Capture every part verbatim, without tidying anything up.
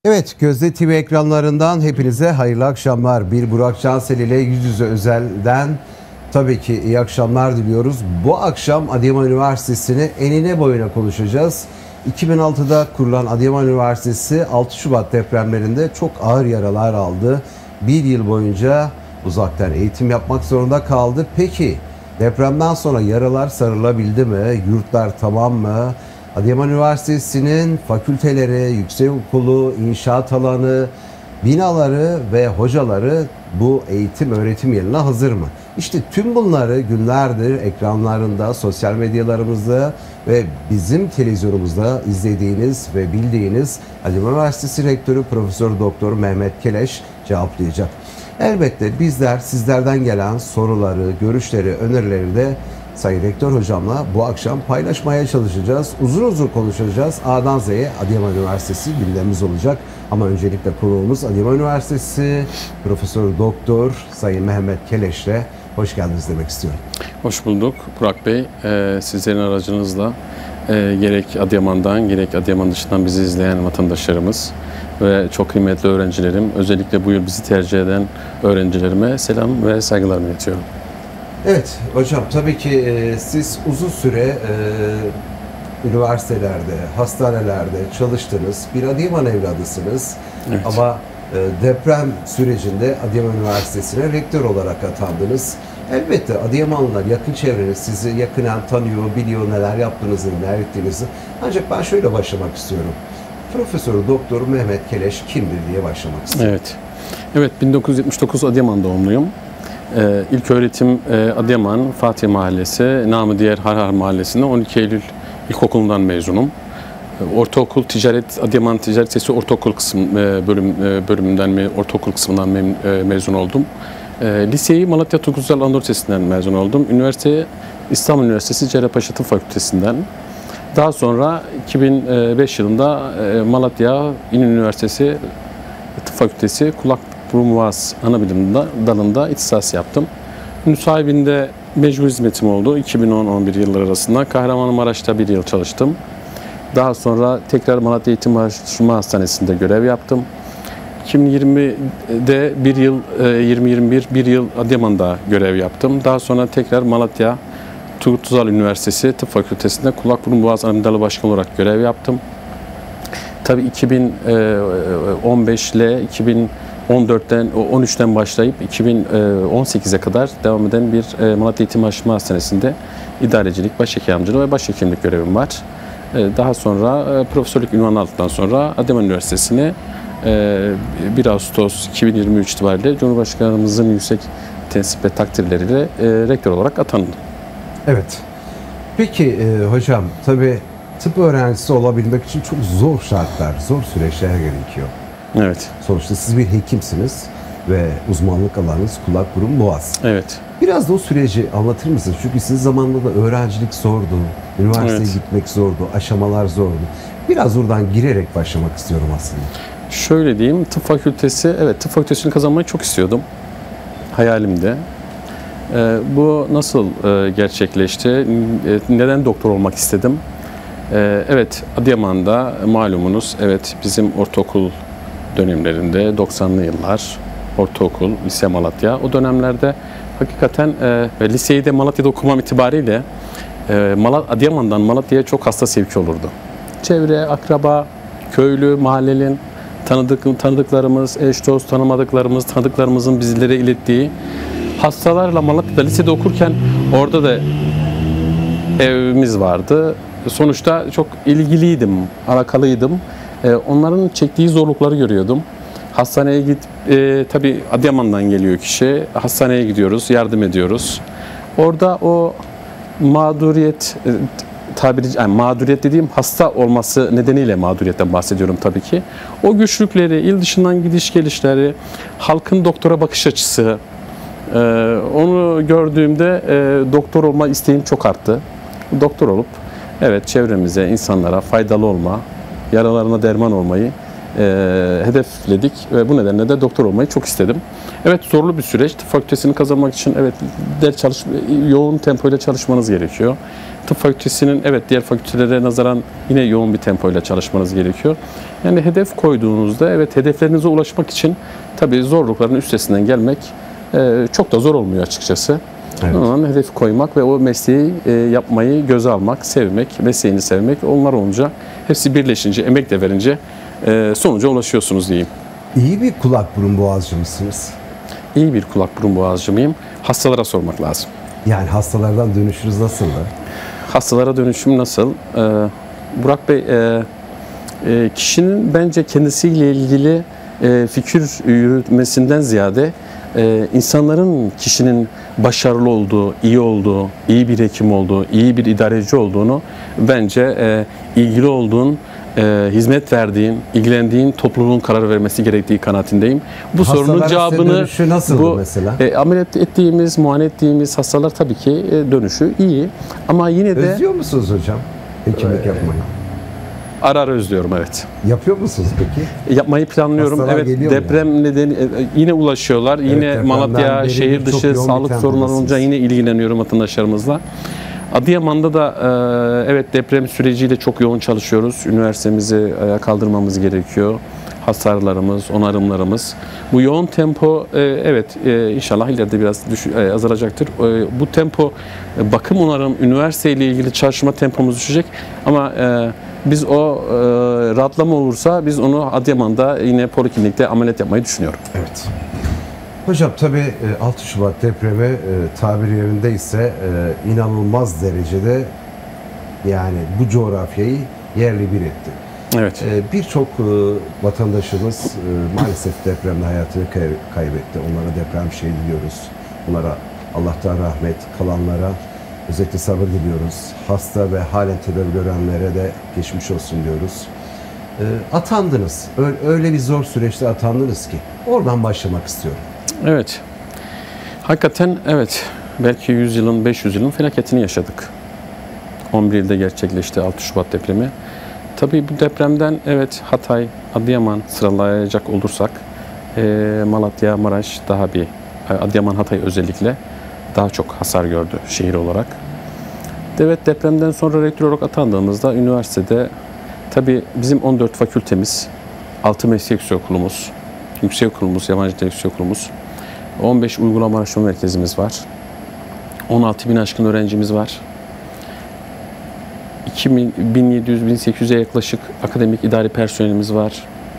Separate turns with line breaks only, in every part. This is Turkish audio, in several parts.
Evet, Gözde T V ekranlarından hepinize hayırlı akşamlar. Bir Burak Cansel ile Yüz Yüze Özel'den tabii ki iyi akşamlar diliyoruz. Bu akşam Adıyaman Üniversitesi'ni enine boyuna konuşacağız. iki bin altıda kurulan Adıyaman Üniversitesi altı Şubat depremlerinde çok ağır yaralar aldı. Bir yıl boyunca uzaktan eğitim yapmak zorunda kaldı. Peki depremden sonra yaralar sarılabildi mi? Yurtlar tamam mı? Adıyaman Üniversitesi'nin fakülteleri, yüksekokulu, inşaat alanı, binaları ve hocaları bu eğitim öğretim yılına hazır mı? İşte tüm bunları günlerdir ekranlarında, sosyal medyalarımızda ve bizim televizyonumuzda izlediğiniz ve bildiğiniz Adıyaman Üniversitesi Rektörü Profesör Doktor Mehmet Keleş cevaplayacak. Elbette bizler sizlerden gelen soruları, görüşleri, önerileri de Sayın Rektör Hocam'la bu akşam paylaşmaya çalışacağız. Uzun uzun konuşacağız. A'dan Z'ye Adıyaman Üniversitesi gündemimiz olacak. Ama öncelikle konuğumuz Adıyaman Üniversitesi Profesör Doktor Sayın Mehmet Keleş'le hoş geldiniz demek istiyorum.
Hoş bulduk Burak Bey. Ee, sizlerin aracınızla e, gerek Adıyaman'dan gerek Adıyaman dışından bizi izleyen vatandaşlarımız ve çok kıymetli öğrencilerim, özellikle bu yıl bizi tercih eden öğrencilerime selam ve saygılarımı iletiyorum.
Evet hocam, tabii ki e, siz uzun süre e, üniversitelerde, hastanelerde çalıştınız. Bir Adıyaman evladısınız. Evet. Ama e, deprem sürecinde Adıyaman Üniversitesi'ne rektör olarak atandınız. Elbette Adıyamanlılar, yakın çevreniz sizi yakından tanıyor, biliyor neler yaptığınızı, neler ettiğinizi. Ancak ben şöyle başlamak istiyorum. Profesör Doktor Mehmet Keleş kimdir diye başlamak istiyorum.
Evet. Evet, bin dokuz yüz yetmiş dokuz Adıyaman doğumluyum. Ee, ilk öğretim e, Adıyaman Fatih Mahallesi, namı diğer Harhar Mahallesi'nde on iki Eylül İlkokulu'ndan mezunum. Ee, ortaokul Ticaret, Adıyaman Ticaret Lisesi Ortaokul kısım, e, bölüm, e, bölümünden mi, ortaokul kısmından me, e, mezun oldum. E, liseyi Malatya Turgut Özal Anadolu Lisesi'nden mezun oldum. Üniversiteyi İstanbul Üniversitesi Cerrahpaşa Tıp Fakültesinden. Daha sonra iki bin beş yılında e, Malatya İnönü Üniversitesi Tıp Fakültesi Kulak Burun Boğaz Anabilim dalında ihtisas yaptım. Müsahibinde mecbur hizmetim oldu. iki bin on on bir yılları arasında Kahramanmaraş'ta bir yıl çalıştım. Daha sonra tekrar Malatya Eğitim Araştırma Hastanesi'nde görev yaptım. iki bin yirmide bir yıl, yirmi yirmi bir bir yıl Adıyaman'da görev yaptım. Daha sonra tekrar Malatya Turgut Özal Üniversitesi Tıp Fakültesi'nde Kulak Burun Boğaz Anabilim Dalı Başkanı olarak görev yaptım. Tabii iki bin on beş ile iki bin on dörtten on üçten başlayıp iki bin on sekize kadar devam eden bir Malatya Eğitim Araştırma Hastanesi'nde idarecilik, başhekimliği ve başhekimlik görevim var. Daha sonra profesörlük ünvanı aldıktan sonra Adıyaman Üniversitesi'ne bir Ağustos iki bin yirmi üç itibariyle Cumhurbaşkanımızın yüksek tensip ve takdirleriyle rektör olarak atandım.
Evet. Peki e, hocam, tabii tıp öğrencisi olabilmek için çok zor şartlar, zor süreçler gerekiyor.
Evet.
Sonuçta siz bir hekimsiniz ve uzmanlık alanınız kulak, burun, boğaz.
Evet.
Biraz da o süreci anlatır mısınız? Çünkü sizin zamanında da öğrencilik zordu, üniversiteye
evet.
gitmek zordu, aşamalar zordu. Biraz oradan girerek başlamak istiyorum aslında.
Şöyle diyeyim, tıp fakültesi, evet tıp fakültesini kazanmayı çok istiyordum. Hayalimde. Ee, bu nasıl e, gerçekleşti? E, neden doktor olmak istedim? E, evet, Adıyaman'da malumunuz, evet bizim ortaokul dönemlerinde doksanlı yıllar, ortaokul, lise Malatya, o dönemlerde hakikaten e, liseyi de Malatya'da okumam itibariyle e, Malat Adıyaman'dan Malatya'ya çok hasta sevki olurdu. Çevre, akraba, köylü, mahallelin, tanıdık, tanıdıklarımız, eş dost, tanımadıklarımız, tanıdıklarımızın bizlere ilettiği hastalarla Malatya'da lisede okurken orada da evimiz vardı. Sonuçta çok ilgiliydim, alakalıydım. Ee, onların çektiği zorlukları görüyordum. Hastaneye git, e, tabii Adıyaman'dan geliyor kişi. Hastaneye gidiyoruz, yardım ediyoruz. Orada o mağduriyet, e, tabiri, yani mağduriyet dediğim hasta olması nedeniyle mağduriyetten bahsediyorum tabii ki. O güçlükleri, il dışından gidiş gelişleri, halkın doktora bakış açısı, e, onu gördüğümde e, doktor olma isteğim çok arttı. Doktor olup, evet çevremize, insanlara faydalı olma, yaralarına derman olmayı e, hedefledik ve bu nedenle de doktor olmayı çok istedim. Evet, zorlu bir süreç. Tıp fakültesini kazanmak için evet ders çalış, yoğun tempoyla çalışmanız gerekiyor. tıp fakültesinin evet diğer fakültelere nazaran yine yoğun bir tempoyla çalışmanız gerekiyor. Yani hedef koyduğunuzda evet hedeflerinize ulaşmak için tabii zorlukların üstesinden gelmek e, çok da zor olmuyor açıkçası. Evet. Onun hedef koymak ve o mesleği e, yapmayı göze almak, sevmek, mesleğini sevmek, onlar olunca hepsi birleşince, emek de verince e, sonuca ulaşıyorsunuz diyeyim.
İyi bir kulak burun boğazcı mısınız?
İyi bir kulak burun boğazcı mıyım? Hastalara sormak lazım.
Yani hastalardan dönüşünüz nasıl da?
Hastalara dönüşüm nasıl? Ee, Burak Bey, e, e, kişinin bence kendisiyle ilgili e, fikir yürütmesinden ziyade e, insanların kişinin başarılı olduğu, iyi olduğu, iyi bir hekim olduğu, iyi bir idareci olduğunu bence e, ilgili olduğun, e, hizmet verdiğin, ilgilendiğin topluluğun karar vermesi gerektiği kanaatindeyim. Bu sorunun cevabını bu
mesela?
E, ameliyat ettiğimiz, muayene ettiğimiz hastalar tabii ki e, dönüşü iyi. Ama yine de
özlüyor musunuz hocam hekimlik e, yapmayı?
Ara ara özlüyorum, evet.
Yapıyor musunuz peki?
Yapmayı planlıyorum.
Hastalar
evet, deprem yani? nedeni yine ulaşıyorlar. Evet, yine Malatya şehir dışı sağlık sorunları olunca yine ilgileniyorum vatandaşlarımızla. Adıyaman'da da e, evet deprem süreciyle çok yoğun çalışıyoruz. Üniversitemizi ayağa kaldırmamız gerekiyor. Hasarlarımız, onarımlarımız. Bu yoğun tempo e, evet e, inşallah ileride biraz düş, e, azalacaktır. E, bu tempo e, bakım onarım, üniversiteyle ilgili çalışma tempomuz düşecek. Ama e, biz o e, rahatlama olursa biz onu Adıyaman'da yine poliklinikte ameliyat yapmayı düşünüyorum.
Evet. Hocam tabii altı Şubat depremi e, tabir yerindeyse e, inanılmaz derecede yani bu coğrafyayı yerli bir etti.
Evet.
E, Birçok e, vatandaşımız e, maalesef depremde hayatını kay kaybetti. Onlara deprem şehidi diliyoruz. Onlara Allah'tan rahmet, kalanlara özellikle sabır diliyoruz. Hasta ve halen tedavi görenlere de geçmiş olsun diyoruz. E, atandınız. Öyle, öyle bir zor süreçte atandınız ki. Oradan başlamak istiyorum.
Evet. Hakikaten evet. Belki yüz yılın, beş yüz yılın felaketini yaşadık. on bir ilde gerçekleşti altı Şubat depremi. Tabii bu depremden evet Hatay, Adıyaman sıralayacak olursak e, Malatya, Maraş daha bir, Adıyaman, Hatay özellikle daha çok hasar gördü şehir olarak. Evet, depremden sonra rektör olarak atandığımızda üniversitede tabii bizim on dört fakültemiz, altı meslek yüksekokulumuz, yüksekokulumuz, yabancı dil yüksekokulumuz, on beş uygulama araştırma merkezimiz var. on altı bin aşkın öğrencimiz var. bin yedi yüz bin sekiz yüze yaklaşık akademik idari personelimiz var.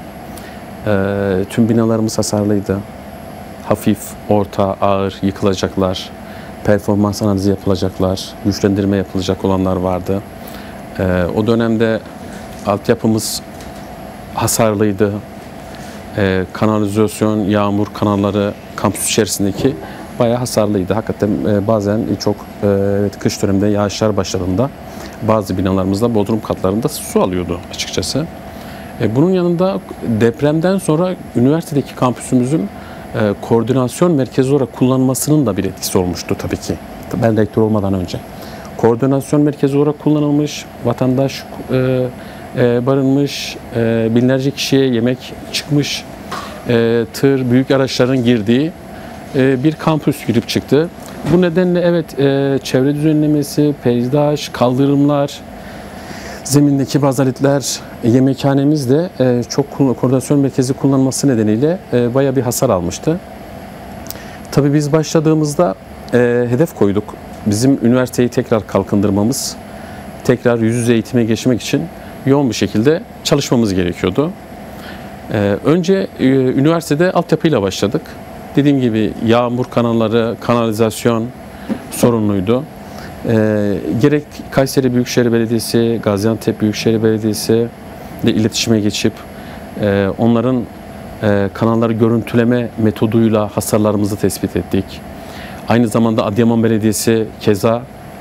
Ee, tüm binalarımız hasarlıydı. Hafif, orta, ağır yıkılacaklar, performans analizi yapılacaklar, güçlendirme yapılacak olanlar vardı. Ee, o dönemde altyapımız hasarlıydı. Ee, kanalizasyon, yağmur kanalları kampüs içerisindeki bayağı hasarlıydı. Hakikaten e, bazen çok e, evet, kış döneminde yağışlar başladığında bazı binalarımızda bodrum katlarında su alıyordu açıkçası. E, bunun yanında depremden sonra üniversitedeki kampüsümüzün e, koordinasyon merkezi olarak kullanılmasının da bir etkisi olmuştu tabii ki. Ben rektör olmadan önce. Koordinasyon merkezi olarak kullanılmış, vatandaş e, e, barınmış, e, binlerce kişiye yemek çıkmış, e, tır, büyük araçların girdiği e, bir kampüs girip çıktı. Bu nedenle evet e, çevre düzenlemesi, peyzaj, kaldırımlar, zemindeki bazaletler, yemekhanemiz de e, çok koordinasyon merkezi kullanılması nedeniyle e, bayağı bir hasar almıştı. Tabii biz başladığımızda e, hedef koyduk. Bizim üniversiteyi tekrar kalkındırmamız, tekrar yüz yüze eğitime geçmek için yoğun bir şekilde çalışmamız gerekiyordu. E, önce e, üniversitede altyapıyla başladık. Dediğim gibi yağmur kanalları, kanalizasyon sorunluydu. E, gerek Kayseri Büyükşehir Belediyesi, Gaziantep Büyükşehir Belediyesi ile iletişime geçip e, onların e, kanalları görüntüleme metoduyla hasarlarımızı tespit ettik. Aynı zamanda Adıyaman Belediyesi keza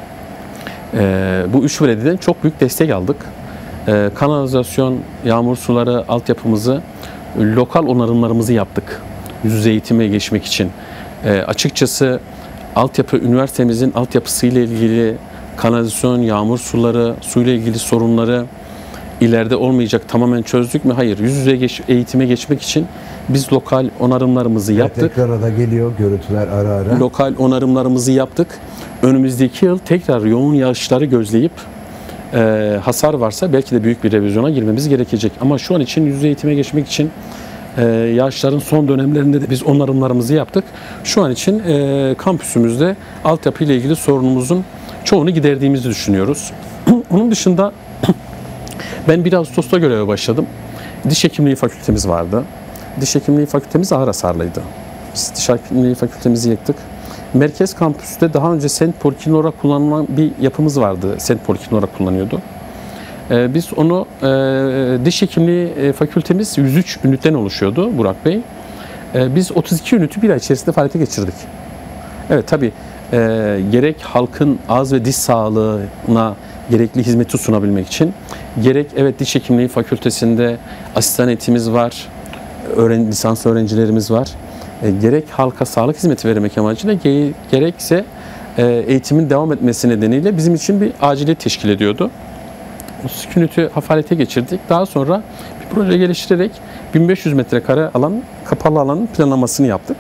e, bu üç belediyeden çok büyük destek aldık. E, kanalizasyon, yağmur suları, altyapımızı, lokal onarımlarımızı yaptık. Yüz yüze eğitime geçmek için. E, açıkçası altyapı, üniversitemizin altyapısıyla ilgili kanalizasyon, yağmur suları, suyla ilgili sorunları ileride olmayacak, tamamen çözdük mü? Hayır. Yüz yüze geç, eğitime geçmek için biz lokal onarımlarımızı yaptık.
Evet, ekrana da geliyor görüntüler ara ara.
Lokal onarımlarımızı yaptık. Önümüzdeki yıl tekrar yoğun yağışları gözleyip e, hasar varsa belki de büyük bir revizyona girmemiz gerekecek. Ama şu an için yüz yüze eğitime geçmek için e, yağışların son dönemlerinde de biz onarımlarımızı yaptık. Şu an için e, kampüsümüzde altyapı ile ilgili sorunumuzun çoğunu giderdiğimizi düşünüyoruz. Onun dışında ben bir Ağustos'ta göreve başladım. Diş hekimliği fakültemiz vardı. Diş hekimliği fakültemiz ağır hasarlıydı. Biz diş hekimliği fakültemizi yıktık. Merkez kampüste daha önce Sent Polikliniği olarak kullanılan bir yapımız vardı. Sent Polikliniği olarak kullanıyordu. Ee, biz onu e, diş hekimliği e, fakültemiz yüz üç ünitten oluşuyordu Burak Bey. E, biz otuz iki ünitü bir ay içerisinde faaliyete geçirdik. Evet tabii e, gerek halkın ağız ve diş sağlığına gerekli hizmeti sunabilmek için gerek evet diş hekimliği fakültesinde asistan eğitimimiz var, öğren, lisans öğrencilerimiz var. E, gerek halka sağlık hizmeti vermek amacıyla ge, gerekse e, eğitimin devam etmesi nedeniyle bizim için bir aciliyet teşkil ediyordu. otuz iki ünitü faaliyete geçirdik. Daha sonra bir proje geliştirerek bin beş yüz metrekare alan, kapalı alanın planlamasını yaptık.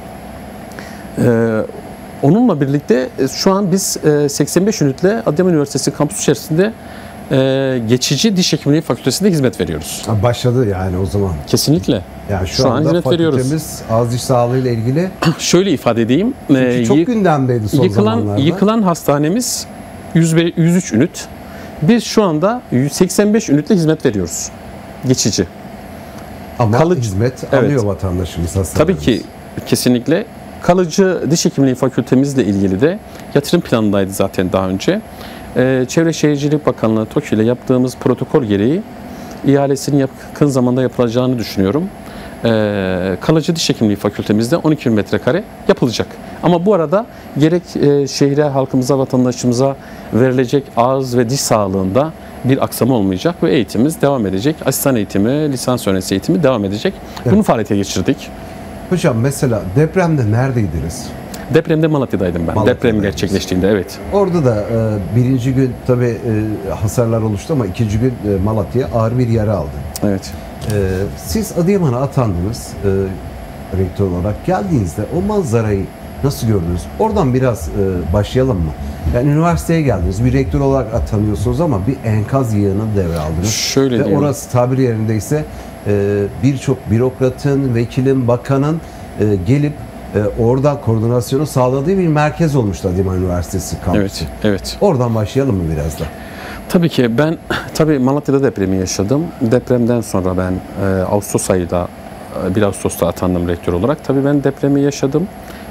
E, onunla birlikte şu an biz e, seksen beş ünitle Adıyaman Üniversitesi kampüsü içerisinde e, geçici diş hekimliği fakültesinde hizmet veriyoruz.
Ha, başladı yani o zaman.
Kesinlikle.
Yani şu,
Şu an
anda
hizmet veriyoruz.
fakültemiz ağız diş sağlığı ile ilgili
Şöyle ifade edeyim.
çünkü çok
yık-
gündemdeydi son
yıkılan,
zamanlarda.
Yıkılan hastanemiz yüz, be- yüz üç ünit. Biz şu anda yüz seksen beş ünitle hizmet veriyoruz. Geçici.
Ama
kalıcı-
hizmet
Evet.
alıyor vatandaşımız, hastalarımız.
Tabii ki kesinlikle kalıcı diş hekimliği fakültemizle ilgili de yatırım planındaydı zaten daha önce. Ee, Çevre Şehircilik Bakanlığı TOKİ ile yaptığımız protokol gereği ihalesinin yakın zamanda yapılacağını düşünüyorum. Ee, kalıcı diş hekimliği fakültemizde on iki bin metrekare yapılacak. Ama bu arada gerek e, şehre, halkımıza, vatandaşımıza verilecek ağız ve diş sağlığında bir aksama olmayacak ve eğitimimiz devam edecek. Asistan eğitimi, lisans öğrencisi eğitimi devam edecek. Bunu
Evet.
faaliyete geçirdik.
Hocam mesela depremde neredeydiniz?
Depremde Malatya'daydım ben.
Malatya'daydınız.
Deprem gerçekleştiğinde evet.
Orada da e, birinci gün tabii e, hasarlar oluştu ama ikinci gün e, Malatya ağır bir yara aldı.
Evet.
E, siz Adıyaman'a atandınız e, rektör olarak. Geldiğinizde o manzarayı nasıl gördünüz? Oradan biraz e, başlayalım mı? Yani üniversiteye geldiniz, bir rektör olarak atanıyorsunuz ama bir enkaz yığını devraldınız.
Şöyle
Ve
diyeyim.
orası tabir yerindeyse e, birçok bürokratın, vekilin, bakanın e, gelip e, orada koordinasyonu sağladığı bir merkez olmuştu Adıyaman Üniversitesi kampüsü.
Evet, evet.
Oradan başlayalım mı biraz da?
Tabii ki ben tabii Malatya'da depremi yaşadım. Depremden sonra ben e, Ağustos ayında e, bir Ağustos'ta atandım rektör olarak. Tabii ben depremi yaşadım.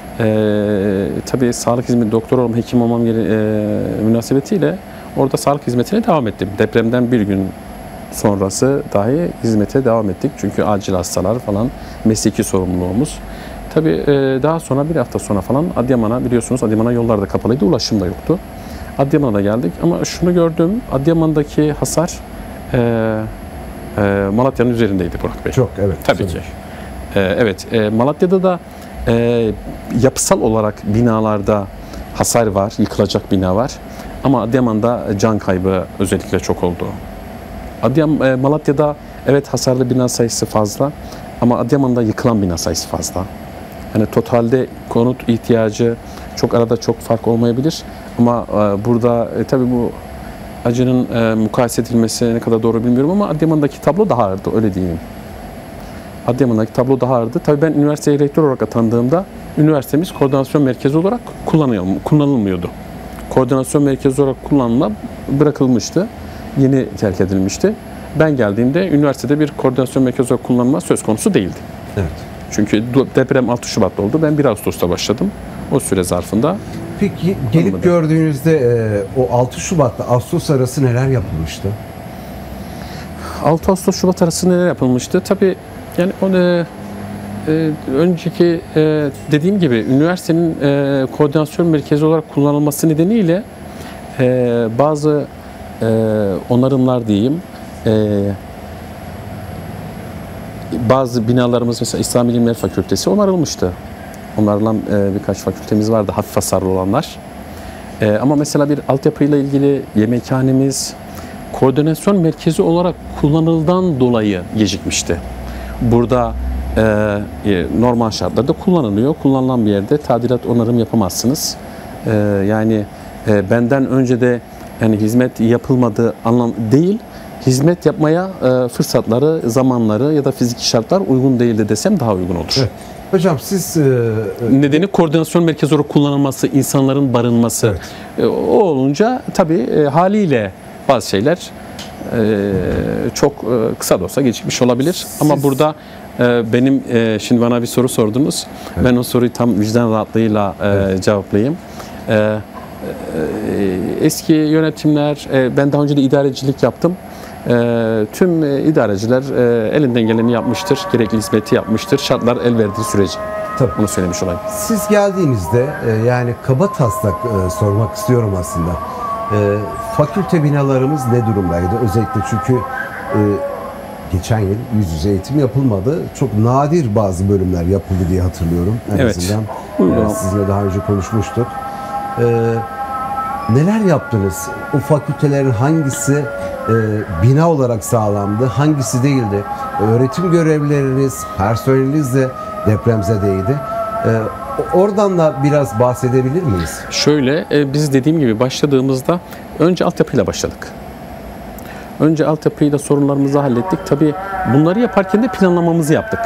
E, tabii sağlık hizmeti doktor olmam, hekim olmam yeri, e, münasebetiyle orada sağlık hizmetine devam ettim. Depremden bir gün sonrası dahi hizmete devam ettik. Çünkü acil hastalar falan mesleki sorumluluğumuz. Tabii e, daha sonra bir hafta sonra falan Adıyaman'a, biliyorsunuz Adıyaman'a yollar da kapalıydı, ulaşım da yoktu. Adıyaman'a da geldik ama şunu gördüm, Adıyaman'daki hasar e, e, Malatya'nın üzerindeydi Burak Bey.
Çok, evet.
Tabii ki. E, evet, e, Malatya'da da e, yapısal olarak binalarda hasar var, yıkılacak bina var. Ama Adıyaman'da can kaybı özellikle çok oldu. Adıyaman, e, Malatya'da evet hasarlı bina sayısı fazla ama Adıyaman'da yıkılan bina sayısı fazla. Yani totalde konut ihtiyacı çok arada çok fark olmayabilir ama e, burada e, tabii bu acının e, mukayese edilmesi ne kadar doğru bilmiyorum ama Adıyaman'daki tablo daha ağırdı, öyle diyeyim. Adıyaman'daki tablo daha ağırdı. Tabii ben üniversiteye rektör olarak atandığımda üniversitemiz koordinasyon merkezi olarak kullanıyor, kullanılmıyordu. Koordinasyon merkezi olarak kullanıma bırakılmıştı. Yeni terk edilmişti. Ben geldiğimde üniversitede bir koordinasyon merkezi olarak kullanılma söz konusu değildi.
Evet.
Çünkü deprem altı Şubat'ta oldu. Ben bir Ağustos'ta başladım. O süre zarfında.
Peki gelip
Anlamadım.
gördüğünüzde e, o altı Şubat'ta Ağustos arası neler yapılmıştı?
altı Ağustos Şubat arası neler yapılmıştı? Tabii yani o e, e, önceki e, dediğim gibi üniversitenin e, koordinasyon merkezi olarak kullanılması nedeniyle e, bazı e, onarımlar diyeyim, e, bazı binalarımız mesela İslam İlimler Fakültesi onarılmıştı. Onarılan e, birkaç fakültemiz vardı, hafif hasarlı olanlar. E, ama mesela bir altyapıyla ilgili yemekhanemiz, koordinasyon merkezi olarak kullanıldan dolayı gecikmişti. Burada e, normal şartlarda kullanılıyor. Kullanılan bir yerde tadilat onarım yapamazsınız. E, yani e, benden önce de yani hizmet yapılmadığı anlam değil, hizmet yapmaya e, fırsatları, zamanları ya da fiziki şartlar uygun değildi desem daha uygun olur.
Evet. Hocam siz... E,
Nedeni koordinasyon merkezi olarak kullanılması, insanların barınması.
Evet.
E, o olunca tabii e, haliyle bazı şeyler e, çok e, kısa da olsa gecikmiş olabilir.
Siz...
Ama burada e, benim, e, şimdi bana bir soru sordunuz. Evet. Ben o soruyu tam vicdan rahatlığıyla e, evet. cevaplayayım. E, e, eski yönetimler, e, ben daha önce de idarecilik yaptım. E, tüm e, idareciler e, elinden geleni yapmıştır, gerekli hizmeti yapmıştır, şartlar el verdiği sürece.
Tabii.
Bunu söylemiş olayım.
Siz geldiğinizde e, yani kabataslak e, sormak istiyorum aslında. E, fakülte binalarımız ne durumdaydı? Özellikle çünkü e, geçen yıl yüz yüze eğitim yapılmadı. Çok nadir bazı bölümler yapıldı diye hatırlıyorum. En
evet.
azından e, sizinle daha önce konuşmuştuk. E, neler yaptınız? O fakültelerin hangisi e, bina olarak sağlandı, hangisi değildi? Öğretim görevlileriniz, personeliniz de depremzedeydi. E, oradan da biraz bahsedebilir miyiz?
Şöyle, e, biz dediğim gibi başladığımızda önce altyapıyla başladık. Önce altyapıyla sorunlarımızı hallettik. Tabii bunları yaparken de planlamamızı yaptık.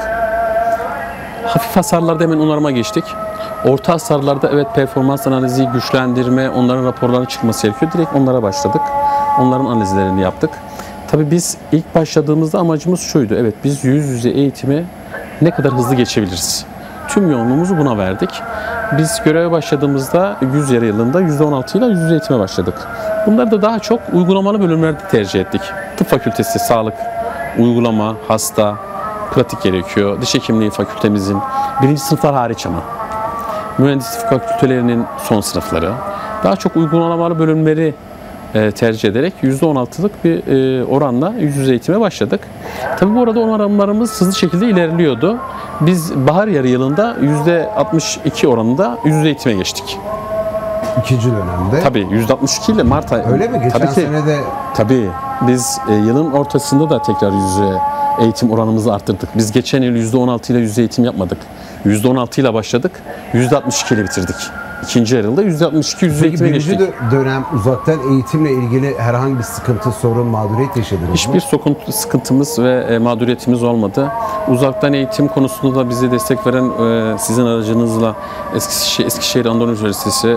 Hafif hasarlarda hemen onarıma geçtik. Orta hasarlarda evet performans analizi, güçlendirme, onların raporlarının çıkması gerekiyor. Direkt onlara başladık. Onların analizlerini yaptık. Tabii biz ilk başladığımızda amacımız şuydu. Evet, biz yüz yüze eğitimi ne kadar hızlı geçebiliriz? Tüm yoğunluğumuzu buna verdik. Biz göreve başladığımızda yüz yarı yılında yüzde on altı ile yüz yüze eğitime başladık. Bunları da daha çok uygulamalı bölümlerde tercih ettik. Tıp fakültesi, sağlık, uygulama, hasta, pratik gerekiyor. Diş hekimliği fakültemizin birinci sınıflar hariç ama. Mühendislik fakültelerinin son sınıfları. Daha çok uygulamalı bölümleri e, tercih ederek yüzde on altılık bir e, oranla yüz yüze eğitime başladık. Tabii bu arada onarımlarımız hızlı şekilde ilerliyordu. Biz bahar yarı yılında yüzde altmış iki oranında yüz yüze eğitime geçtik.
İkinci dönemde.
Tabii yüzde altmış iki ile Mart ayı.
Öyle mi? Geçen
tabii ki,
sene de...
Tabii. Biz e, yılın ortasında da tekrar yüz yüze eğitim oranımızı arttırdık. Biz geçen yıl yüzde on altı ile yüz yüze eğitim yapmadık. yüzde on altı ile başladık. yüzde altmış iki ile bitirdik. İkinci yarılda yüzde altmış iki yüz yüze eğitime geçtik.
Birinci dönem uzaktan eğitimle ilgili herhangi bir sıkıntı, sorun, mağduriyet yaşadınız mı?
Hiçbir sıkıntımız ve mağduriyetimiz olmadı. Uzaktan eğitim konusunda da bize destek veren sizin aracınızla Eskişehir, Eskişehir Anadolu Üniversitesi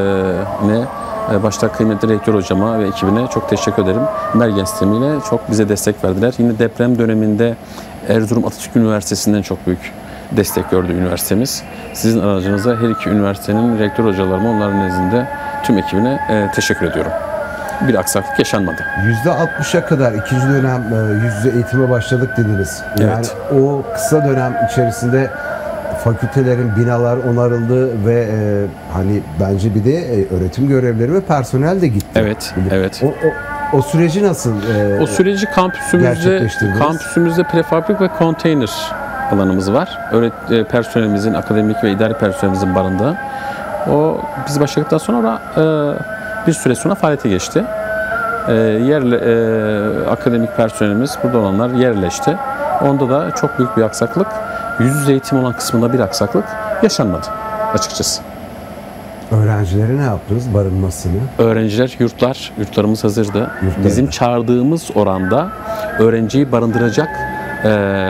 ne başta kıymetli rektör hocama ve ekibine çok teşekkür ederim. Mergen sistemiyle çok bize destek verdiler. Yine deprem döneminde Erzurum Atatürk Üniversitesi'nden çok büyük destek gördü üniversitemiz. Sizin aracınızda her iki üniversitenin rektör hocalarıma, onların nezdinde tüm ekibine e, teşekkür ediyorum. Bir aksaklık yaşanmadı.
yüzde altmışa kadar ikinci dönem e, yüz yüze eğitime başladık dediniz. Yani
evet.
O kısa dönem içerisinde fakültelerin binalar onarıldı ve e, hani bence bir de e, öğretim görevlileri ve personel de gitti.
Evet, evet.
O, o, o süreci nasıl e,
O süreci kampüsümüzde kampüsümüzde prefabrik ve konteyner alanımız var. Öğret personelimizin, akademik ve idari personelimizin barındığı. O biz başladıktan sonra e, bir süre sonra faaliyete geçti. E, yerle e, akademik personelimiz, burada olanlar yerleşti. Onda da çok büyük bir aksaklık, yüz yüze eğitim olan kısmında bir aksaklık yaşanmadı açıkçası.
Öğrencilere ne yaptınız barınmasını?
Öğrenciler, yurtlar, yurtlarımız hazırdı.
Yurtlar.
Bizim çağırdığımız oranda öğrenciyi barındıracak e,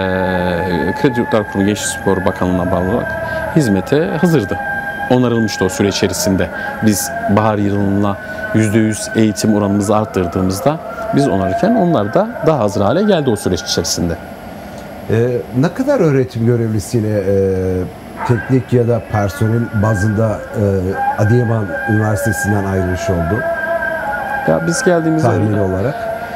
Kredi Yurtlar Kurumu Gençlik Spor Bakanlığı'na bağlı olarak hizmete hazırdı. Onarılmıştı o süre içerisinde. Biz bahar yılına yüzde yüz eğitim oranımızı arttırdığımızda biz onarırken onlar da daha hazır hale geldi o süreç içerisinde.
Ee, ne kadar öğretim görevlisiyle e, teknik ya da personel bazında e, Adıyaman Üniversitesi'nden ayrılış oldu?
Ya biz geldiğimizde
tahmini olarak.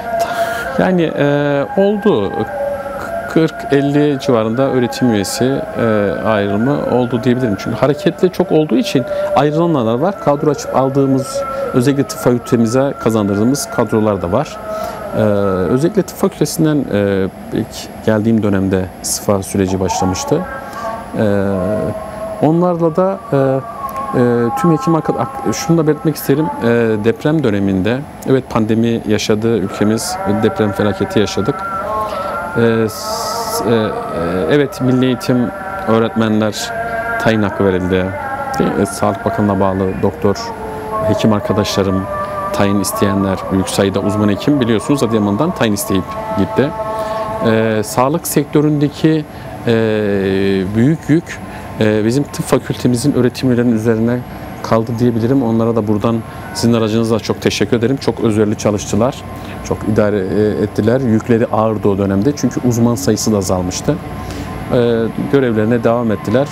Yani e, oldu. kırk elli civarında öğretim üyesi e, ayrılımı oldu diyebilirim. Çünkü hareketli çok olduğu için ayrılanlar var. Kadro açıp aldığımız, özellikle tıp fakültemize kazandırdığımız kadrolar da var. Ee, özellikle tıp fakültesinden e, ilk geldiğim dönemde istifa süreci başlamıştı. Ee, onlarla da e, E, tüm hekim arkadaşlar, şunu da belirtmek isterim. E, deprem döneminde, evet pandemi yaşadı ülkemiz, deprem felaketi yaşadık. E, s- e, e, evet milli eğitim öğretmenler tayin hakkı verildi. E, Sağlık Bakanlığı'na bağlı doktor, hekim arkadaşlarım, tayin isteyenler, büyük sayıda uzman hekim biliyorsunuz Adıyaman'dan tayin isteyip gitti. Ee, sağlık sektöründeki e, büyük yük e, bizim tıp fakültemizin öğretim üyelerinin üzerine kaldı diyebilirim. Onlara da buradan sizin aracınızla çok teşekkür ederim. Çok özverili çalıştılar. Çok idare e, ettiler. Yükleri ağırdı o dönemde. Çünkü uzman sayısı da azalmıştı. Ee, görevlerine devam ettiler.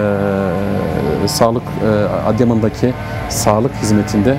Ee, sağlık e, Adıyaman'daki sağlık hizmetinde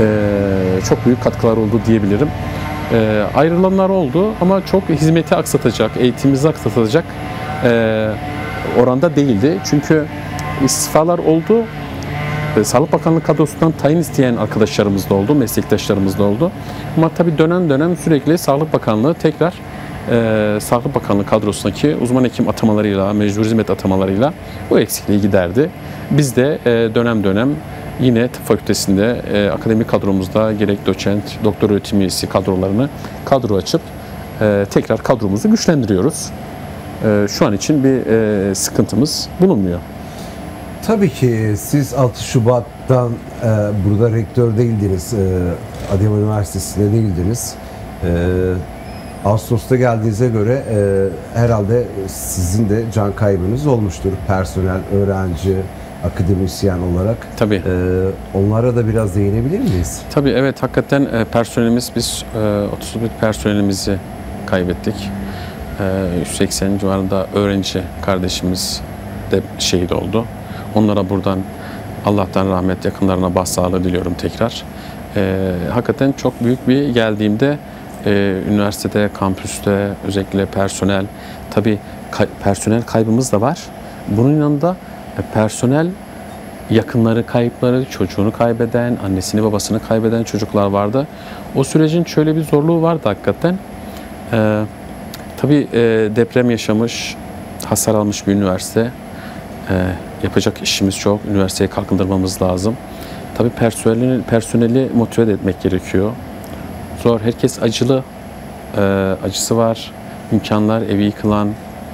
e, çok büyük katkılar oldu diyebilirim. E, ayrılanlar oldu ama çok hizmeti aksatacak, eğitimimizi aksatacak e, oranda değildi. Çünkü istifalar oldu. E, Sağlık Bakanlığı kadrosundan tayin isteyen arkadaşlarımız da oldu, meslektaşlarımız da oldu. Ama tabii dönem dönem sürekli Sağlık Bakanlığı tekrar e, Sağlık Bakanlığı kadrosundaki uzman hekim atamalarıyla, mecbur hizmet atamalarıyla bu eksikliği giderdi. Biz de e, dönem dönem yine tıp fakültesinde e, akademik kadromuzda gerek doçent, doktor öğretim üyesi kadrolarını kadro açıp e, tekrar kadromuzu güçlendiriyoruz. E, şu an için bir e, sıkıntımız bulunmuyor.
Tabii ki siz altı Şubat'tan e, burada rektör değildiniz, e, Adıyaman Üniversitesi'nde değildiniz. E, Ağustos'ta geldiğinize göre e, herhalde sizin de can kaybınız olmuştur. Personel, öğrenci, akademisyen olarak.
Tabii.
E, onlara da biraz değinebilir miyiz?
Tabii evet hakikaten e, personelimiz biz e, otuz bir personelimizi kaybettik. E, yüz seksen civarında öğrenci kardeşimiz de şehit oldu. Onlara buradan Allah'tan rahmet, yakınlarına başsağlığı diliyorum tekrar. E, hakikaten çok büyük bir geldiğimde e, üniversitede, kampüste özellikle personel, tabii kay- personel kaybımız da var. Bunun yanında e, personel yakınları kayıpları, çocuğunu kaybeden, annesini babasını kaybeden çocuklar vardı. O sürecin şöyle bir zorluğu vardı hakikaten. Ee, tabii e, deprem yaşamış, hasar almış bir üniversite. Ee, yapacak işimiz çok. Üniversiteyi kalkındırmamız lazım. Tabii personeli, personeli motive etmek gerekiyor. Zor. Herkes acılı. Ee, acısı var. İmkanlar, evi yıkılan,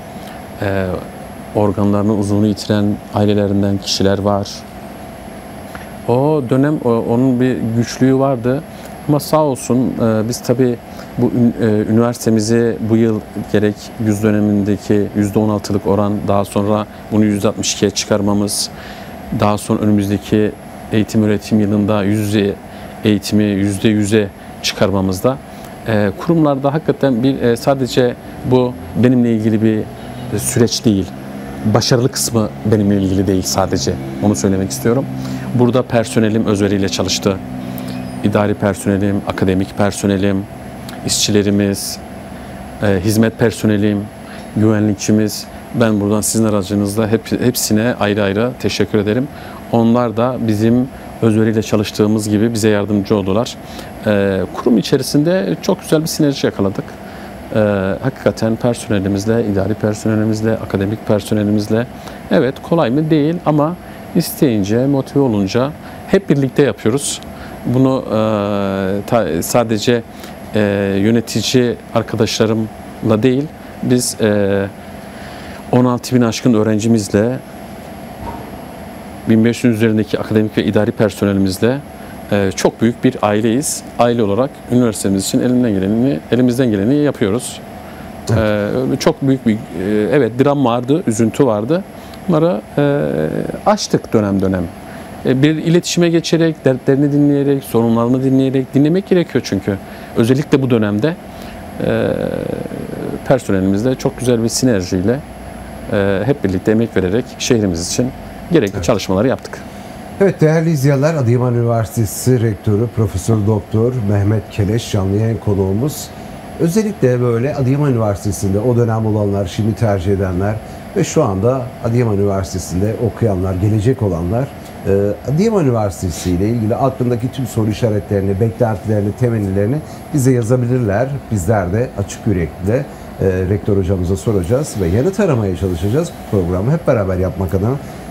e, organlarını uzunu yitiren ailelerinden kişiler var. O dönem o, onun bir güçlüğü vardı. Ama sağ olsun e, biz tabii bu e, üniversitemizi bu yıl gerek yüz dönemindeki yüzde on altılık oran, daha sonra bunu yüzde altmış ikiye çıkarmamız, daha sonra önümüzdeki eğitim öğretim yılında yüz yüze eğitimi yüzde yüze çıkarmamızda e, kurumlarda hakikaten bir e, sadece bu benimle ilgili bir e, süreç değil. Başarılı kısmı benimle ilgili değil sadece. Onu söylemek istiyorum. Burada personelim özveriyle çalıştı. İdari personelim, akademik personelim, işçilerimiz, e, hizmet personelim, güvenlikçimiz. Ben buradan sizin aracınızla hep, hepsine ayrı ayrı teşekkür ederim. Onlar da bizim özveriyle çalıştığımız gibi bize yardımcı oldular. E, kurum içerisinde çok güzel bir sinerji yakaladık. Ee, hakikaten personelimizle, idari personelimizle, akademik personelimizle evet kolay mı değil ama isteyince, motive olunca hep birlikte yapıyoruz. Bunu e, ta, sadece e, yönetici arkadaşlarımla değil, biz e, on altı bin aşkın öğrencimizle, bin beş yüz üzerindeki akademik ve idari personelimizle Ee, çok büyük bir aileyiz. Aile olarak üniversitemiz için elimden geleni, elimizden geleni yapıyoruz. Ee, çok büyük bir, e, evet dram vardı, üzüntü vardı. Bunları e, aştık dönem dönem. E, bir iletişime geçerek, dertlerini dinleyerek, sorunlarını dinleyerek, dinlemek gerekiyor çünkü. Özellikle bu dönemde e, personelimizle çok güzel bir sinerjiyle e, hep birlikte emek vererek şehrimiz için gerekli evet. çalışmaları yaptık.
Evet değerli izleyenler, Adıyaman Üniversitesi Rektörü Profesör Doktor Mehmet Keleş canlı yayın konuğumuz. Özellikle böyle Adıyaman Üniversitesi'nde o dönem olanlar, şimdi tercih edenler ve şu anda Adıyaman Üniversitesi'nde okuyanlar, gelecek olanlar Adıyaman Üniversitesi ile ilgili aklındaki tüm soru işaretlerini, beklentilerini, temennilerini bize yazabilirler. Bizler de açık yürekli rektör hocamıza soracağız ve yanıt aramaya çalışacağız. Programı hep beraber yapmak adına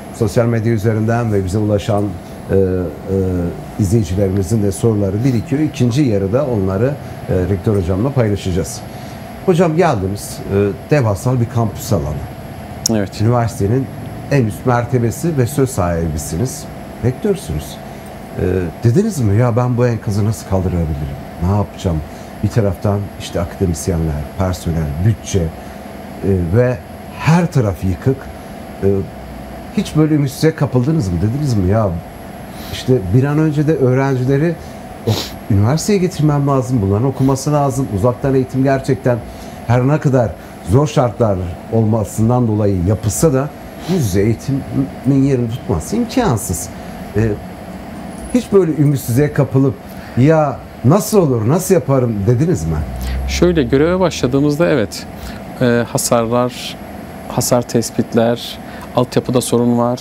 sosyal medya üzerinden ve bize ulaşan e, e, izleyicilerimizin de soruları birikiyor. İkinci yarıda onları e, Rektör Hocam'la paylaşacağız. Hocam geldiniz, e, devasal bir kampüs alanı.
Evet.
Üniversitenin en üst mertebesi ve söz sahibisiniz. Rektörsünüz. E, dediniz mi ya ben bu enkazı nasıl kaldırabilirim? Ne yapacağım? Bir taraftan işte akademisyenler, personel, bütçe e, ve her taraf yıkık. E, hiç böyle ümitsize kapıldınız mı? Dediniz mi ya işte bir an önce de öğrencileri o, üniversiteye getirmem lazım, bunların okuması lazım. Uzaktan eğitim gerçekten her ne kadar zor şartlar olmasından dolayı yapılsa da yüz yüze eğitimin yerini tutması imkansız. E, hiç böyle ümitsizliğe kapılıp ya nasıl olur, nasıl yaparım dediniz mi?
Şöyle göreve başladığımızda evet e, hasarlar, hasar tespitler, altyapıda sorun var.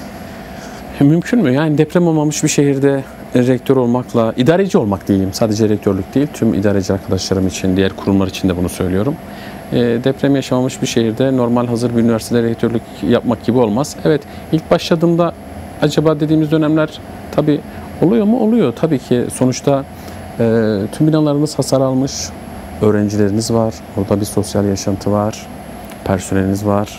E, mümkün mü? Yani deprem olmamış bir şehirde rektör olmakla, idareci olmak diyeyim, sadece rektörlük değil, tüm idareci arkadaşlarım için, diğer kurumlar için de bunu söylüyorum. E, deprem yaşamamış bir şehirde normal hazır bir üniversitede rektörlük yapmak gibi olmaz. Evet, ilk başladığımda acaba dediğimiz dönemler tabii oluyor mu? Oluyor. Tabii ki sonuçta e, tüm binalarınız hasar almış, öğrencileriniz var, orada bir sosyal yaşantı var, personeliniz var.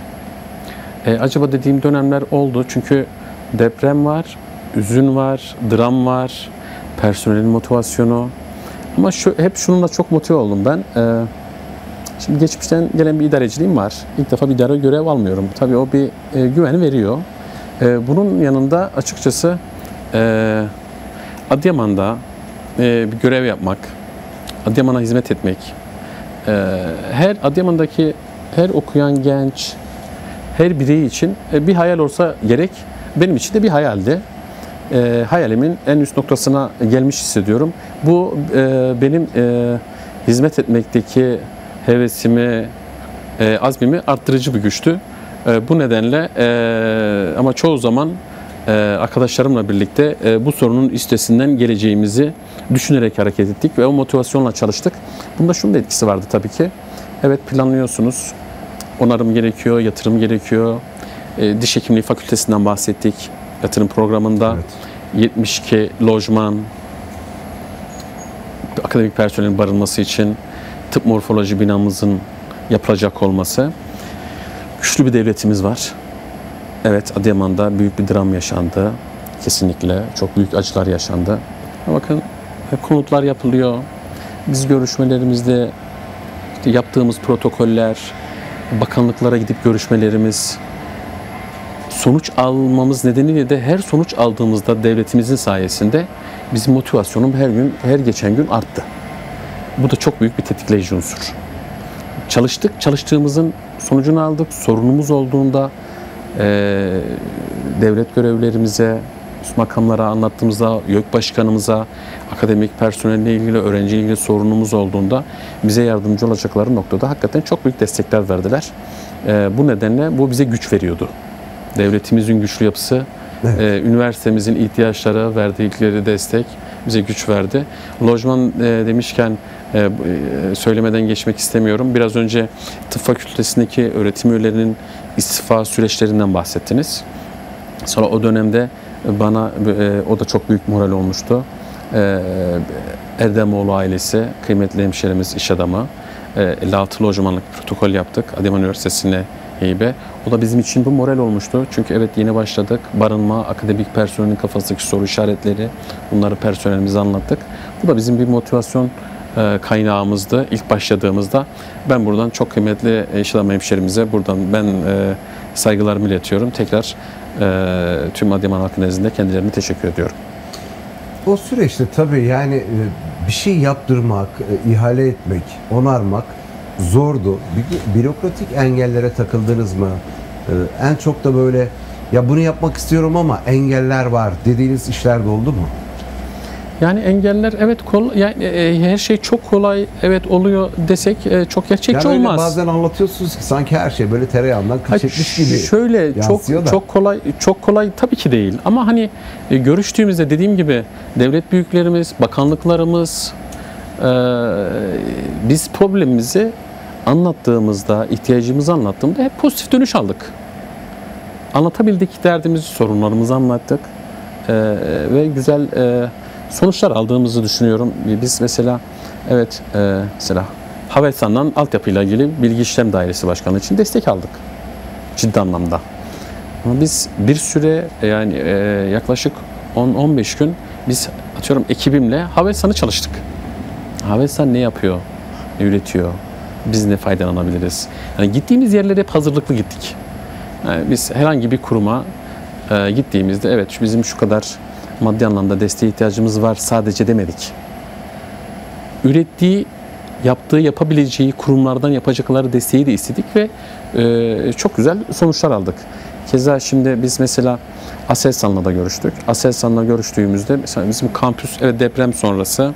E, acaba dediğim dönemler oldu çünkü deprem var, üzün var, dram var, personelin motivasyonu. Ama şu, hep şununla çok motive oldum ben. E, şimdi geçmişten gelen bir idareciliğim var. İlk defa bir idare görev almıyorum. Tabii o bir e, güven veriyor. E, bunun yanında açıkçası e, Adıyaman'da e, bir görev yapmak, Adıyaman'a hizmet etmek, e, her Adıyaman'daki her okuyan genç, her birey için e, bir hayal olsa gerek. Benim için de bir hayaldi. E, hayalimin en üst noktasına gelmiş hissediyorum. Bu e, benim e, hizmet etmekteki hevesimi, e, azmimi arttırıcı bir güçtü. E, bu nedenle e, ama çoğu zaman e, arkadaşlarımla birlikte e, bu sorunun üstesinden geleceğimizi düşünerek hareket ettik ve o motivasyonla çalıştık. Bunda şunun da etkisi vardı tabii ki. Evet, planlıyorsunuz. Onarım gerekiyor, yatırım gerekiyor. E, diş hekimliği fakültesinden bahsettik. Yatırım programında evet. yetmiş iki lojman, akademik personelin barınması için tıp morfoloji binamızın yapılacak olması. Güçlü bir devletimiz var. Evet, Adıyaman'da büyük bir dram yaşandı. Kesinlikle çok büyük acılar yaşandı. Bakın konutlar yapılıyor. Biz görüşmelerimizde işte yaptığımız protokoller, bakanlıklara gidip görüşmelerimiz, sonuç almamız nedeniyle de her sonuç aldığımızda devletimizin sayesinde bizim motivasyonum her gün, her geçen gün arttı. Bu da çok büyük bir tetikleyici unsur. Çalıştık, çalıştığımızın sonucunu aldık. Sorunumuz olduğunda e, devlet görevlilerimize, üst makamlara anlattığımızda, YÖK başkanımıza, akademik personelle ilgili, öğrenciyle ilgili sorunumuz olduğunda bize yardımcı olacakları noktada hakikaten çok büyük destekler verdiler. E, bu nedenle bu bize güç veriyordu. Devletimizin güçlü yapısı, evet. e, üniversitemizin ihtiyaçları, verdikleri destek bize güç verdi. Lojman e, demişken e, e, söylemeden geçmek istemiyorum. Biraz önce tıp fakültesindeki öğretim üyelerinin istifa süreçlerinden bahsettiniz. Sonra o dönemde bana e, o da çok büyük moral olmuştu. E, Erdemoğlu ailesi, kıymetli hemşerimiz, iş adamı, e, elli altı lojmanlık protokol yaptık Adıyaman Üniversitesi'ne heybe. O da bizim için bu moral olmuştu. Çünkü evet, yeni başladık. Barınma, akademik personelin kafasındaki soru işaretleri, bunları personelimize anlattık. Bu da bizim bir motivasyon e, kaynağımızdı ilk başladığımızda. Ben buradan çok kıymetli iş adamı hemşerimize buradan ben e, saygılarımı iletiyorum. Tekrar e, tüm Adıyaman halkı nezdinde kendilerine teşekkür ediyorum.
O süreçte tabii yani bir şey yaptırmak, ihale etmek, onarmak zordu. Bürokratik engellere takıldınız mı? En çok da böyle ya bunu yapmak istiyorum ama engeller var dediğiniz işler de oldu mu?
Yani engeller evet kol yani e, her şey çok kolay evet oluyor desek e, çok gerçekçi
yani
olmaz.
Bazen anlatıyorsunuz ki sanki her şey böyle tereyağından kıl çekmiş gibi.
Şöyle çok
da. çok
kolay çok kolay tabii ki değil ama hani e, görüştüğümüzde dediğim gibi devlet büyüklerimiz, bakanlıklarımız e, biz problemimizi anlattığımızda, ihtiyacımızı anlattığımda hep pozitif dönüş aldık. Anlatabildik, derdimizi, sorunlarımızı anlattık. Ee, ve güzel e, sonuçlar aldığımızı düşünüyorum. Biz mesela evet e, mesela Havelsan'dan altyapıyla ilgili Bilgi İşlem Dairesi Başkanı için destek aldık. Ciddi anlamda. Ama biz bir süre yani e, yaklaşık on on beş gün biz atıyorum ekibimle Havelsan'ı çalıştık. Havelsan ne yapıyor? Ne üretiyor? Biz ne faydalanabiliriz? Yani gittiğimiz yerlere hep hazırlıklı gittik. Yani biz herhangi bir kuruma e, gittiğimizde evet bizim şu kadar maddi anlamda desteğe ihtiyacımız var sadece demedik. Ürettiği, yaptığı, yapabileceği kurumlardan yapacakları desteği de istedik ve e, çok güzel sonuçlar aldık. Keza şimdi biz mesela Aselsan'la da görüştük. Aselsan'la görüştüğümüzde mesela bizim kampüs evet, deprem sonrası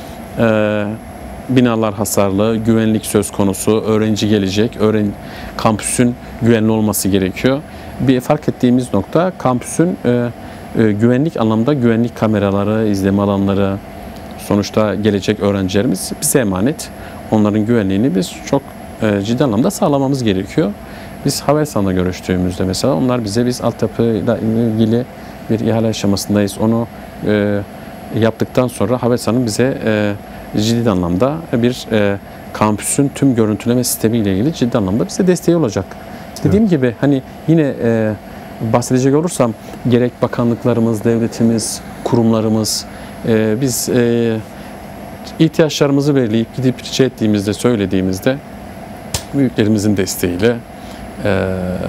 e, binalar hasarlı, güvenlik söz konusu, öğrenci gelecek, öğren kampüsün güvenli olması gerekiyor. Bir fark ettiğimiz nokta kampüsün e, e, güvenlik anlamda güvenlik kameraları, izleme alanları, sonuçta gelecek öğrencilerimiz bize emanet. Onların güvenliğini biz çok e, ciddi anlamda sağlamamız gerekiyor. Biz Havelsan'la görüştüğümüzde mesela onlar bize biz altyapıyla ilgili bir ihale aşamasındayız. Onu e, yaptıktan sonra Havelsan'ın bize e, ciddi anlamda bir e, kampüsün tüm görüntüleme sistemiyle ilgili ciddi anlamda bize desteği olacak. Evet. Dediğim gibi hani yine e, bahsedecek olursam gerek bakanlıklarımız, devletimiz, kurumlarımız e, biz e, ihtiyaçlarımızı belirleyip gidip rica ettiğimizde, söylediğimizde büyüklerimizin desteğiyle e,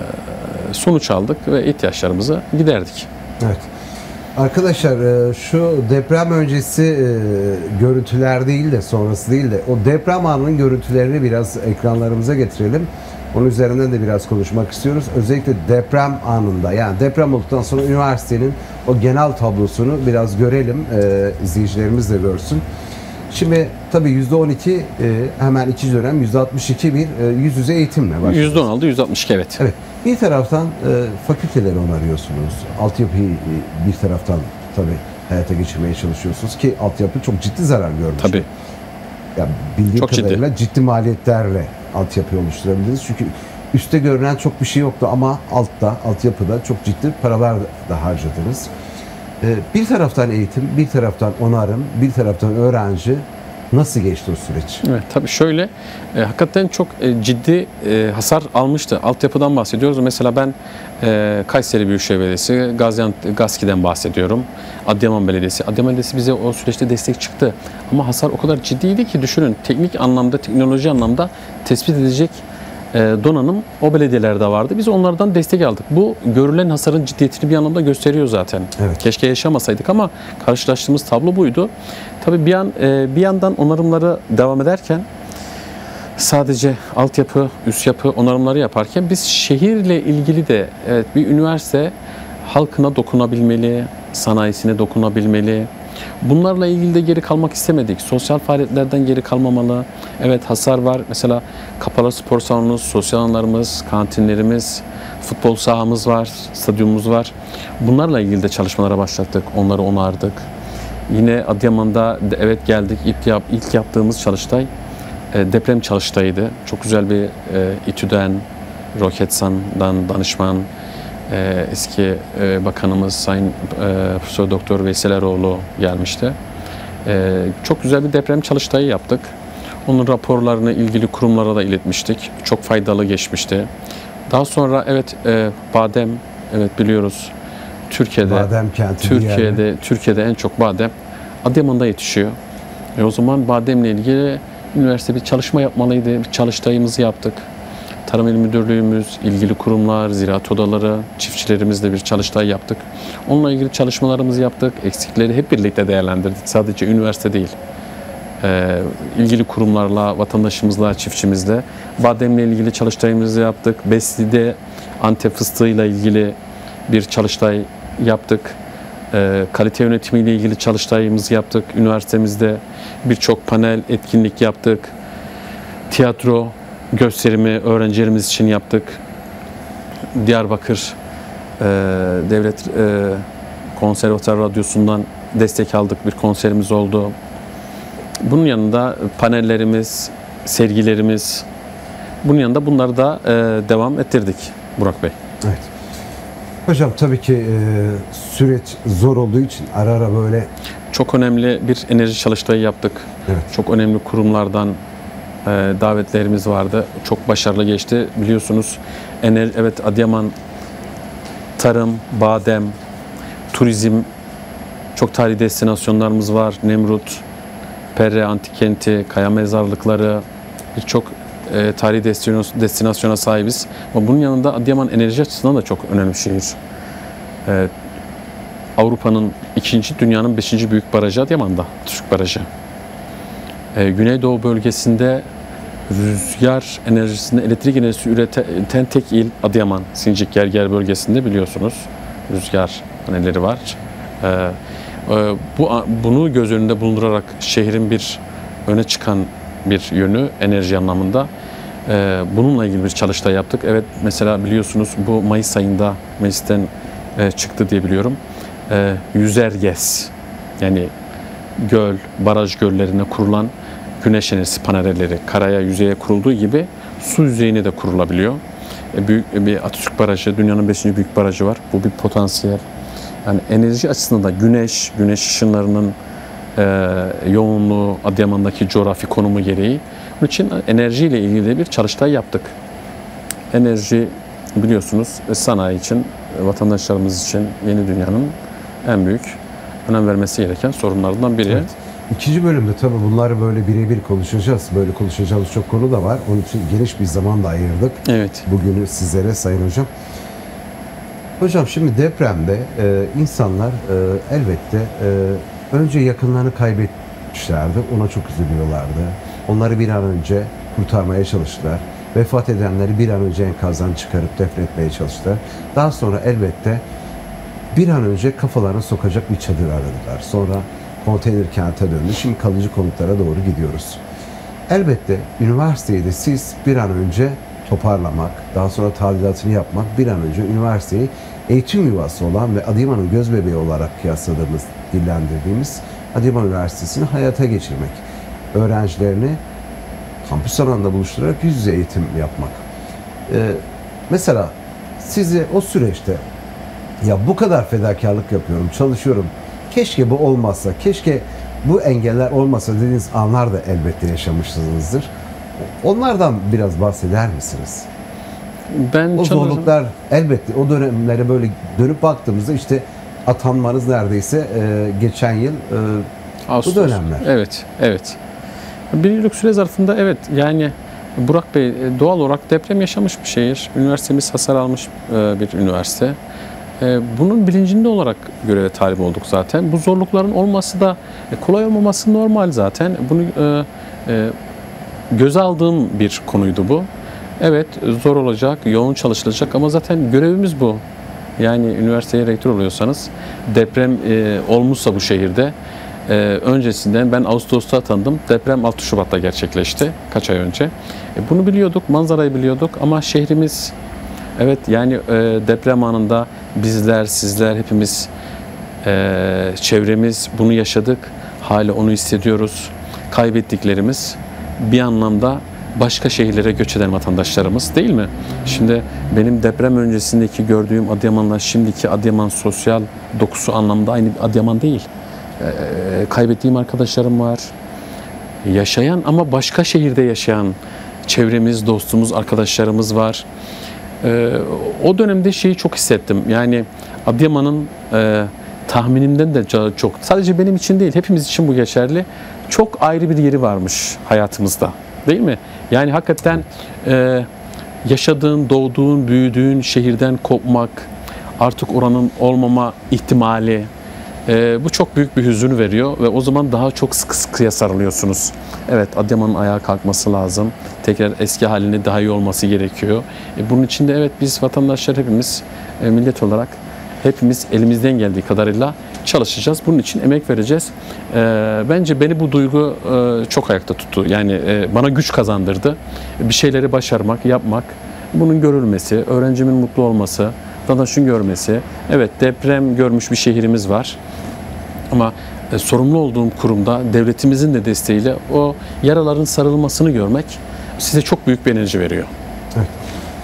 sonuç aldık ve ihtiyaçlarımızı giderdik.
Evet. Arkadaşlar şu deprem öncesi görüntüler değil de sonrası değil de o deprem anının görüntülerini biraz ekranlarımıza getirelim. Onun üzerinden de biraz konuşmak istiyoruz. Özellikle deprem anında yani deprem olduktan sonra üniversitenin o genel tablosunu biraz görelim. İzleyicilerimiz de görsün. Şimdi tabii yüzde on iki hemen ikinci dönem yüzde altmış iki bir yüz yüze eğitimle başlıyor.
yüzde on altı, yüzde altmış iki evet.
Evet. Bir taraftan e, fakülteleri onarıyorsunuz. Altyapıyı e, bir taraftan tabii hayata geçirmeye çalışıyorsunuz ki altyapı çok ciddi zarar görmüş.
Tabii.
Ya bildiğim
çok
kadarıyla
ciddi.
ciddi maliyetlerle altyapıyı oluşturabiliriz. Çünkü üstte görünen çok bir şey yoktu ama altta, altyapıda çok ciddi paralar da harcadınız. E, bir taraftan eğitim, bir taraftan onarım, bir taraftan öğrenci. Nasıl geçti o süreç?
Evet, tabii şöyle, e, hakikaten çok e, ciddi e, hasar almıştı. Altyapıdan bahsediyoruz. Mesela ben e, Kayseri Büyükşehir Belediyesi, Gaziantep, Gaski'den bahsediyorum. Adıyaman Belediyesi. Adıyaman Belediyesi bize o süreçte destek çıktı. Ama hasar o kadar ciddiydi ki düşünün, teknik anlamda, teknoloji anlamda tespit edecek e, donanım o belediyelerde vardı. Biz onlardan destek aldık. Bu görülen hasarın ciddiyetini bir anlamda gösteriyor zaten.
Evet.
Keşke yaşamasaydık ama karşılaştığımız tablo buydu. Tabii bir yan bir yandan onarımları devam ederken sadece altyapı, üst yapı onarımları yaparken biz şehirle ilgili de evet bir üniversite halkına dokunabilmeli, sanayisine dokunabilmeli. Bunlarla ilgili de geri kalmak istemedik. Sosyal faaliyetlerden geri kalmamalı. Evet hasar var. Mesela kapalı spor salonumuz, sosyal alanlarımız, kantinlerimiz, futbol sahamız var, stadyumumuz var. Bunlarla ilgili de çalışmalara başlattık. Onları onardık. Yine Adıyaman'da evet geldik. İlk, yap, ilk yaptığımız çalıştay e, deprem çalıştayıydı. Çok güzel bir e, İTÜ'den, Roketsan'dan danışman, e, eski e, bakanımız Sayın e, Profesör Doktor Veysel Eroğlu gelmişti. E, çok güzel bir deprem çalıştayı yaptık. Onun raporlarını ilgili kurumlara da iletmiştik. Çok faydalı geçmişti. Daha sonra evet e, badem evet biliyoruz. Türkiye'de
badem kenti
Türkiye'de Türkiye'de en çok badem Adıyaman'da yetişiyor. E o zaman bademle ilgili üniversite bir çalışma yapmalıydı. Bir çalıştayımızı yaptık. Tarım İl Müdürlüğümüz, ilgili kurumlar, ziraat odaları, çiftçilerimizle bir çalıştay yaptık. Onunla ilgili çalışmalarımızı yaptık. Eksikleri hep birlikte değerlendirdik. Sadece üniversite değil. E, ilgili kurumlarla, vatandaşımızla, çiftçimizle bademle ilgili çalıştayımızı yaptık. Besli'de Antep fıstığıyla ilgili bir çalıştay yaptık. E, kalite yönetimiyle ilgili çalıştayımızı yaptık. Üniversitemizde birçok panel, etkinlik yaptık. Tiyatro gösterimi öğrencilerimiz için yaptık. Diyarbakır e, Devlet e, Konservatuar Radyosu'ndan destek aldık. Bir konserimiz oldu. Bunun yanında panellerimiz, sergilerimiz, bunun yanında bunları da e, devam ettirdik Burak Bey.
Evet. Hocam tabii ki e, süreç zor olduğu için ara ara böyle
Çok önemli bir enerji çalıştayı yaptık.
evet.
Çok önemli kurumlardan e, davetlerimiz vardı. Çok başarılı geçti. Biliyorsunuz ener evet Adıyaman tarım, badem, turizm, çok tarihi destinasyonlarımız var. Nemrut, Perre Antik Kenti, Kaya Mezarlıkları, birçok e, tarihi destinasyona sahibiz. Ama bunun yanında Adıyaman enerji açısından da çok önemli bir şehir. E, Avrupa'nın ikinci, dünyanın beşinci büyük barajı Adıyaman'da, Türk Barajı. E, Güneydoğu bölgesinde rüzgar enerjisinde elektrik enerjisi üreten tek il Adıyaman. Sincik Gerger bölgesinde biliyorsunuz rüzgar paneleri var. E, e, bu bunu göz önünde bulundurarak şehrin bir öne çıkan bir yönü enerji anlamında. E, bununla ilgili bir çalıştay yaptık. Evet, mesela biliyorsunuz bu Mayıs ayında meclisten e, çıktı diye biliyorum. E, yüzer GES, yani göl, baraj göllerine kurulan güneş enerjisi panelleri karaya, yüzeye kurulduğu gibi su yüzeyine de kurulabiliyor. E, büyük bir Atatürk Barajı, dünyanın beşinci büyük barajı var. Bu bir potansiyel. Yani enerji açısından da güneş, güneş ışınlarının e, yoğunluğu, Adıyaman'daki coğrafi konumu gereği. Bunun için enerjiyle ilgili bir çalıştay yaptık. Enerji biliyorsunuz sanayi için, vatandaşlarımız için yeni dünyanın en büyük önem vermesi gereken sorunlardan biri.
Evet. İkinci bölümde tabii bunları böyle birebir konuşacağız. Böyle konuşacağımız çok konu da var. Onun için geniş bir zaman da ayırdık.
Evet.
Bugünü sizlere Sayın Hocam. Hocam şimdi depremde e, insanlar e, elbette e, önce yakınlarını kaybetmişlerdi. Ona çok üzülüyorlardı. Onları bir an önce kurtarmaya çalıştılar. Vefat edenleri bir an önce enkazdan çıkarıp defnetmeye çalıştılar. Daha sonra elbette bir an önce kafalarını sokacak bir çadır aradılar. Sonra konteyner kente döndü. Şimdi kalıcı konutlara doğru gidiyoruz. Elbette üniversiteyi de siz bir an önce toparlamak, daha sonra tadilatını yapmak, bir an önce üniversiteyi eğitim yuvası olan ve Adıyaman'ın gözbebeği olarak kıyasladığımız, dillendirdiğimiz Adıyaman Üniversitesi'ni hayata geçirmek. Öğrencilerini kampüs alanında buluşturarak yüz yüze eğitim yapmak. Ee, mesela sizi o süreçte ya bu kadar fedakarlık yapıyorum, çalışıyorum, keşke bu olmazsa, keşke bu engeller olmasa dediğiniz anlar da elbette yaşamışsınızdır. Onlardan biraz bahseder misiniz?
Ben
O
çalışım...
zorluklar elbette o dönemlere böyle dönüp baktığımızda işte atanmanız neredeyse e, geçen yıl e,
Ağustos.
bu dönemler.
Evet, evet. Bir yıllık süre zarfında evet, yani Burak Bey doğal olarak deprem yaşamış bir şehir. Üniversitemiz hasar almış bir üniversite. Bunun bilincinde olarak göreve talip olduk zaten. Bu zorlukların olması da kolay olmaması normal zaten. Bunu göze aldığım bir konuydu bu. Evet, zor olacak, yoğun çalışılacak ama zaten görevimiz bu. Yani üniversiteye rektör oluyorsanız, deprem olmuşsa bu şehirde, Ee, öncesinden ben Ağustos'ta atandım. Deprem altı Şubat'ta gerçekleşti. Kaç ay önce. E, bunu biliyorduk, manzarayı biliyorduk ama şehrimiz, evet yani e, deprem anında bizler, sizler hepimiz, e, çevremiz bunu yaşadık. Hala onu hissediyoruz. Kaybettiklerimiz bir anlamda başka şehirlere göç eden vatandaşlarımız, değil mi? Şimdi benim deprem öncesindeki gördüğüm Adıyaman'la şimdiki Adıyaman sosyal dokusu anlamda aynı Adıyaman değil. Kaybettiğim arkadaşlarım var. Yaşayan ama başka şehirde yaşayan çevremiz, dostumuz, arkadaşlarımız var. O dönemde şeyi çok hissettim. Yani Adıyaman'ın e, tahminimden de çok, sadece benim için değil, hepimiz için bu geçerli. Çok ayrı bir yeri varmış hayatımızda. Değil mi? Yani hakikaten e, yaşadığın, doğduğun, büyüdüğün şehirden kopmak, artık oranın olmama ihtimali, Ee, bu çok büyük bir hüzün veriyor ve o zaman daha çok sıkı sıkıya sarılıyorsunuz. Evet, Adıyaman'ın ayağa kalkması lazım. Tekrar eski haline daha iyi olması gerekiyor. E, bunun için de evet biz vatandaşlar hepimiz, e, millet olarak hepimiz elimizden geldiği kadarıyla çalışacağız. Bunun için emek vereceğiz. E, bence beni bu duygu e, çok ayakta tuttu. Yani e, bana güç kazandırdı. Bir şeyleri başarmak, yapmak, bunun görülmesi, öğrencimin mutlu olması, vatandaşın görmesi. Evet, deprem görmüş bir şehrimiz var. Ama e, sorumlu olduğum kurumda devletimizin de desteğiyle o yaraların sarılmasını görmek size çok büyük bir enerji veriyor.
Evet.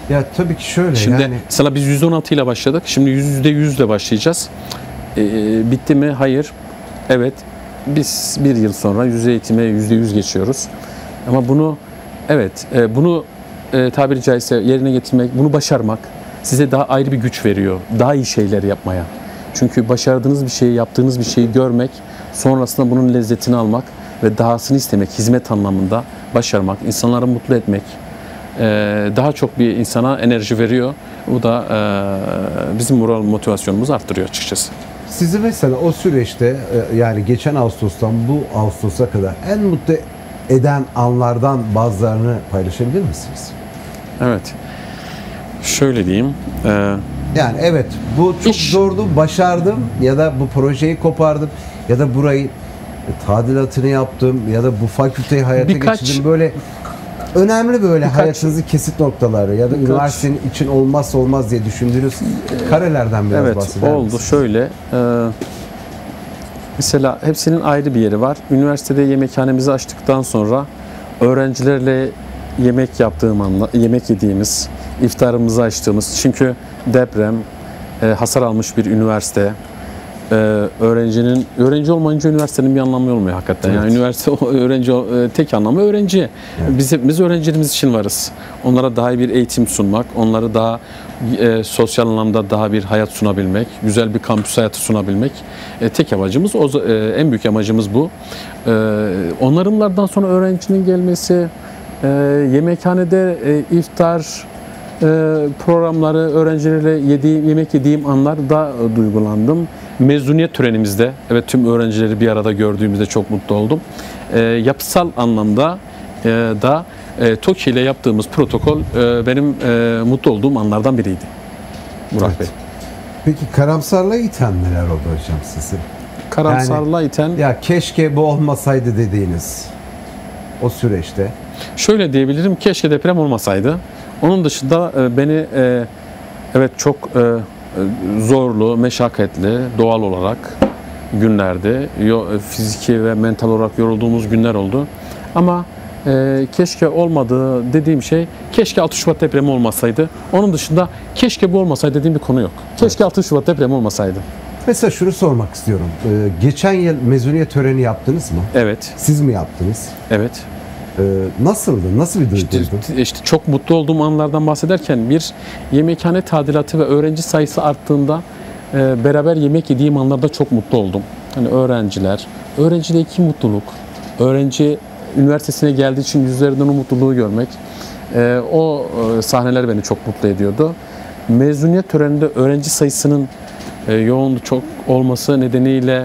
Ya tabii ki şöyle
Şimdi
yani.
mesela biz yüzde on altı ile başladık. Şimdi yüzde yüz ile başlayacağız. Ee, bitti mi? Hayır. Evet. Biz bir yıl sonra yüz eğitime yüzde yüz geçiyoruz. Ama bunu evet e, bunu e, tabiri caizse yerine getirmek, bunu başarmak size daha ayrı bir güç veriyor. Daha iyi şeyler yapmaya. Çünkü başardığınız bir şeyi, yaptığınız bir şeyi görmek, sonrasında bunun lezzetini almak ve dahasını istemek, hizmet anlamında başarmak, insanları mutlu etmek e, daha çok bir insana enerji veriyor. Bu da e, bizim moral motivasyonumuzu arttırıyor açıkçası.
Sizi mesela o süreçte e, yani geçen Ağustos'tan bu Ağustos'a kadar en mutlu eden anlardan bazılarını paylaşabilir misiniz?
Evet. Şöyle diyeyim. E,
Yani evet bu çok
İş-
zordu, başardım ya da bu projeyi kopardım ya da burayı tadilatını yaptım ya da bu fakülteyi hayata
Birkaç-
geçirdim. Böyle önemli böyle
Birkaç-
hayatınızın kesit noktaları ya da
Birkaç-
üniversitenin için olmazsa olmaz diye düşündüğünüz karelerden biraz
evet
bahseder
oldu.
misiniz?
Şöyle e, mesela hepsinin ayrı bir yeri var. Üniversitede yemekhanemizi açtıktan sonra öğrencilerle yemek yaptığım anla, yemek yediğimiz, iftarımızı açtığımız. Çünkü deprem, e, hasar almış bir üniversite. e, öğrencinin öğrenci olmayınca üniversitenin bir anlamı olmuyor hakikaten. Yani
Evet.
üniversite o öğrenci e, tek anlamı öğrenci. Biz hepimiz öğrencilerimiz için varız. Onlara daha iyi bir eğitim sunmak, onları daha e, sosyal anlamda daha bir hayat sunabilmek, güzel bir kampüs hayatı sunabilmek. E, tek amacımız o, e, en büyük amacımız bu. E, onarımlardan sonra öğrencinin gelmesi, e, yemekhanede e, iftar e, programları, öğrencilerle yediğim, yemek yediğim anlarda e, duygulandım. Mezuniyet törenimizde, evet tüm öğrencileri bir arada gördüğümüzde çok mutlu oldum. E, yapısal anlamda e, da e, TOKİ ile yaptığımız protokol e, benim e, mutlu olduğum anlardan biriydi. Burak
Evet.
Bey.
Peki karamsarlığa iten neler oldu hocam sizi?
Karamsarlığa iten,
Ya keşke bu olmasaydı dediğiniz o süreçte.
şöyle diyebilirim, keşke deprem olmasaydı. Onun dışında e, beni e, evet çok e, e, zorlu, meşakkatli, doğal olarak günlerdi. Yo, fiziki ve mental olarak yorulduğumuz günler oldu. Ama e, keşke olmadı dediğim şey, keşke altı Şubat depremi olmasaydı. Onun dışında keşke bu olmasaydı dediğim bir konu yok. Keşke altı Şubat depremi olmasaydı.
Mesela şunu sormak istiyorum. Ee, geçen yıl mezuniyet töreni yaptınız mı?
Evet,
Siz mi yaptınız?
evet.
Ee, nasıldı? Nasıl bir duyguydu?
İşte, işte çok mutlu olduğum anlardan bahsederken bir yemekhane tadilatı ve öğrenci sayısı arttığında e, beraber yemek yediğim anlarda çok mutlu oldum. Hani öğrenciler, öğrencideki mutluluk, öğrenci üniversitesine geldiği için yüzlerinden o mutluluğu görmek, e, o e, sahneler beni çok mutlu ediyordu. Mezuniyet töreninde öğrenci sayısının e, yoğun çok olması nedeniyle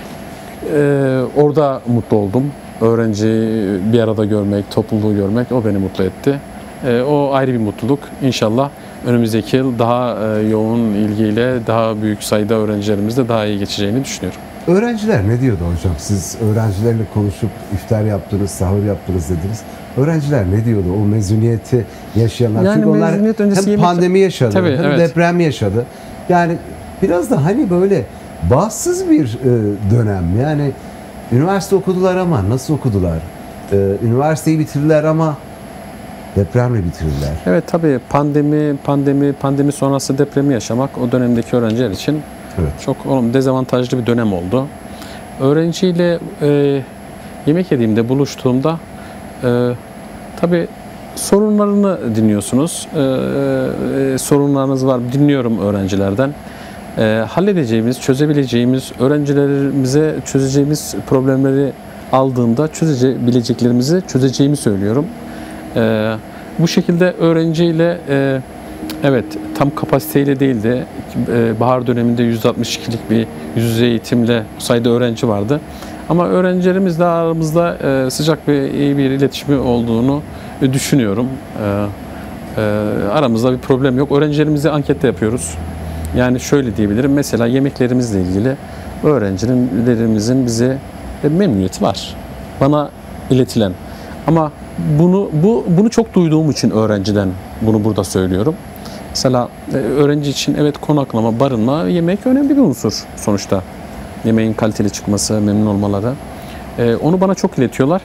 e, orada mutlu oldum. Öğrenciyi bir arada görmek, topluluğu görmek o beni mutlu etti. E, o ayrı bir mutluluk. İnşallah önümüzdeki yıl daha e, yoğun ilgiyle, daha büyük sayıda öğrencilerimizle daha iyi geçeceğini düşünüyorum.
Öğrenciler ne diyordu hocam? Siz öğrencilerle konuşup iftar yaptınız, sahur yaptınız dediniz. Öğrenciler ne diyordu? O mezuniyeti yaşayanlar.
Yani
Çünkü onlar
mezuniyet öncesi
hem
yemek-
pandemi yaşadı,
Tabii,
hem
evet.
deprem yaşadı. Yani biraz da hani böyle bahtsız bir e, dönem. Yani üniversite okudular ama nasıl okudular? E, üniversiteyi bitirdiler ama depremle bitirdiler.
Evet tabii pandemi, pandemi, pandemi sonrası depremi yaşamak o dönemdeki öğrenciler için
Evet.
çok oğlum, dezavantajlı bir dönem oldu. Öğrenciyle e, yemek yediğimde, buluştuğumda e, tabii sorunlarını dinliyorsunuz. E, e, sorunlarınız var, dinliyorum öğrencilerden. E, halledeceğimiz, çözebileceğimiz, öğrencilerimize çözeceğimiz problemleri aldığımda çözebileceklerimizi çözeceğimi söylüyorum. E, bu şekilde öğrenciyle e, evet tam kapasiteyle değil de e, bahar döneminde yüzde altmış ikilik bir yüz yüze eğitimle sayıda öğrenci vardı. Ama öğrencilerimizle aramızda e, sıcak ve iyi bir iletişimi olduğunu e, düşünüyorum. E, e, aramızda bir problem yok. Öğrencilerimize ankette yapıyoruz. Yani şöyle diyebilirim. Mesela yemeklerimizle ilgili öğrencilerimizin bize e, memnuniyeti var. Bana iletilen. Ama bunu bu bunu çok duyduğum için öğrenciden bunu burada söylüyorum. Mesela e, öğrenci için evet konaklama, barınma, yemek önemli bir unsur sonuçta. Yemeğin kaliteli çıkması, memnun olmaları. E, onu bana çok iletiyorlar.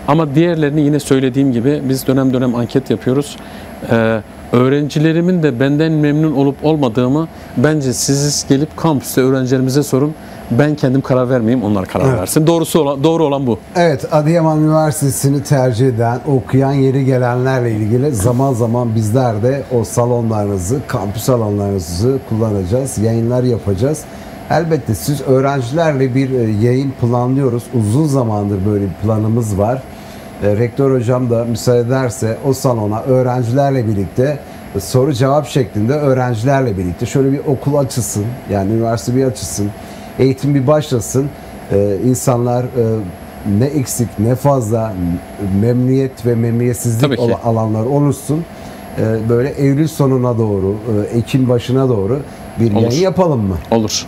Ama diğerlerini yine söylediğim gibi biz dönem dönem anket yapıyoruz. Ee, öğrencilerimin de benden memnun olup olmadığımı bence siz gelip kampüste öğrencilerimize sorun. Ben kendim karar vermeyeyim, onlar karar
Evet.
versin. Doğrusu olan, doğru olan bu.
Evet, Adıyaman Üniversitesi'ni tercih eden, okuyan, yeri gelenlerle ilgili zaman zaman bizler de o salonlarınızı, kampüs alanlarınızı kullanacağız, yayınlar yapacağız. Elbette siz öğrencilerle bir yayın planlıyoruz. Uzun zamandır böyle bir planımız var. Rektör hocam da müsaade ederse o salona öğrencilerle birlikte soru cevap şeklinde öğrencilerle birlikte şöyle bir okul açılsın, yani üniversite bir açılsın, eğitim bir başlasın. Ee, insanlar e, ne eksik ne fazla memnuniyet ve memnuniyetsizlik
Tabii ki.
alanlar oluşsun. Ee, böyle Eylül sonuna doğru, e, Ekim başına doğru bir
Olur.
yayın yapalım mı?
Olur.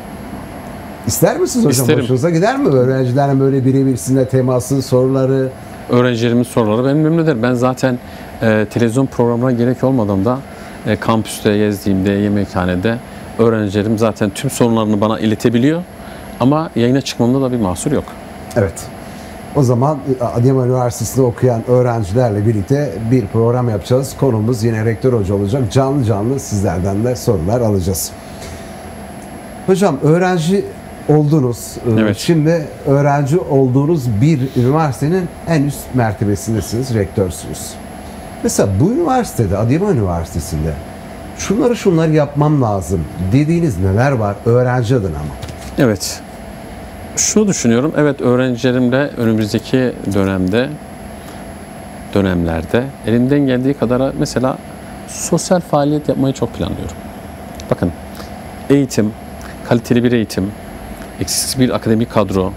İster misiniz hocam?
İsterim.
Hoşunuza gider mi? Öğrencilerin böyle birebir sizinle teması, soruları.
Öğrencilerimin soruları beni memnun eder. Ben zaten e, televizyon programına gerek olmadan da e, kampüste gezdiğimde, yemekhanede öğrencilerim zaten tüm sorunlarını bana iletebiliyor. Ama yayına çıkmamda da bir mahsur yok.
Evet. O zaman Adıyaman Üniversitesi'nde okuyan öğrencilerle birlikte bir program yapacağız. Konumuz yine rektör hoca olacak. Canlı canlı sizlerden de sorular alacağız. Hocam öğrenci oldunuz.
Evet.
Şimdi öğrenci olduğunuz bir üniversitenin en üst mertebesindesiniz, rektörsünüz. Mesela bu üniversitede, Adıyaman Üniversitesi'nde şunları şunları yapmam lazım dediğiniz neler var öğrenci adına ama?
Evet. Şunu düşünüyorum. Evet, öğrencilerimle önümüzdeki dönemde dönemlerde elimden geldiği kadar mesela sosyal faaliyet yapmayı çok planlıyorum. Bakın, eğitim, kaliteli bir eğitim, eksiksiz bir akademik kadro,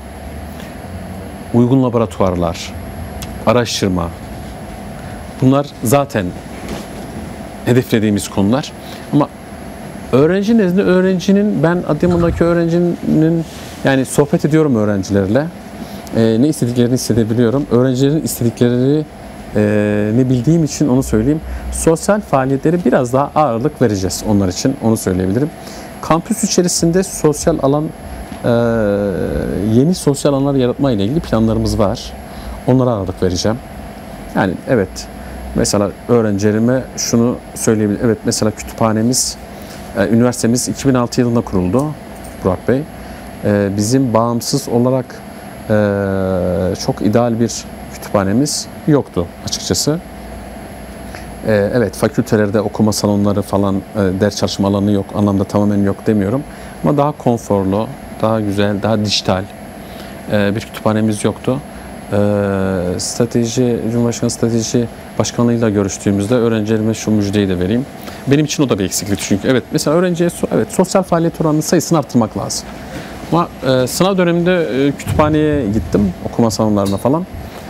uygun laboratuvarlar, araştırma, bunlar zaten hedeflediğimiz konular. Ama öğrenci nezdinde öğrencinin, ben Adıyaman'daki öğrencinin, yani sohbet ediyorum öğrencilerle. Ee, ne istediklerini hissedebiliyorum. Öğrencilerin istediklerini e, ne bildiğim için onu söyleyeyim. Sosyal faaliyetleri biraz daha ağırlık vereceğiz onlar için. Onu söyleyebilirim. Kampüs içerisinde sosyal alan, e, yeni sosyal alanlar yaratma ile ilgili planlarımız var. Onlara ağırlık vereceğim. Yani evet, mesela öğrencilerime şunu söyleyebilirim. Evet, mesela kütüphanemiz, e, üniversitemiz iki bin altı yılında kuruldu Burak Bey. E, bizim bağımsız olarak e, çok ideal bir kütüphanemiz yoktu açıkçası. E, evet, fakültelerde okuma salonları falan, e, ders çalışma alanı yok, anlamda tamamen yok demiyorum. Ama daha konforlu, daha güzel, daha dijital e, bir kütüphanemiz yoktu. E, strateji, Cumhurbaşkanı Strateji Başkanlığı'yla görüştüğümüzde öğrencilerime şu müjdeyi de vereyim. Benim için o da bir eksiklik çünkü. Evet, mesela öğrenciye evet, sosyal faaliyet oranının sayısını arttırmak lazım. Ama e, sınav döneminde e, kütüphaneye gittim, okuma salonlarına falan.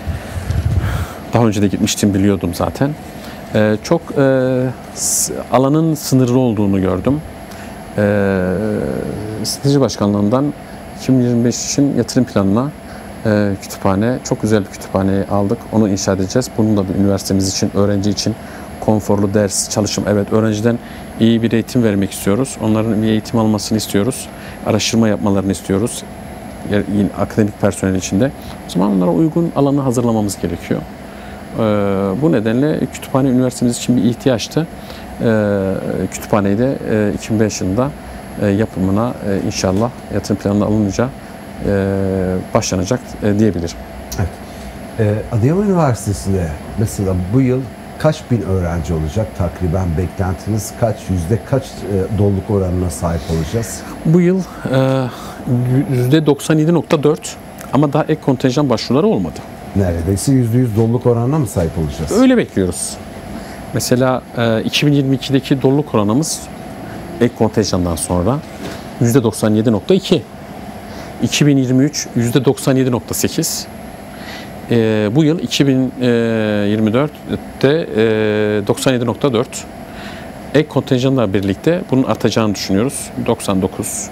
Daha önce de gitmiştim, biliyordum zaten. E, çok e, alanın sınırlı olduğunu gördüm. E, Strateji Başkanlığı'ndan iki bin yirmi beş için yatırım planına e, kütüphane, çok güzel bir kütüphane aldık. Onu inşa edeceğiz. Bunu da bir üniversitemiz için, öğrenci için konforlu ders, çalışım. Evet, öğrenciden iyi bir eğitim vermek istiyoruz. Onların bir eğitim almasını istiyoruz. Araştırma yapmalarını istiyoruz. Yine akademik personel içinde. O zaman onlara uygun alanı hazırlamamız gerekiyor. Ee, bu nedenle kütüphane üniversitemiz için bir ihtiyaçtı. Ee, kütüphaneyi de e, iki bin beş yılında e, yapımına e, inşallah yatırım planına alınınca e, başlanacak e, diyebilirim.
Evet. Ee, Adıyaman Üniversitesi'nde mesela bu yıl kaç bin öğrenci olacak takriben, beklentiniz kaç, yüzde kaç e, doluluk oranına sahip olacağız?
Bu yıl e, yüzde doksan yedi nokta dört ama daha ek kontenjan başvuruları olmadı.
Neredeyse yüzde yüz doluluk oranına mı sahip olacağız?
Öyle bekliyoruz. Mesela e, iki bin yirmi ikideki doluluk oranımız ek kontenjandan sonra yüzde doksan yedi nokta iki. iki bin yirmi üç yüzde doksan yedi nokta sekiz. E, bu yıl iki bin yirmi dörtte e, doksan yedi nokta dört. Ek kontenjanla birlikte bunun artacağını düşünüyoruz. doksan dokuz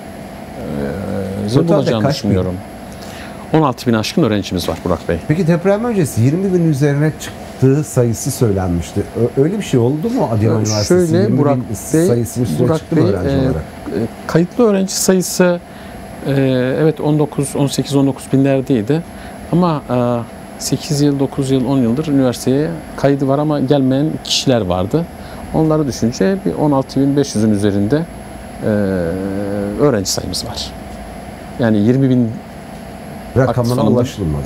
e, bulacağını düşünüyorum. on altı bin aşkın öğrencimiz var Burak Bey.
Peki deprem öncesi yirmi bin üzerine çıktığı sayısı söylenmişti. Öyle bir şey oldu mu Adıyaman Üniversitesi?
Şöyle Burak Bey,
sayısının üstüne
Burak
çıktı
Bey,
mı öğrenci
e,
olarak?
Kayıtlı öğrenci sayısı e, evet on dokuz, on sekiz, on dokuz binlerdeydi. Ama e, sekiz yıl, dokuz yıl, on yıldır üniversiteye kaydı var ama gelmeyen kişiler vardı. Onları düşünce bir on altı bin beş yüzün üzerinde e, öğrenci sayımız var. Yani yirmi bin
Rakamına
aktif
ulaşılmadı.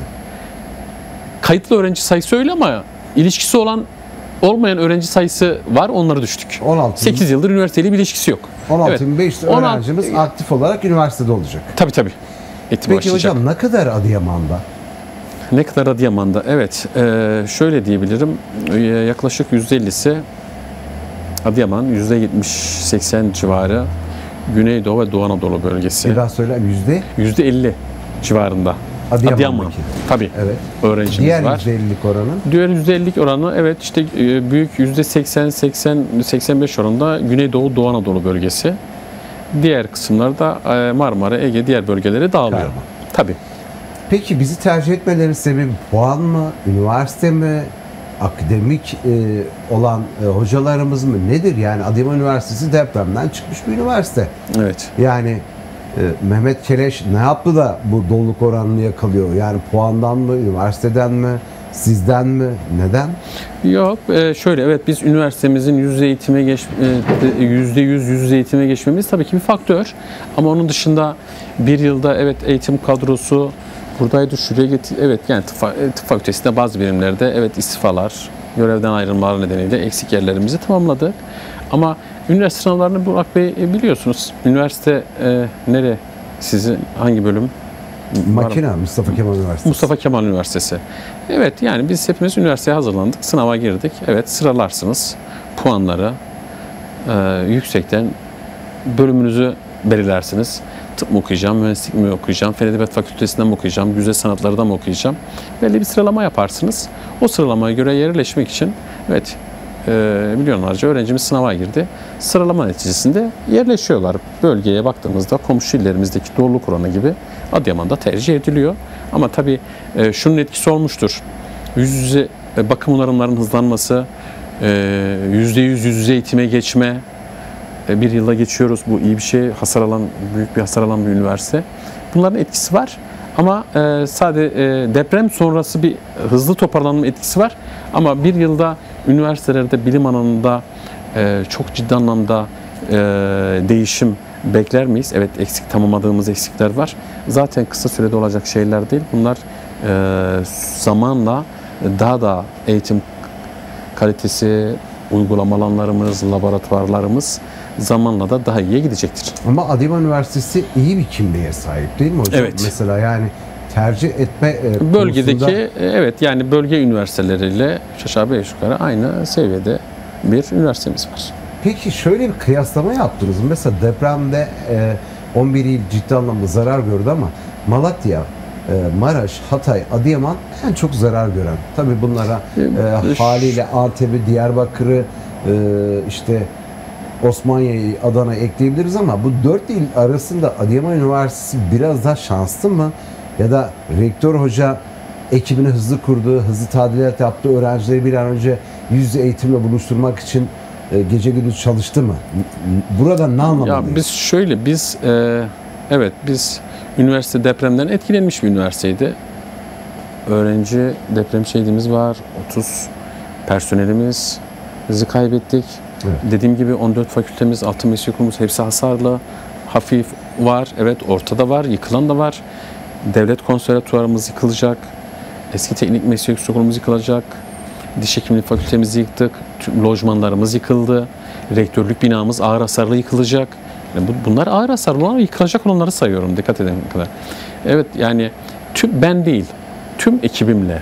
Kayıtlı öğrenci sayısı öyle ama ilişkisi olan olmayan öğrenci sayısı var, onları düştük.
on altı
sekiz yıldır üniversiteyle bir ilişkisi yok.
on altı bin beş yüz
Evet.
öğrencimiz aktif olarak üniversitede olacak.
Tabii tabii. Eğitim
Peki
başlayacak.
hocam ne kadar Adıyaman'da?
Ne kadar Adıyaman'da? Evet, e, şöyle diyebilirim. E, yaklaşık yüzde ellisi Adıyaman, yüzde yetmiş seksen civarı Güneydoğu ve Doğu Anadolu bölgesi.
Bir daha söyle, yüzde
yüzde elli civarında.
Adıyaman'daki.
Adıyaman. Tabii.
Evet.
Öğrencimiz
Diğer
var.
yüzde ellilik oranı?
Diğer yüzde ellilik oranı evet işte e, büyük yüzde seksen seksen seksen beş oranında Güneydoğu Doğu Anadolu bölgesi. Diğer kısımlar da e, Marmara, Ege diğer bölgelere dağılıyor.
Karma.
Tabii.
Peki bizi tercih etmelerinin sebebi puan mı, üniversite mi, akademik e, olan e, hocalarımız mı, nedir? Yani Adıyaman Üniversitesi depremden çıkmış bir üniversite.
Evet.
Yani e, Mehmet Keleş ne yaptı da bu doluluk oranını yakalıyor? Yani puandan mı, üniversiteden mi, sizden mi, neden?
Yok, e, şöyle evet biz üniversitemizin yüz eğitime geç e, yüzde yüz yüz eğitime geçmemiz tabii ki bir faktör. Ama onun dışında bir yılda evet eğitim kadrosu buradaydı, şuraya getir. Evet yani tıp, tıp fakültesinde bazı birimlerde evet istifalar, görevden ayrılmalar nedeniyle eksik yerlerimizi tamamladık. Ama üniversite sınavlarını Burak Bey e, biliyorsunuz. Üniversite e, nere? Sizin hangi bölüm?
Makine, Mustafa Kemal Üniversitesi.
Mustafa Kemal Üniversitesi. Evet yani biz hepimiz üniversiteye hazırlandık. Sınava girdik. Evet sıralarsınız. Puanları e, yüksekten bölümünüzü belirlersiniz. Tıp mı okuyacağım, mühendislik mi okuyacağım, Fen Edebiyat Fakültesinden mi okuyacağım, güzel sanatlardan mı okuyacağım? Belli bir sıralama yaparsınız. O sıralamaya göre yerleşmek için evet e, milyonlarca öğrencimiz sınava girdi. Sıralama neticesinde yerleşiyorlar. Bölgeye baktığımızda komşu illerimizdeki doluluk oranı gibi Adıyaman'da tercih ediliyor. Ama tabii e, şunun etkisi olmuştur. Yüz yüze e, bakım onarımlarının hızlanması, e, yüzde yüz yüz yüze eğitime geçme, e, bir yılda geçiyoruz. Bu iyi bir şey. Hasar alan, büyük bir hasar alan bir üniversite. Bunların etkisi var. Ama e, sadece e, deprem sonrası bir hızlı toparlanma etkisi var. Ama bir yılda üniversitelerde bilim alanında e, çok ciddi anlamda e, değişim bekler miyiz? Evet eksik tamamladığımız eksikler var. Zaten kısa sürede olacak şeyler değil. Bunlar e, zamanla daha da eğitim kalitesi, uygulama alanlarımız, laboratuvarlarımız zamanla da daha iyiye gidecektir.
Ama Adıyaman Üniversitesi iyi bir kimliğe sahip değil mi hocam?
Evet.
Mesela yani tercih etme e,
Bölgedeki
konusunda...
e, evet yani bölge üniversiteleriyle aşağı beş yukarı aynı seviyede bir üniversitemiz var.
Peki şöyle bir kıyaslama yaptınız. Mesela depremde e, on bir il ciddi anlamda zarar gördü ama Malatya, e, Maraş, Hatay, Adıyaman en çok zarar gören. Tabii bunlara e, haliyle Antep'i, Diyarbakır'ı, e, işte Osmaniye'yi, Adana'yı ekleyebiliriz ama bu dört il arasında Adıyaman Üniversitesi biraz daha şanslı mı? Ya da rektör hoca ekibini hızlı kurdu, hızlı tadilat yaptı, öğrencileri bir an önce yüz yüze eğitimle buluşturmak için e, gece gündüz çalıştı mı? Burada ne anlamalıyız?
Ya biz şöyle biz e, evet biz üniversite depremden etkilenmiş bir üniversiteydi. Öğrenci deprem şehidimiz var. otuz personelimiz bizi kaybettik.
Evet.
Dediğim gibi on dört fakültemiz, altı meslek okulumuz hepsi hasarlı. Hafif var, evet ortada var, yıkılan da var. Devlet konservatuvarımız yıkılacak. Eski teknik meslek okulumuz yıkılacak. Diş hekimliği fakültemizi yıktık. Tüm lojmanlarımız yıkıldı. Rektörlük binamız ağır hasarlı yıkılacak. Yani bu, bunlar ağır hasarlı olan ve yıkılacak olanları sayıyorum dikkat edin kadar. Evet yani tüm ben değil, tüm ekibimle,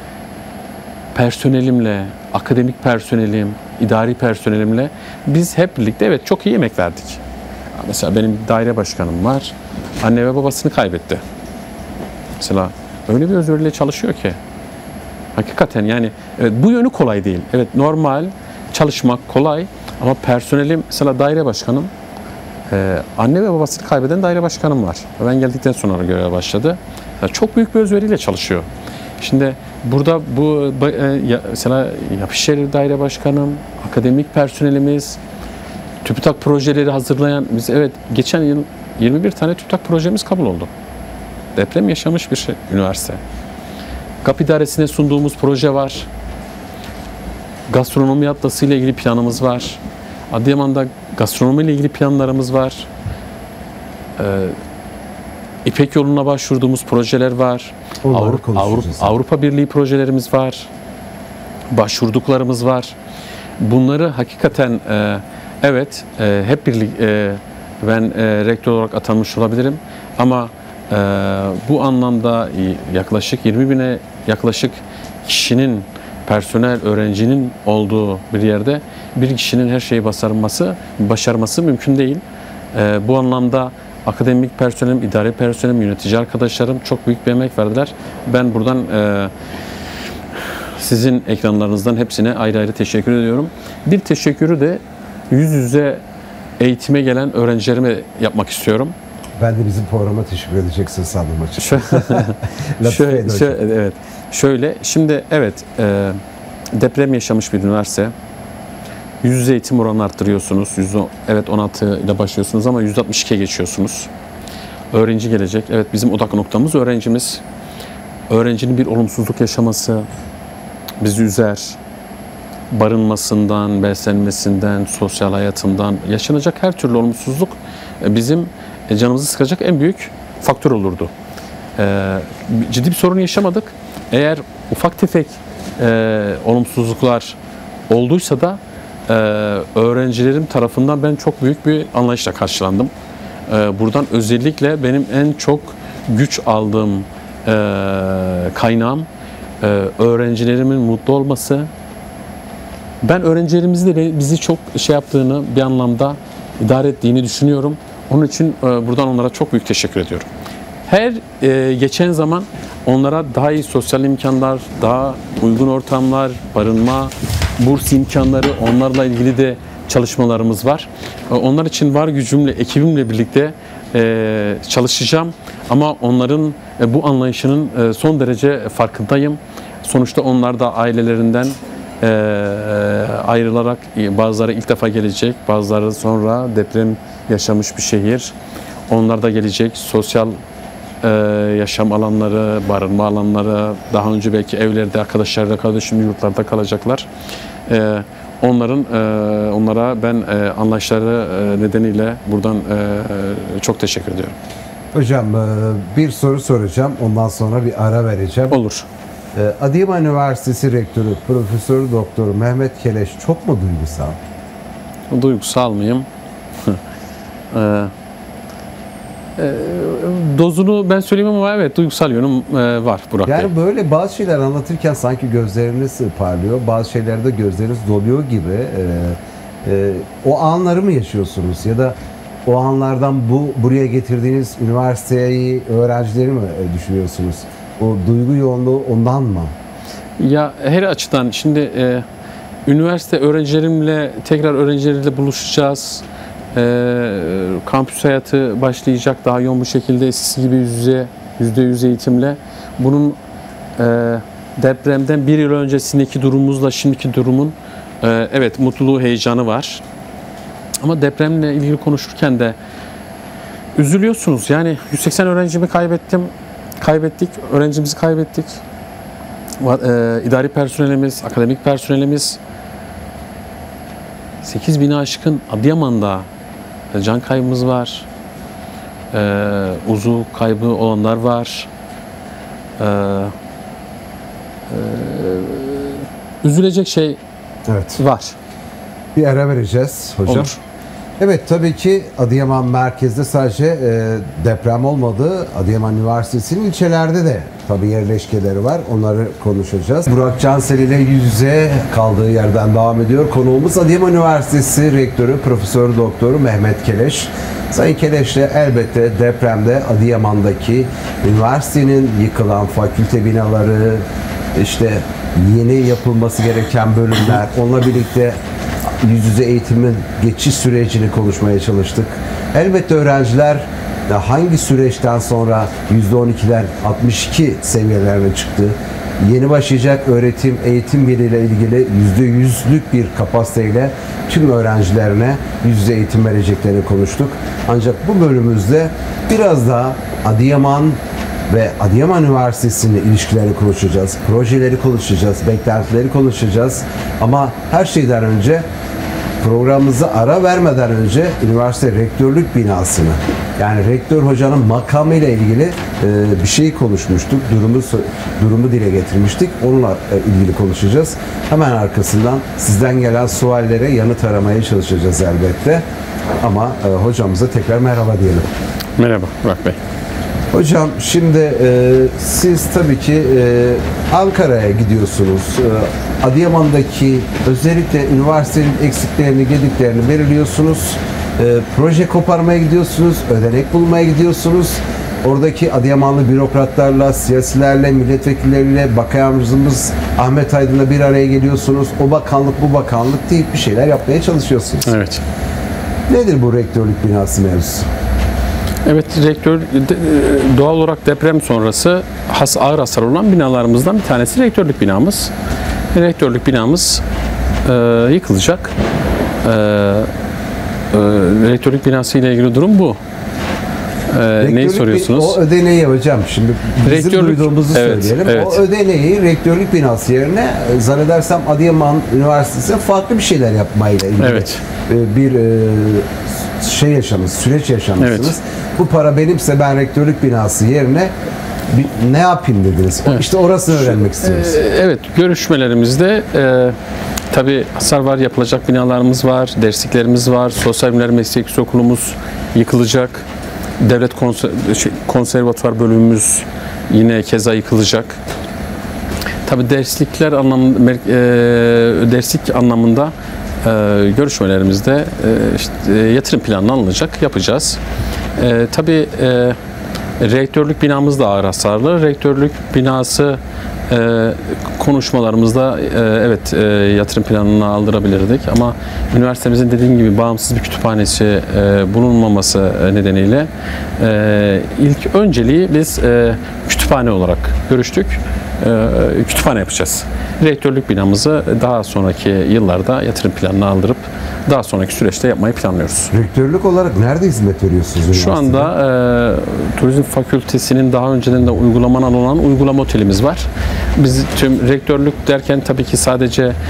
personelimle, akademik personelim, idari personelimle biz hep birlikte evet çok iyi emek verdik. Mesela benim daire başkanım var. Anne ve babasını kaybetti. Mesela öyle bir özveriyle çalışıyor ki. Hakikaten yani evet, bu yönü kolay değil. Evet normal çalışmak kolay ama personelim mesela daire başkanım e, anne ve babasını kaybeden daire başkanım var. Ben geldikten sonra göreve başladı. Yani çok büyük bir özveriyle çalışıyor. Şimdi burada bu e, mesela Yapışehir daire başkanım, akademik personelimiz, TÜBİTAK projeleri hazırlayan biz evet geçen yıl yirmi bir tane TÜBİTAK projemiz kabul oldu. Deprem yaşamış bir şey, üniversite. GAP İdaresi'ne sunduğumuz proje var. Gastronomi atlası ile ilgili planımız var. Adıyaman'da gastronomi ile ilgili planlarımız var. Ee, İpek yoluna başvurduğumuz projeler var. Avrupa, Avrupa, Avrupa Birliği projelerimiz var. Başvurduklarımız var. Bunları hakikaten e, evet e, hep birlikte e, ben e, rektör olarak atanmış olabilirim ama e, bu anlamda yaklaşık yirmi bine yaklaşık kişinin, personel, öğrencinin olduğu bir yerde bir kişinin her şeyi başarması, başarması mümkün değil. E, bu anlamda akademik personelim, idari personelim, yönetici arkadaşlarım çok büyük bir emek verdiler. Ben buradan e, sizin ekranlarınızdan hepsine ayrı ayrı teşekkür ediyorum. Bir teşekkürü de yüz yüze eğitime gelen öğrencilerime yapmak istiyorum.
Ben de bizim programa teşekkür edeceksin sandım
açıkçası. şöyle, şöyle, evet. Şöyle, şimdi evet e, deprem yaşamış bir üniversite. Yüz yüze eğitim oranını arttırıyorsunuz. yüzde, evet on altı ile başlıyorsunuz ama yüzde altmış ikiye geçiyorsunuz. Öğrenci gelecek. Evet bizim odak noktamız öğrencimiz. Öğrencinin bir olumsuzluk yaşaması bizi üzer. Barınmasından, beslenmesinden, sosyal hayatından yaşanacak her türlü olumsuzluk bizim canımızı sıkacak en büyük faktör olurdu. Ee, ciddi bir sorun yaşamadık. Eğer ufak tefek e, olumsuzluklar olduysa da e, öğrencilerim tarafından ben çok büyük bir anlayışla karşılandım. E, buradan özellikle benim en çok güç aldığım e, kaynağım e, öğrencilerimin mutlu olması. Ben öğrencilerimizin de bizi çok şey yaptığını, bir anlamda idare ettiğini düşünüyorum. Onun için buradan onlara çok büyük teşekkür ediyorum. Her geçen zaman onlara daha iyi sosyal imkanlar, daha uygun ortamlar, barınma, burs imkanları, onlarla ilgili de çalışmalarımız var. Onlar için var gücümle, ekibimle birlikte çalışacağım. Ama onların bu anlayışının son derece farkındayım. Sonuçta onlar da ailelerinden Ee, ayrılarak bazıları ilk defa gelecek, bazıları sonra deprem yaşamış bir şehir. Onlar da gelecek. Sosyal e, yaşam alanları, barınma alanları, daha önce belki evlerde arkadaşlarıyla kaldı, şimdi yurtlarda kalacaklar. Ee, onların e, onlara ben e, anlayışları e, nedeniyle buradan e, çok teşekkür ediyorum.
Hocam bir soru soracağım. Ondan sonra bir ara vereceğim.
Olur.
Adıyaman Üniversitesi Rektörü Profesör Doktor Mehmet Keleş çok mu duygusal?
Duygusal mıyım? e, e, dozunu ben söyleyeyim ama evet duygusal yönüm e, var Burak Bey.
Yani böyle bazı şeyler anlatırken sanki gözleriniz parlıyor, bazı şeylerde gözleriniz doluyor gibi. E, e, o anları mı yaşıyorsunuz ya da o anlardan bu buraya getirdiğiniz üniversiteyi, öğrencileri mi düşünüyorsunuz? O duygu yoğunluğu ondan mı?
Ya her açıdan şimdi e, üniversite öğrencilerimle tekrar öğrencileriyle buluşacağız. E, kampüs hayatı başlayacak daha yoğun bir şekilde eskisi gibi yüz yüze, yüzde yüz eğitimle. Bunun e, depremden bir yıl öncesindeki durumumuzla şimdiki durumun e, evet mutluluğu, heyecanı var. Ama depremle ilgili konuşurken de üzülüyorsunuz. Yani yüz seksen öğrencimi kaybettim. Kaybettik, öğrencimizi kaybettik. E, idari personelimiz, akademik personelimiz sekiz bine aşkın Adıyaman'da can kaybımız var. E, uzuv kaybı olanlar var. E, e, üzülecek şey
evet.
var.
Bir ara vereceğiz hocam.
Olur.
Evet tabii ki Adıyaman merkezde sadece e, deprem olmadı. Adıyaman Üniversitesi'nin ilçelerde de tabii yerleşkeleri var. Onları konuşacağız. Burak Cansel ile yüz yüze kaldığı yerden devam ediyor. Konuğumuz Adıyaman Üniversitesi Rektörü Profesör Doktor Mehmet Keleş. Sayın Keleş'le elbette depremde Adıyaman'daki üniversitenin yıkılan fakülte binaları, işte yeni yapılması gereken bölümler, onunla birlikte yüz yüze eğitimin geçiş sürecini konuşmaya çalıştık. Elbette öğrenciler hangi süreçten sonra yüzde on ikiler altmış iki seviyelerine çıktı. Yeni başlayacak öğretim, eğitim yılıyla ilgili yüzde yüzlük bir kapasiteyle tüm öğrencilerine yüz yüze eğitim vereceklerini konuştuk. Ancak bu bölümümüzde biraz daha Adıyaman ve Adıyaman Üniversitesi'nin ilişkilerini konuşacağız, projeleri konuşacağız, beklentileri konuşacağız. Ama her şeyden önce programımıza ara vermeden önce üniversite rektörlük binasını, yani rektör hocanın makamı ile ilgili e, bir şey konuşmuştuk, durumu durumu dile getirmiştik. Onunla e, ilgili konuşacağız. Hemen arkasından sizden gelen suallere yanıt aramaya çalışacağız elbette. Ama e, hocamıza tekrar merhaba diyelim.
Merhaba Burak Bey.
Hocam şimdi e, siz tabii ki e, Ankara'ya gidiyorsunuz. E, Adıyaman'daki özellikle üniversitenin eksiklerini, gediklerini belirliyorsunuz. E, proje koparmaya gidiyorsunuz, ödenek bulmaya gidiyorsunuz. Oradaki Adıyamanlı bürokratlarla, siyasilerle, milletvekilleriyle, bakanımız Ahmet Aydın'la bir araya geliyorsunuz. O bakanlık, bu bakanlık deyip bir şeyler yapmaya çalışıyorsunuz.
Evet.
Nedir bu rektörlük binası mevzusu?
Evet, rektör doğal olarak deprem sonrası has, ağır hasar olan binalarımızdan bir tanesi rektörlük binamız. Rektörlük binamız e, yıkılacak. E, e, rektörlük binası ile ilgili durum bu. E, neyi soruyorsunuz?
O ödeneği hocam şimdi bizim
Rektörlük-
duyduğumuzu
evet,
söyleyelim.
evet.
O ödeneği rektörlük binası yerine e, zannedersem Adıyaman Üniversitesi'ne farklı bir şeyler yapmayla ilgili
Evet.
e, bir e, şey yaşamış, süreç yaşamışsınız.
Evet.
Bu para benimse ben rektörlük binası yerine bir, ne yapayım dediniz. O-
Evet.
İşte orasını öğrenmek istiyoruz.
E, evet, görüşmelerimizde e, tabii hasar var, yapılacak binalarımız var, dersliklerimiz var, sosyal bilimler meslek yüksek okulumuz yıkılacak. Devlet konser- şey, konservatuvar bölümümüz yine keza yıkılacak. Tabii derslikler anlamında, mer- e, derslik anlamında e, görüşmelerimizde e, işte, e, yatırım planı alınacak, yapacağız. E, tabii e, rektörlük binamız da ağır hasarlı. Rektörlük binası e, konuşmalarımızda e, evet e, yatırım planını aldırabilirdik ama üniversitemizin dediğim gibi bağımsız bir kütüphanesi e, bulunmaması nedeniyle e, ilk önceliği biz e, kütüphane olarak görüştük. E, kütüphane yapacağız. Rektörlük binamızı daha sonraki yıllarda yatırım planına aldırıp daha sonraki süreçte yapmayı planlıyoruz.
Rektörlük olarak nerede hizmet veriyorsunuz?
Şu
üniversitede?
anda e, Turizm Fakültesi'nin daha önceden de uygulamanan olan uygulama otelimiz var. Biz tüm rektörlük derken tabii ki sadece e,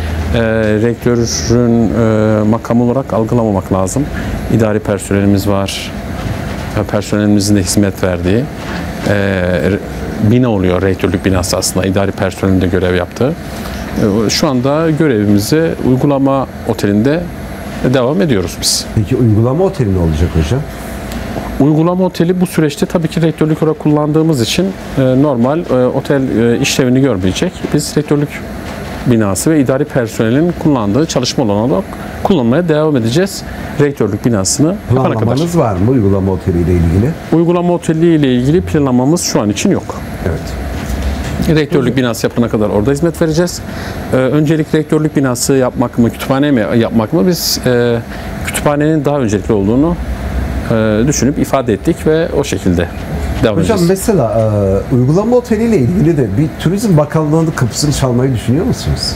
rektörün e, makamı olarak algılamamak lazım. İdari personelimiz var. E, personelimizin de hizmet verdiği e, bina oluyor. Rektörlük binası aslında idari personelin de görev yaptığı. E, şu anda görevimizi uygulama otelinde devam ediyoruz biz.
Peki uygulama oteli ne olacak hocam?
Uygulama oteli bu süreçte tabii ki rektörlük olarak kullandığımız için e, normal e, otel e, işlevini görmeyecek. Biz rektörlük binası ve idari personelin kullandığı çalışma alanı olarak kullanmaya devam edeceğiz. Rektörlük binasını yapana kadar.
Planlamanız var mı uygulama oteliyle ilgili?
Uygulama oteli ile ilgili planlamamız şu an için yok.
Evet.
Rektörlük binası yapana kadar orada hizmet vereceğiz. Ee, öncelik rektörlük binası yapmak mı, kütüphane mi yapmak mı? Biz e, kütüphanenin daha öncelikli olduğunu e, düşünüp ifade ettik ve o şekilde devam
Hocam
edeceğiz.
mesela e, uygulama oteliyle ilgili de bir Turizm Bakanlığı'nın kapısını çalmayı düşünüyor musunuz?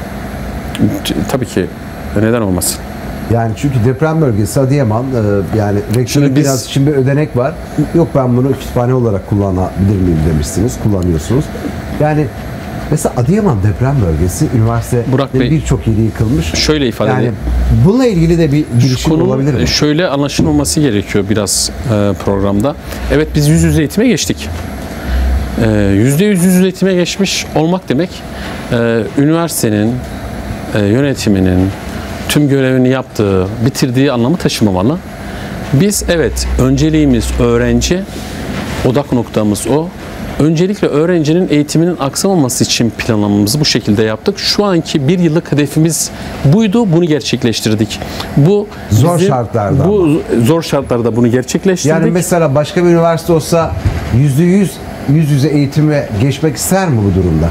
T- Tabii ki neden olmasın.
Yani çünkü deprem bölgesi Adıyaman e, yani rektörlük
Şimdi biz-
biraz için bir ödenek var. Yok ben bunu kütüphane olarak kullanabilir miyim demişsiniz. Kullanıyorsunuz. Yani mesela Adıyaman deprem bölgesi üniversite
Burak Bey,
birçok yeri yıkılmış.
Şöyle ifade
Yani
edeyim.
bununla ilgili de bir girişim
Konu
olabilir mi?
şöyle anlaşılmaması gerekiyor biraz e, programda. Evet biz yüz yüze eğitime geçtik. E, Yüzde yüz yüz yüze eğitime geçmiş olmak demek e, üniversitenin e, yönetiminin tüm görevini yaptığı, bitirdiği anlamı taşımamalı. Biz evet önceliğimiz öğrenci, odak noktamız o. Öncelikle öğrencinin eğitiminin aksamaması için planlamamızı bu şekilde yaptık. Şu anki bir yıllık hedefimiz buydu, bunu gerçekleştirdik. Bu
Zor
bizim-
şartlarda
Bu zor şartlarda bunu gerçekleştirdik.
Yani mesela başka bir üniversite olsa yüzde yüz yüz yüze eğitime geçmek ister mi bu durumda?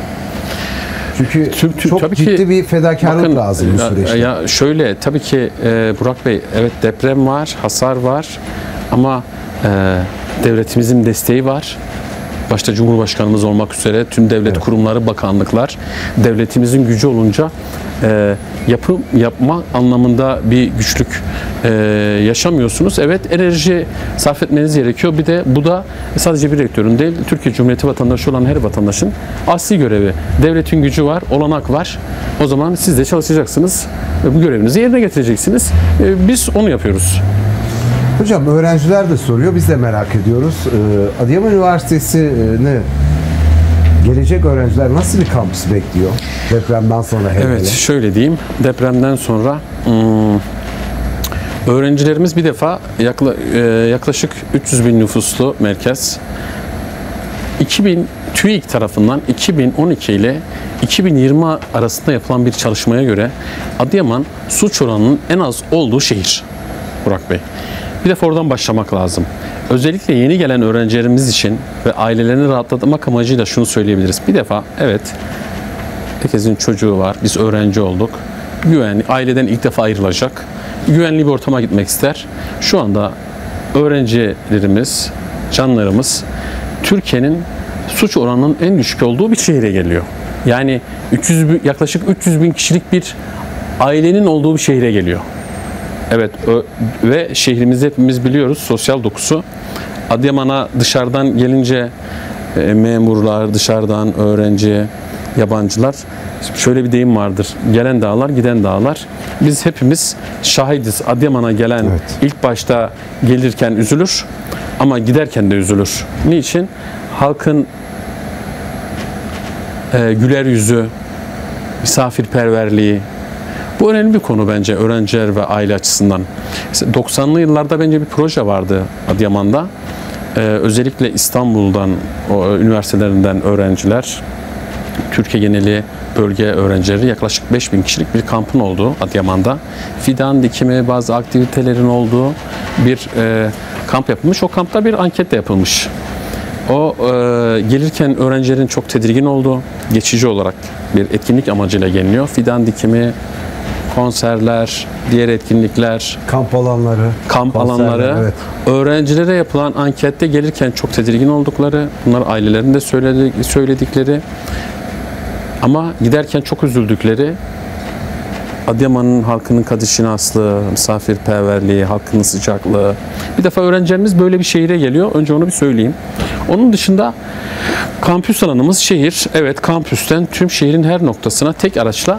Çünkü
Tüm- tüm-
çok
tabii ki-
ciddi bir fedakarlık
Bakın,
lazım bu
ya-
süreçte.
Ya şöyle tabii ki e, Burak Bey evet deprem var, hasar var ama e, devletimizin desteği var. başta Cumhurbaşkanımız olmak üzere tüm devlet
Evet.
kurumları, bakanlıklar, devletimizin gücü olunca e, yapım yapma anlamında bir güçlük e, yaşamıyorsunuz. Evet, enerji sarf etmeniz gerekiyor. Bir de bu da sadece bir rektörün değil, Türkiye Cumhuriyeti vatandaşı olan her vatandaşın asli görevi. Devletin gücü var, olanak var. O zaman siz de çalışacaksınız. Bu görevinizi yerine getireceksiniz. E, biz onu yapıyoruz.
Hocam öğrenciler de soruyor, biz de merak ediyoruz. Ee, Adıyaman Üniversitesi'ni gelecek öğrenciler nasıl bir kampüs bekliyor? Depremden sonra hele
Evet,
hele.
şöyle diyeyim. Depremden sonra hmm, öğrencilerimiz bir defa yakla, e, yaklaşık üç yüz bin nüfuslu merkez. iki bin TÜİK tarafından iki bin on iki ile iki bin yirmi arasında yapılan bir çalışmaya göre Adıyaman suç oranının en az olduğu şehir. Burak Bey. Bir defa oradan başlamak lazım. Özellikle yeni gelen öğrencilerimiz için ve ailelerini rahatlatmak amacıyla şunu söyleyebiliriz. Bir defa evet, herkesin çocuğu var, biz öğrenci olduk. Güvenli, aileden ilk defa ayrılacak. Güvenli bir ortama gitmek ister. Şu anda öğrencilerimiz, canlarımız Türkiye'nin suç oranının en düşük olduğu bir şehre geliyor. Yani üç yüz bin, yaklaşık üç yüz bin kişilik bir ailenin olduğu bir şehre geliyor. Evet, ve şehrimizde hepimiz biliyoruz sosyal dokusu. Adıyaman'a dışarıdan gelince e, memurlar, dışarıdan öğrenci, yabancılar, şöyle bir deyim vardır. Gelen dağlar, giden dağlar. Biz hepimiz şahidiz. Adıyaman'a gelen
Evet.
ilk başta gelirken üzülür ama giderken de üzülür. Niçin? Halkın e, güler yüzü, misafirperverliği, bu önemli bir konu bence öğrenciler ve aile açısından. doksanlı yıllarda bence bir proje vardı Adıyaman'da. Ee, özellikle İstanbul'dan, o üniversitelerinden öğrenciler, Türkiye geneli bölge öğrencileri yaklaşık beş bin kişilik bir kampın olduğu Adıyaman'da. Fidan dikimi, bazı aktivitelerin olduğu bir e, kamp yapılmış. O kampta bir anket de yapılmış. O e, gelirken öğrencilerin çok tedirgin olduğu, geçici olarak bir etkinlik amacıyla geliniyor. Fidan dikimi, konserler, diğer etkinlikler,
Kamp alanları,
kamp
konserler,
alanları,
evet.
öğrencilere yapılan ankette gelirken çok tedirgin oldukları, bunlar ailelerinin de söyledi- söyledikleri ama giderken çok üzüldükleri, Adıyaman'ın halkının kadışinaslığı, misafirperverliği, halkının sıcaklığı. Bir defa öğrencilerimiz böyle bir şehire geliyor. Önce onu bir söyleyeyim. Onun dışında kampüs alanımız şehir. Evet, kampüsten tüm şehrin her noktasına tek araçla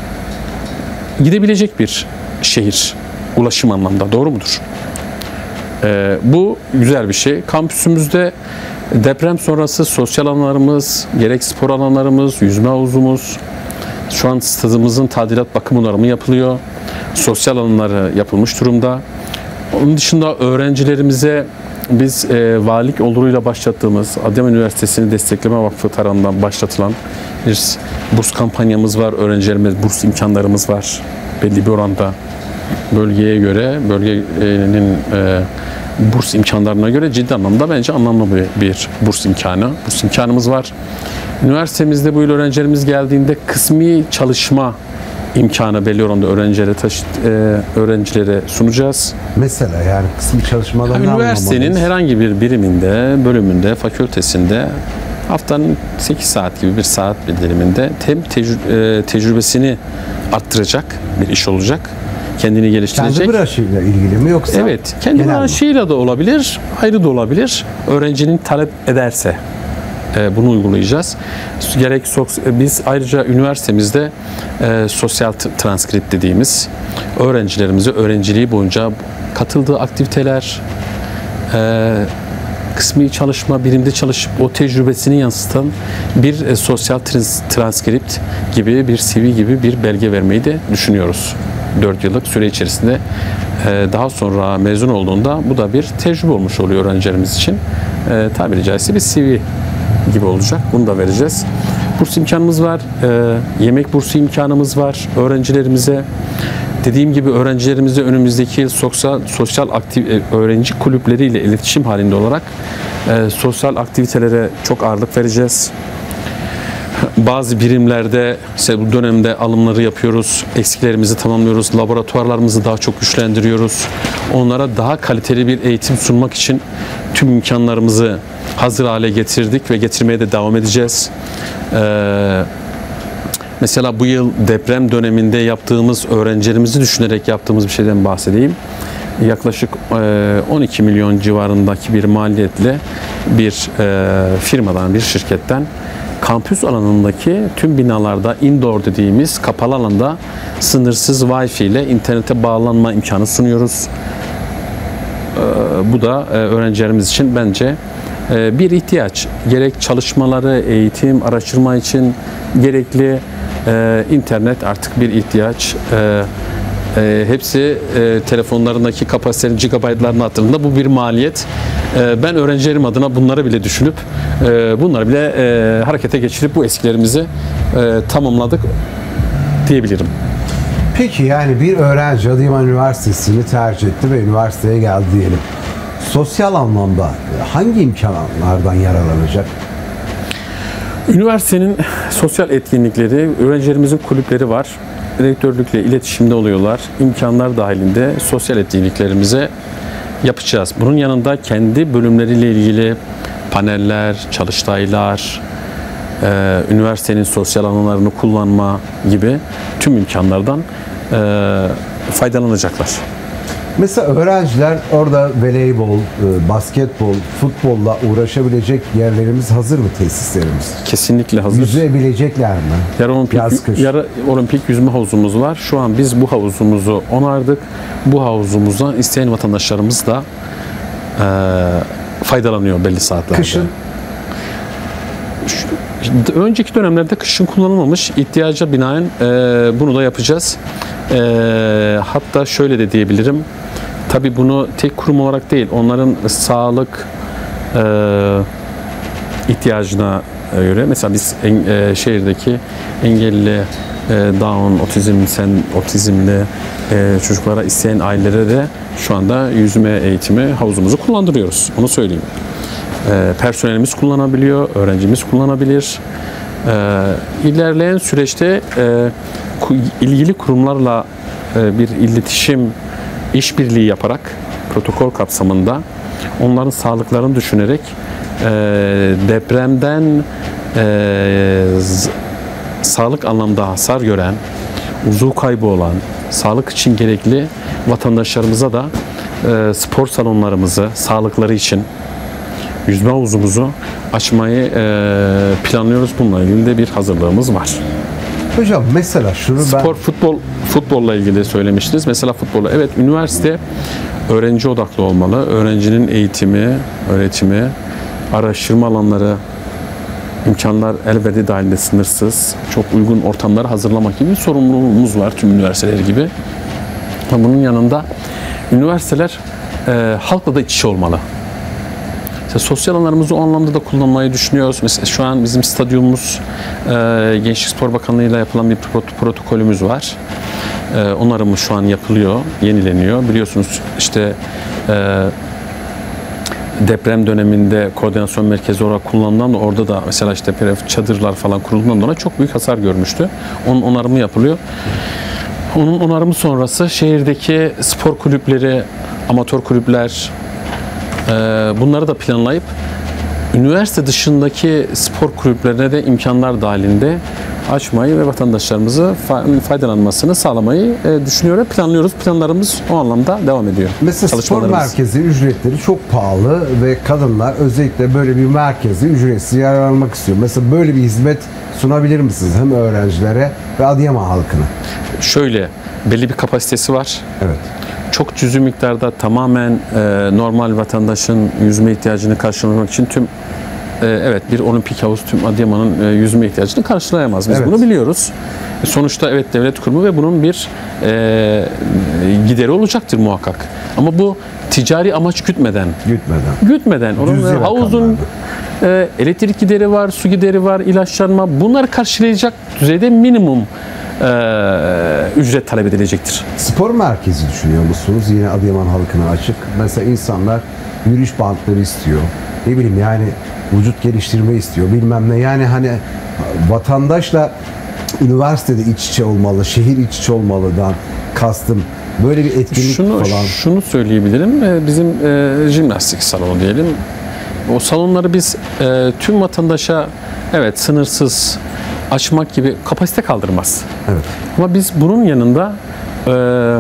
gidebilecek bir şehir. Ulaşım anlamda. Doğru mudur? Ee, bu güzel bir şey. Kampüsümüzde deprem sonrası sosyal alanlarımız, gerek spor alanlarımız, yüzme havuzumuz, şu an stadımızın tadilat bakım onarımı yapılıyor. Sosyal alanları yapılmış durumda. Onun dışında öğrencilerimize biz e, valilik oluruyla başlattığımız Adıyaman Üniversitesi'ni Destekleme Vakfı tarafından başlatılan bir burs kampanyamız var. Öğrencilerimiz burs imkanlarımız var. Belli bir oranda bölgeye göre, bölgenin e, burs imkanlarına göre ciddi anlamda bence anlamlı bir, bir burs imkanı. Burs imkanımız var. Üniversitemizde bu yıl öğrencilerimiz geldiğinde kısmi çalışma imkanı belli oranda öğrencilere, taşı, e, öğrencilere sunacağız.
Mesela yani kısmi çalışmadan
Yani
ne
üniversitenin
anlamalıyız?
herhangi bir biriminde, bölümünde, fakültesinde haftanın sekiz saat gibi bir saat diliminde hem tecrü- e, tecrübesini arttıracak bir iş olacak. Kendini geliştirecek.
Kendi branşıyla ilgili mi yoksa?
Evet, kendi
genel mi?
branşıyla da olabilir, ayrı da olabilir. Öğrencinin talep ederse e, bunu uygulayacağız. Gerek sos- biz ayrıca üniversitemizde e, sosyal t- transkript dediğimiz öğrencilerimize öğrenciliği boyunca katıldığı aktiviteler, e, kısmi çalışma, birimde çalışıp o tecrübesini yansıtan bir e, sosyal trans- transkript gibi, bir C V gibi bir belge vermeyi de düşünüyoruz. dört yıllık süre içerisinde e, daha sonra mezun olduğunda bu da bir tecrübe olmuş oluyor öğrencilerimiz için. E, tabiri caizse bir C V gibi olacak. Bunu da vereceğiz. Burs imkanımız var. E, yemek bursu imkanımız var öğrencilerimize. Dediğim gibi öğrencilerimize önümüzdeki yıl sosyal, sosyal aktif, e, öğrenci kulüpleriyle iletişim halinde olarak e, sosyal aktivitelere çok ağırlık vereceğiz. Bazı birimlerde işte bu dönemde alımları yapıyoruz, eksiklerimizi tamamlıyoruz, laboratuvarlarımızı daha çok güçlendiriyoruz. Onlara daha kaliteli bir eğitim sunmak için tüm imkanlarımızı hazır hale getirdik ve getirmeye de devam edeceğiz. Ee, mesela bu yıl deprem döneminde yaptığımız, öğrencilerimizi düşünerek yaptığımız bir şeyden bahsedeyim. Yaklaşık on iki milyon civarındaki bir maliyetle bir firmadan, bir şirketten kampüs alanındaki tüm binalarda indoor dediğimiz kapalı alanda sınırsız Wi-Fi ile internete bağlanma imkanı sunuyoruz. Bu da öğrencilerimiz için bence bir ihtiyaç. Gerek çalışmaları, eğitim, araştırma için gerekli internet artık bir ihtiyaç. E, hepsi e, telefonlarındaki kapasitenin gigabaytlarının hatırında bu bir maliyet. E, ben öğrencilerim adına bunları bile düşünüp e, bunları bile e, harekete geçirip bu eskilerimizi e, tamamladık diyebilirim.
Peki yani bir öğrenci Adıyaman Üniversitesi'ni tercih etti ve üniversiteye geldi diyelim. Sosyal anlamda hangi imkanlardan yararlanacak?
Üniversitenin sosyal etkinlikleri, öğrencilerimizin kulüpleri var. Rektörlükle iletişimde oluyorlar. İmkanlar dahilinde sosyal etkinliklerimize yapacağız. Bunun yanında kendi bölümleriyle ilgili paneller, çalıştaylar, e, üniversitenin sosyal alanlarını kullanma gibi tüm imkanlardan e, faydalanacaklar.
Mesela öğrenciler orada voleybol, basketbol, futbolla uğraşabilecek yerlerimiz hazır mı, tesislerimiz?
Kesinlikle hazır.
Yüzebilecekler mi?
Yarı olimpik,
Yaz, kış.
yarı olimpik yüzme havuzumuz var. Şu an biz bu havuzumuzu onardık. Bu havuzumuzdan isteyen vatandaşlarımız da e, faydalanıyor belli saatlerde.
Kışın?
Önceki dönemlerde kışın kullanılmamış. İhtiyaca binaen e, bunu da yapacağız. E, hatta şöyle de diyebilirim. Tabii bunu tek kurum olarak değil, onların sağlık e, ihtiyacına göre. Mesela biz en, e, şehirdeki engelli, e, Down, otizm, sen otizmli e, çocuklara isteyen ailelere de şu anda yüzme eğitimi havuzumuzu kullandırıyoruz. Onu söyleyeyim. E, personelimiz kullanabiliyor, öğrencimiz kullanabilir. E, ilerleyen süreçte e, ilgili kurumlarla e, bir iletişim, işbirliği yaparak protokol kapsamında onların sağlıklarını düşünerek e, depremden e, z, sağlık anlamda hasar gören, uzuv kaybı olan, sağlık için gerekli vatandaşlarımıza da e, spor salonlarımızı sağlıkları için yüzme havuzumuzu açmayı e, planlıyoruz. Bununla ilgili de bir hazırlığımız var.
Hocam mesela şunu ben...
Spor, futbol, futbolla ilgili söylemiştiniz. Mesela futbolla. Evet, üniversite öğrenci odaklı olmalı. Öğrencinin eğitimi, öğretimi, araştırma alanları, imkanlar elbette dahilinde sınırsız. Çok uygun ortamları hazırlamak gibi bir sorumluluğumuz var tüm üniversiteler gibi. Bunun yanında üniversiteler e, halkla da iç içe olmalı. Mesela sosyal alanlarımızı o anlamda da kullanmayı düşünüyoruz. Mesela şu an bizim stadyumumuz e, Gençlik Spor Bakanlığı ile yapılan bir protokolümüz var. E, onarımı şu an yapılıyor, yenileniyor. Biliyorsunuz işte e, deprem döneminde koordinasyon merkezi olarak kullanılan da orada da mesela işte çadırlar falan kurulduğundan dolayı çok büyük hasar görmüştü. Onun onarımı yapılıyor. Onun onarımı sonrası şehirdeki spor kulüpleri, amatör kulüpler, bunları da planlayıp üniversite dışındaki spor kulüplerine de imkanlar dahilinde açmayı ve vatandaşlarımızı faydalanmasını sağlamayı düşünüyoruz, planlıyoruz. Planlarımız o anlamda devam ediyor.
Mesela spor merkezi ücretleri çok pahalı ve kadınlar özellikle böyle bir merkezi ücretsiz yararlanmak istiyor. Mesela böyle bir hizmet sunabilir misiniz hem öğrencilere ve Adıyaman halkına?
Şöyle, belli bir kapasitesi var.
Evet.
Çok cüzi miktarda tamamen e, normal vatandaşın yüzme ihtiyacını karşılamak için tüm e, evet bir olimpik havuz tüm Adıyaman'ın e, yüzme ihtiyacını karşılayamaz. Biz
evet. bunu
biliyoruz. E, sonuçta evet devlet kurumu ve bunun bir e, gideri olacaktır muhakkak. Ama bu ticari amaç gütmeden.
Gütmeden.
Gütmeden. Onun havuzun e, elektrik gideri var, su gideri var, ilaçlanma. Bunları karşılayacak düzeyde minimum Ee, ücret talep edilecektir.
Spor merkezi düşünüyor musunuz? Yine Adıyaman halkına açık. Mesela insanlar yürüyüş bantları istiyor. Ne bileyim yani vücut geliştirme istiyor. Bilmem ne. Yani hani vatandaşla üniversitede iç içe olmalı, şehir iç içe olmalıdan kastım. Böyle bir etkinlik
şunu,
falan.
Şunu söyleyebilirim. Bizim e, jimnastik salonu diyelim. O salonları biz e, tüm vatandaşa evet sınırsız açmak gibi kapasite kaldırmaz.
Evet.
Ama biz bunun yanında e,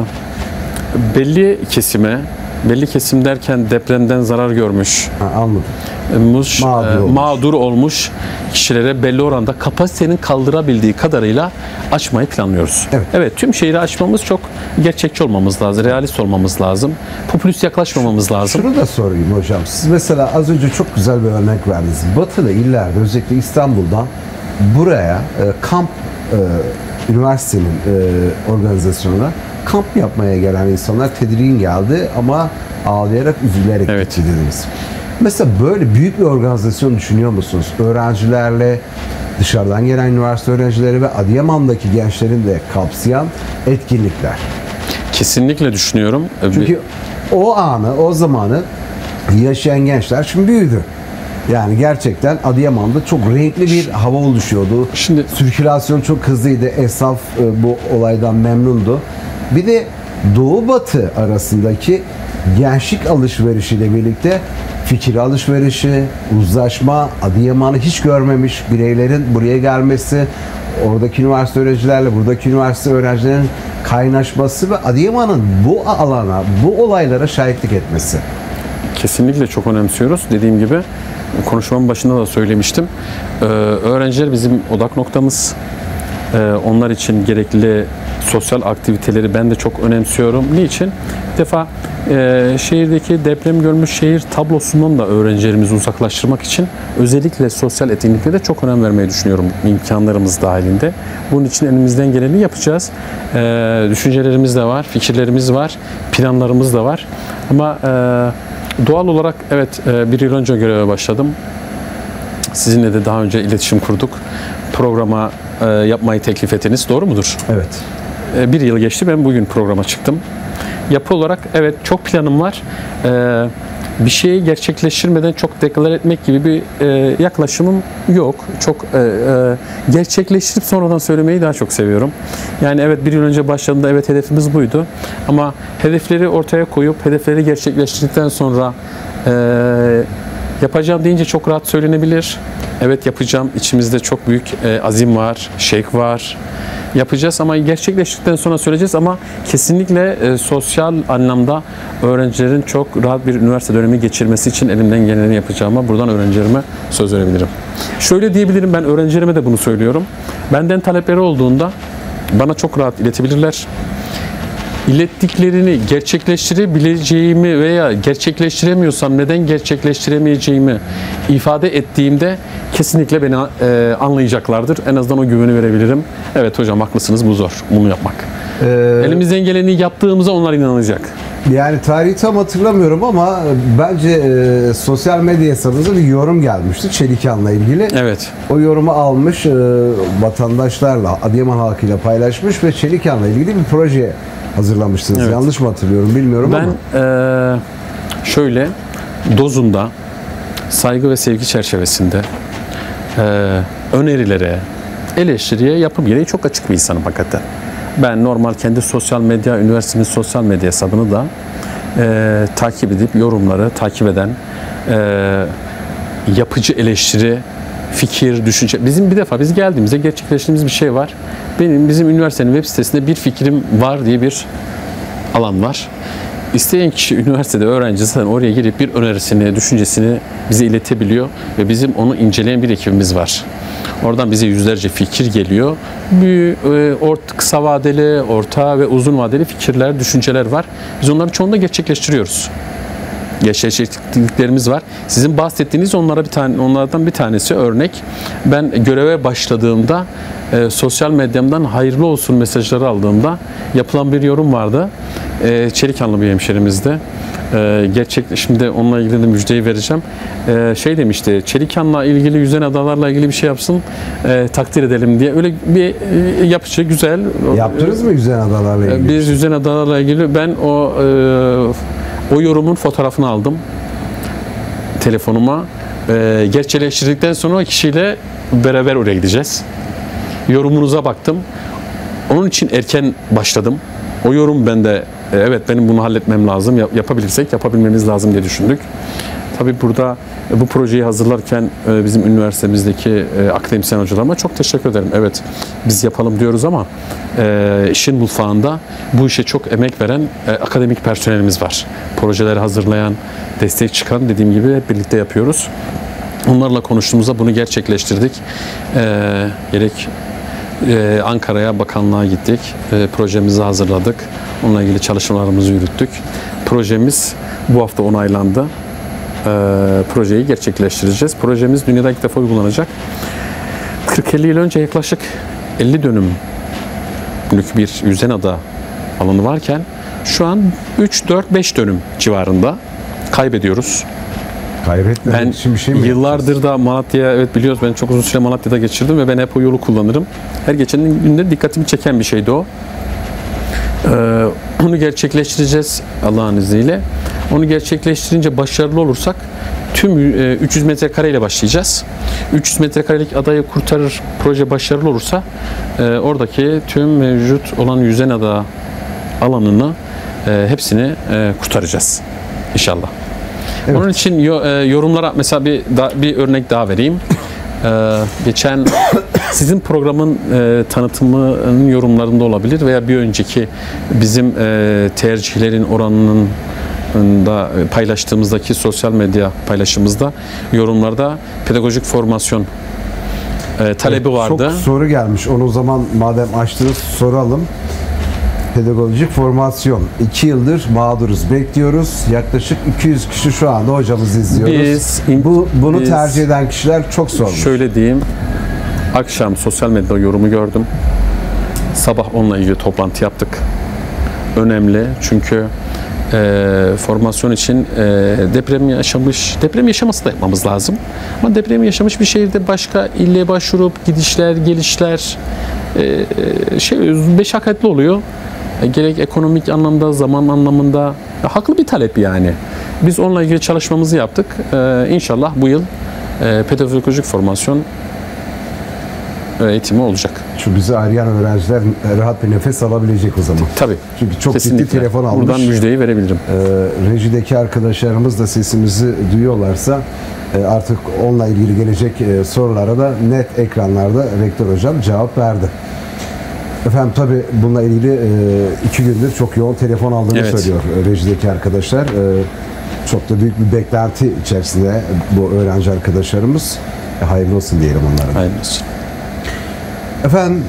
belli kesime, belli kesim derken depremden zarar görmüş,
Ha, anladım.
Muş,
Mağdur
e,
olmuş.
mağdur olmuş kişilere belli oranda kapasitenin kaldırabildiği kadarıyla açmayı planlıyoruz.
Evet.
Evet, tüm şehri açmamız çok gerçekçi olmamız lazım, realist olmamız lazım, popülist yaklaşmamamız lazım.
Şunu da sorayım hocam. Siz mesela az önce çok güzel bir örnek verdiniz. Batılı illerde, özellikle İstanbul'dan buraya e, kamp e, üniversitenin e, organizasyonuna kamp yapmaya gelen insanlar tedirgin geldi ama ağlayarak, üzülerek
Evet.
gitti dediniz. Mesela böyle büyük bir organizasyon düşünüyor musunuz? Öğrencilerle, dışarıdan gelen üniversite öğrencileri ve Adıyaman'daki gençlerin de kapsayan etkinlikler.
Kesinlikle düşünüyorum.
Çünkü o anı, o zamanı yaşayan gençler şimdi büyüdü. Yani gerçekten Adıyaman'da çok renkli bir hava oluşuyordu.
Şimdi-
sirkülasyon çok hızlıydı. Esnaf e, bu olaydan memnundu. Bir de Doğu Batı arasındaki gençlik alışverişiyle birlikte fikir alışverişi, uzlaşma, Adıyaman'ı hiç görmemiş bireylerin buraya gelmesi, oradaki üniversite öğrencilerle buradaki üniversite öğrencilerin kaynaşması ve Adıyaman'ın bu alana, bu olaylara şahitlik etmesi.
Kesinlikle çok önemsiyoruz. Dediğim gibi konuşmamın başında da söylemiştim. Ee, öğrenciler bizim odak noktamız. Ee, onlar için gerekli sosyal aktiviteleri ben de çok önemsiyorum. Niçin? Bir defa e, şehirdeki deprem görmüş şehir tablosundan da öğrencilerimizi uzaklaştırmak için özellikle sosyal etkinliklere de çok önem vermeyi düşünüyorum imkanlarımız dahilinde. Bunun için elimizden geleni yapacağız. Ee, düşüncelerimiz de var, fikirlerimiz var, planlarımız da var. Ama e, doğal olarak evet e, bir yıl önce göreve başladım. Sizinle de daha önce iletişim kurduk. Programa e, yapmayı teklif ettiniz. Doğru mudur?
Evet.
E, bir yıl geçti. Ben bugün programa çıktım. Yapı olarak evet çok planım var. E, bir şeyi gerçekleştirmeden çok deklar etmek gibi bir e, yaklaşımım yok. Çok e, e, gerçekleştirip sonradan söylemeyi daha çok seviyorum. Yani evet bir yıl önce başladığında evet hedefimiz buydu. Ama hedefleri ortaya koyup hedefleri gerçekleştirdikten sonra e, yapacağım deyince çok rahat söylenebilir. Evet yapacağım. İçimizde çok büyük e, azim var, şevk var. Yapacağız ama gerçekleştikten sonra söyleyeceğiz ama kesinlikle e, sosyal anlamda öğrencilerin çok rahat bir üniversite dönemi geçirmesi için elimden geleni yapacağıma buradan öğrencilerime söz verebilirim. Şöyle diyebilirim, ben öğrencilerime de bunu söylüyorum. Benden talepleri olduğunda bana çok rahat iletebilirler. İlettiklerini gerçekleştirebileceğimi veya gerçekleştiremiyorsam neden gerçekleştiremeyeceğimi ifade ettiğimde kesinlikle beni e, anlayacaklardır. En azından o güveni verebilirim. Evet hocam haklısınız, bu zor. Bunu yapmak.
Ee,
Elimizden geleni yaptığımıza onlar inanacak.
Yani tarihi tam hatırlamıyorum ama bence e, sosyal medya hesabınıza bir yorum gelmişti Çelikan'la ilgili.
Evet.
O yorumu almış e, vatandaşlarla, Adıyaman halkıyla paylaşmış ve Çelikan'la ilgili bir proje hazırlamışsınız.
Evet.
Yanlış mı hatırlıyorum bilmiyorum ama.
Ben e, şöyle dozunda saygı ve sevgi çerçevesinde e, önerilere, eleştiriye, yapım gereği çok açık bir insanım hakikaten. Ben normal kendi sosyal medya, üniversitenin sosyal medya hesabını da e, takip edip yorumları takip eden e, yapıcı eleştiri, fikir, düşünce. Bizim bir defa biz geldiğimizde gerçekleştirdiğimiz bir şey var. Benim bizim üniversitenin web sitesinde bir fikrim var diye bir alan var. İsteyen kişi üniversitede öğrenci zaten oraya girip bir önerisini, düşüncesini bize iletebiliyor ve bizim onu inceleyen bir ekibimiz var. Oradan bize yüzlerce fikir geliyor. Bir, e, orta, kısa vadeli, orta ve uzun vadeli fikirler, düşünceler var. Biz onları çoğunu da gerçekleştiriyoruz. Gerçekleştirdiklerimiz var. Sizin bahsettiğiniz onlara bir tane, onlardan bir tanesi örnek. Ben göreve başladığımda e, sosyal medyamdan hayırlı olsun mesajları aldığımda yapılan bir yorum vardı. E, Çelikanlı bir hemşerimizde. E, gerçek, şimdi onunla ilgili de müjdeyi vereceğim. E, şey demişti, Çelikan'la ilgili, yüzen adalarla ilgili bir şey yapsın, e, takdir edelim diye. Öyle bir e, yapıcı, güzel.
Yaptınız mı Yüzen Adalar'la ilgili?
Biz yüzen adalarla ilgili, ben o e, o yorumun fotoğrafını aldım telefonuma. E, gerçekleştirdikten sonra o kişiyle beraber oraya gideceğiz. Yorumunuza baktım. Onun için erken başladım. O yorum bende, evet benim bunu halletmem lazım, yapabilirsek yapabilmemiz lazım diye düşündük. Tabii burada bu projeyi hazırlarken e, bizim üniversitemizdeki e, akademisyen hocalarıma çok teşekkür ederim. Evet, biz yapalım diyoruz ama e, işin mutfağında bu işe çok emek veren e, akademik personelimiz var. Projeleri hazırlayan, destek çıkan, dediğim gibi hep birlikte yapıyoruz. Onlarla konuştuğumuzda bunu gerçekleştirdik. E, gerek e, Ankara'ya, bakanlığa gittik. E, projemizi hazırladık. Onunla ilgili çalışmalarımızı yürüttük. Projemiz bu hafta onaylandı. E, projeyi gerçekleştireceğiz. Projemiz dünyada ilk defa uygulanacak. kırk elli yıl önce yaklaşık elli dönümlük bir yüzenada alanı varken şu an üç dört beş dönüm civarında kaybediyoruz.
Kaybetmemek
Ben
için bir şey mi
yıllardır da Malatya, evet biliyoruz, ben çok uzun süre Malatya'da geçirdim ve ben hep o yolu kullanırım. Her geçen günde dikkatimi çeken bir şeydi o. Ee, onu gerçekleştireceğiz Allah'ın izniyle. Onu gerçekleştirince başarılı olursak tüm e, üç yüz metrekare ile başlayacağız. üç yüz metrekarelik adayı kurtarır, proje başarılı olursa e, oradaki tüm mevcut olan yüzen ada alanını e, hepsini e, kurtaracağız inşallah.
Evet.
Onun için yo, e, yorumlara mesela bir da, bir örnek daha vereyim. E, geçen sizin programın e, tanıtımının yorumlarında olabilir veya bir önceki bizim e, tercihlerin oranının da paylaştığımızdaki sosyal medya paylaşımımızda yorumlarda pedagojik formasyon e, talebi
Evet,
vardı.
Çok soru gelmiş. Onu o zaman madem açtınız soralım. Pedagojik formasyon. iki yıldır mağduruz. Bekliyoruz. Yaklaşık iki yüz kişi şu anda hocamızı izliyoruz.
Biz,
Bu, bunu
biz,
tercih eden kişiler çok sormuş.
Şöyle diyeyim. Akşam sosyal medyada yorumu gördüm. Sabah onunla ilgili toplantı yaptık. Önemli çünkü e, formasyon için e, deprem yaşamış, deprem yaşaması da yapmamız lazım. Ama depremi yaşamış bir şehirde başka ille başvurup gidişler, gelişler e, şey meşakkatli oluyor. E, gerek ekonomik anlamda, zaman anlamında e, haklı bir talep yani. Biz onunla ilgili çalışmamızı yaptık. E, İnşallah bu yıl e, pedagojik formasyon eğitimi olacak.
Şu bizi arayan öğrenciler rahat bir nefes alabilecek o zaman.
Tabii.
Çünkü çok
Kesinlikle.
ciddi telefon almış.
Buradan müjdeyi verebilirim.
Ee, rejideki arkadaşlarımız da sesimizi duyuyorlarsa e, artık onunla ilgili gelecek e, sorulara da net ekranlarda rektör hocam cevap verdi. Efendim tabii bununla ilgili e, iki gündür çok yoğun telefon aldığını
Evet.
söylüyor e, rejideki arkadaşlar. E, çok da büyük bir beklenti içerisinde bu öğrenci arkadaşlarımız. E, hayırlı olsun diyelim onlara.
Hayırlı olsun.
Efendim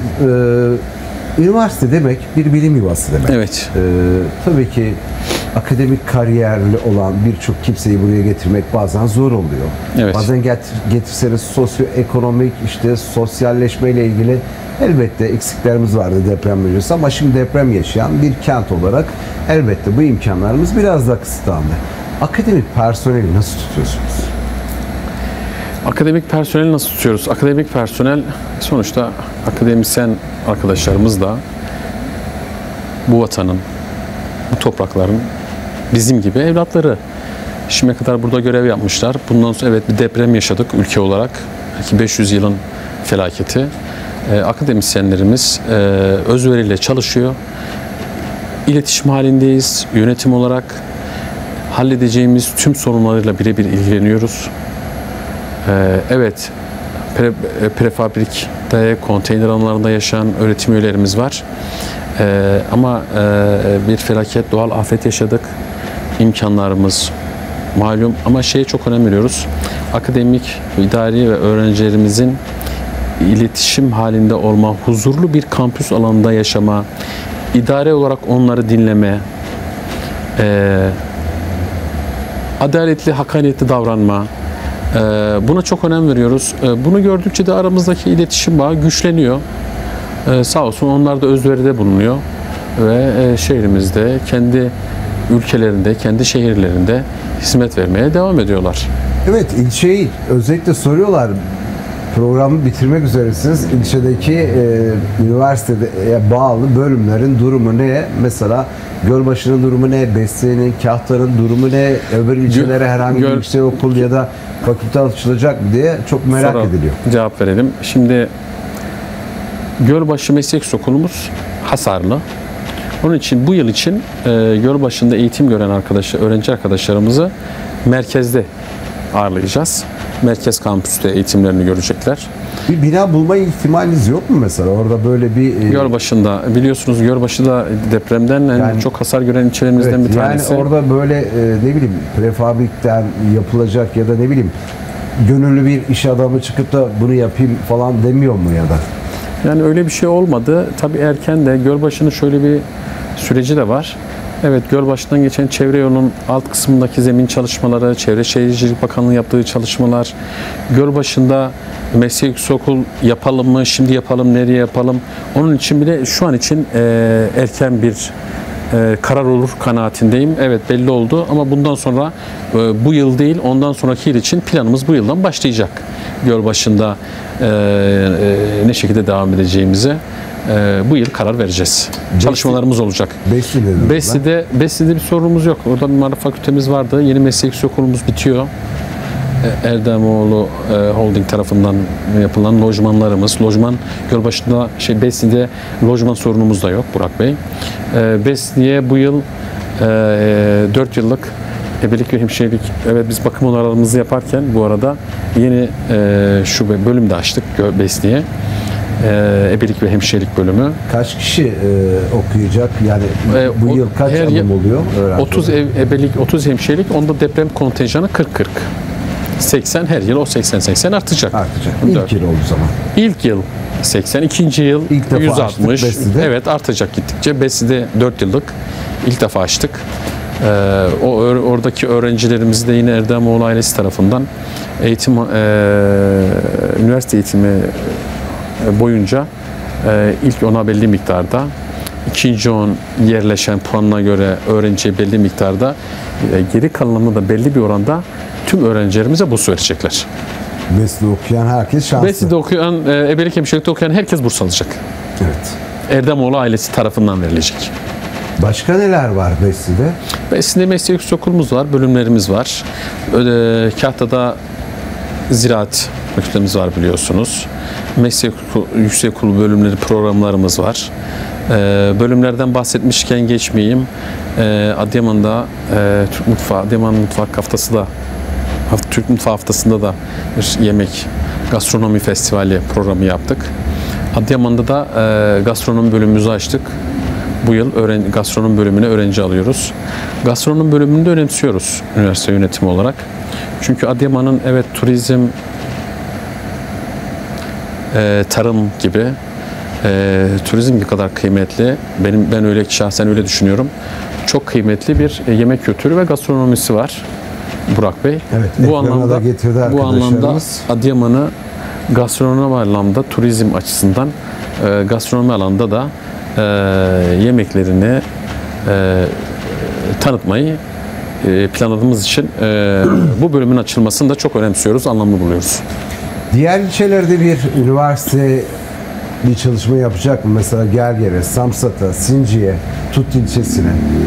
e, üniversite demek bir bilim yuvası demek.
Evet.
E, tabii ki akademik kariyerli olan birçok kimseyi buraya getirmek bazen zor oluyor.
Evet.
Bazen getir, getirseniz sosyoekonomik işte sosyalleşmeyle ilgili elbette eksiklerimiz vardı deprem öncesi ama şimdi deprem yaşayan bir kent olarak elbette bu imkanlarımız biraz daha kısıtlandı. Akademik personeli nasıl tutuyorsunuz?
Akademik personeli nasıl tutuyoruz? Akademik personel sonuçta akademisyen arkadaşlarımız da bu vatanın, bu toprakların bizim gibi evlatları. Şimdiye kadar burada görev yapmışlar. Bundan sonra evet bir deprem yaşadık ülke olarak. Belki beş yüz yılın felaketi. Ee, akademisyenlerimiz e, özveriyle çalışıyor. İletişim halindeyiz. Yönetim olarak halledeceğimiz tüm sorunlarıyla birebir ilgileniyoruz. Ee, evet, pre, prefabrikte, konteyner alanlarında yaşayan öğretim üyelerimiz var. Ee, ama e, bir felaket, doğal afet yaşadık. İmkanlarımız malum ama şeye çok önem veriyoruz. Akademik, idari ve öğrencilerimizin iletişim halinde olma, huzurlu bir kampüs alanında yaşama, idare olarak onları dinleme, e, adaletli, hakkaniyetli davranma, e, buna çok önem veriyoruz. E, bunu gördükçe de aramızdaki iletişim bağı güçleniyor. E, sağ olsun onlar da özveride bulunuyor ve e, şehrimizde, kendi ülkelerinde, kendi şehirlerinde hizmet vermeye devam ediyorlar.
Evet, ilçeyi özellikle soruyorlar. Programı bitirmek üzeresiniz. İlçedeki e, üniversiteye bağlı bölümlerin durumu ne? Mesela Gölbaşı'nın durumu ne? Besleğinin, Kahtar'ın durumu ne? Öbür ilçelere herhangi bir
Göl-
yüksek okul ya da fakülte açılacak mı diye çok merak
Soralım,
ediliyor.
cevap verelim. Şimdi Gölbaşı Meslek Okulumuz hasarlı. Onun için bu yıl için e, Gölbaşı'nda eğitim gören arkadaşı, öğrenci arkadaşlarımızı merkezde ağırlayacağız. Merkez kampüste eğitimlerini görecekler.
Bir bina bulma ihtimaliniz yok mu mesela? Orada böyle bir... E...
Gölbaşı'nda, biliyorsunuz Gölbaşı da depremden yani en çok hasar gören ilçelerimizden
evet,
bir tanesi.
Yani orada böyle e, ne bileyim prefabrikten yapılacak ya da ne bileyim gönüllü bir iş adamı çıkıp da bunu yapayım falan demiyor mu ya da?
Yani öyle bir şey olmadı. Tabii erken de Gölbaşı'nın şöyle bir süreci de var. Evet, Gölbaşı'ndan geçen çevre yolunun alt kısmındaki zemin çalışmaları, Çevre Şehircilik Bakanlığı yaptığı çalışmalar, Gölbaşı'nda meslek yüksekokul yapalım mı, şimdi yapalım, nereye yapalım? Onun için bile şu an için e, erken bir e, karar olur kanaatindeyim. Evet, belli oldu ama bundan sonra e, bu yıl değil, ondan sonraki yıl için planımız bu yıldan başlayacak. Gölbaşı'nda e, e, ne şekilde devam edeceğimize e, bu yıl karar vereceğiz.
Besli,
Çalışmalarımız olacak.
Besli'de,
Besli'de, Besli'de bir sorunumuz yok. Orada bir marif fakültemiz vardı. Yeni meslek yüksekokulumuz bitiyor. Erdemoğlu e, Holding tarafından yapılan lojmanlarımız, lojman Gölbaşı'nda şey Besli'de lojman sorunumuz da yok Burak Bey. E, Besli'ye bu yıl e, dört yıllık ebelik ve hemşirelik, evet biz bakım onarımımızı yaparken bu arada yeni e, şube bölüm de açtık Besli'ye. E, ebelik ve hemşirelik bölümü.
Kaç kişi e, okuyacak? Yani
e,
bu
o,
yıl kaç
her
alım oluyor?
otuz ev, ebelik, otuz hemşirelik, onda deprem kontenjanı kırk kırk. seksen her yıl o seksen seksen artacak.
Artacak. İlk
dört.
yıl oldu zaman.
İlk yıl seksen, ikinci yıl
İlk defa
yüz altmış. Evet, artacak gittikçe. Besli'de dört yıllık ilk defa açtık. Ee, o oradaki öğrencilerimizi de yine Erdemoğlu ailesi tarafından eğitim e, üniversite eğitimi boyunca e, ilk ona belli miktarda, ikinci on yerleşen puanına göre öğrenciye belli miktarda, e, geri kalanında da belli bir oranda tüm öğrencilerimize burs verecekler.
Besli'de okuyan herkes şanslı.
Besli'de okuyan, e, ebelik hemşirelikte okuyan herkes burs alacak.
Evet.
Erdemoğlu ailesi tarafından verilecek.
Başka neler var Besli'de?
Besli'de meslek yüksekokulumuz var, bölümlerimiz var. Öyle, Kahta'da ziraat fakültemiz var biliyorsunuz. Meslek yüksekokulu bölümleri, programlarımız var. Ee, bölümlerden bahsetmişken geçmeyeyim. Ee, Adıyaman'da e, Türk Mutfağı, Adıyaman Mutfak Haftası da Türk Mutfağı Haftası'nda da bir yemek gastronomi festivali programı yaptık. Adıyaman'da da e, gastronomi bölümümüzü açtık. Bu yıl öğren, gastronomi bölümüne öğrenci alıyoruz. Gastronomi bölümünü de önemsiyoruz üniversite yönetimi olarak. Çünkü Adıyaman'ın evet turizm, e, tarım gibi e, turizm bir kadar kıymetli. Benim ben öyle şahsen öyle düşünüyorum. Çok kıymetli bir e, yemek kültürü ve gastronomisi var Burak Bey.
Evet,
bu anlamda bu anlamda Adıyaman'ı gastronomi anlamda, turizm açısından e, gastronomi alanında da e, yemeklerini e, tanıtmayı e, planladığımız için e, bu bölümün açılmasını da çok önemsiyoruz, anlamlı buluyoruz.
Diğer ilçelerde bir üniversite bir çalışma yapacak mı? Mesela Gergere, Samsat'a, Sinci'ye, Tut ilçesine.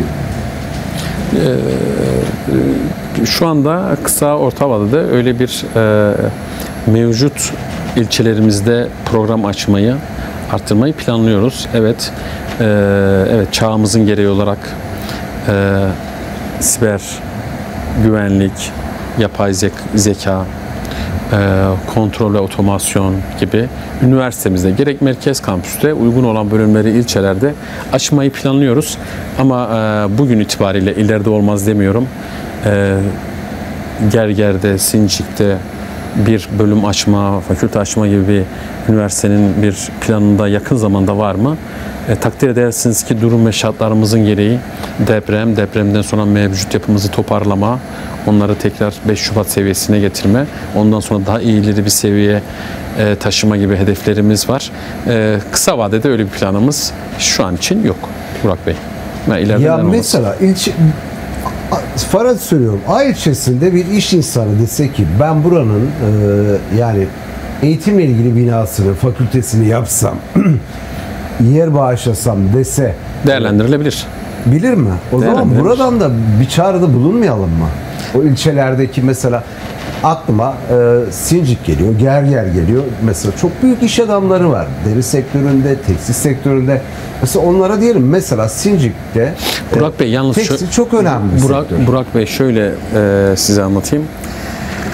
Ee, şu anda kısa orta vadede öyle bir e, mevcut ilçelerimizde program açmayı, arttırmayı planlıyoruz. Evet, e, evet çağımızın gereği olarak e, siber güvenlik, yapay zek zeka, e, kontrol ve otomasyon gibi üniversitemizde gerek merkez kampüste uygun olan bölümleri ilçelerde açmayı planlıyoruz. Ama e, bugün itibariyle ileride olmaz demiyorum. E, Gerger'de, Sincik'te bir bölüm açma, fakülte açma gibi bir üniversitenin bir planında yakın zamanda var mı? E, takdir edersiniz ki durum ve şartlarımızın gereği deprem, depremden sonra mevcut yapımızı toparlama, onları tekrar beş Şubat seviyesine getirme, ondan sonra daha iyileri bir seviyeye e, taşıma gibi hedeflerimiz var. E, kısa vadede öyle bir planımız şu an için yok Burak Bey. Ben
ya mesela ilçe, farz söylüyorum, A ilçesinde bir iş insanı dese ki ben buranın e, yani eğitimle ilgili binasını, fakültesini yapsam, yer bağışlasam dese
değerlendirilebilir.
Bilir mi? O zaman buradan da bir çağrıda bulunmayalım mı? O ilçelerdeki mesela aklıma e, Sincik geliyor, Gerger geliyor. Mesela çok büyük iş adamları var. Deri sektöründe, tekstil sektöründe. Mesela onlara diyelim mesela Sincik'te
Burak Bey yalnız
tekstil çok önemli bir
Burak,
sektör.
Burak Bey şöyle e, size anlatayım.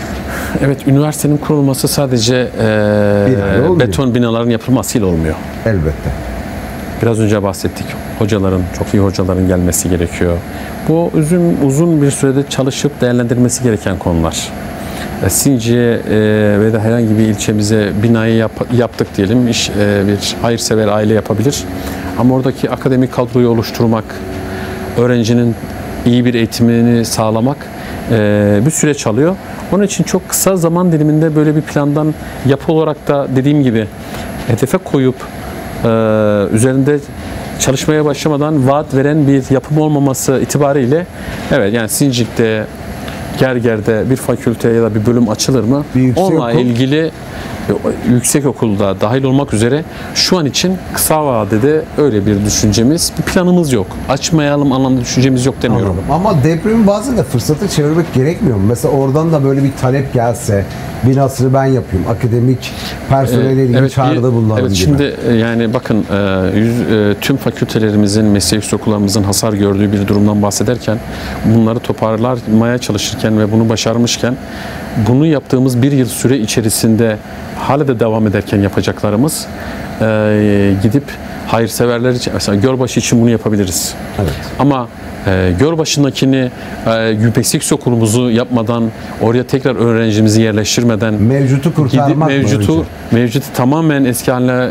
Evet, üniversitenin kurulması sadece e, beton binaların yapılmasıyla olmuyor.
Elbette.
Biraz önce bahsettik. Hocaların, çok iyi hocaların gelmesi gerekiyor. Bu uzun uzun bir sürede çalışıp değerlendirmesi gereken konular. E, Sinci'ye e, ve de herhangi bir ilçemize binayı yap, yaptık diyelim. İş, e, bir hayırsever aile yapabilir. Ama oradaki akademik kadroyu oluşturmak, öğrencinin iyi bir eğitimini sağlamak e, bir süreç alıyor. Onun için çok kısa zaman diliminde böyle bir plandan yapı olarak da dediğim gibi hedefe koyup e, üzerinde çalışmaya başlamadan vaat veren bir yapım olmaması itibariyle evet yani Sincik'te, Gerger'de bir fakülte ya da bir bölüm açılır mı? Onunla okul. ilgili yüksek okulda dahil olmak üzere şu an için kısa vadede öyle bir düşüncemiz, bir planımız yok. Açmayalım anlamda düşüncemiz yok demiyorum.
Anladım. Ama depremin bazen de fırsatı çevirmek gerekmiyor mu? Mesela oradan da böyle bir talep gelse, binasını ben yapayım, akademik personelle ilgili evet, çağrıda bulunalım
evet,
gibi.
Şimdi yani bakın yüz, tüm fakültelerimizin, meslek yüksek okullarımızın hasar gördüğü bir durumdan bahsederken bunları toparlamaya çalışırken ve bunu başarmışken bunu yaptığımız bir yıl süre içerisinde hala da devam ederken yapacaklarımız e, gidip hayırseverler için, mesela Gölbaşı için bunu yapabiliriz. Evet. Ama e, Gölbaşı'ndakini e, meslek okulumuzu yapmadan, oraya tekrar öğrencimizi yerleştirmeden
mevcutu kurtarmak
gidip mevcutu, mevcutu tamamen eski haline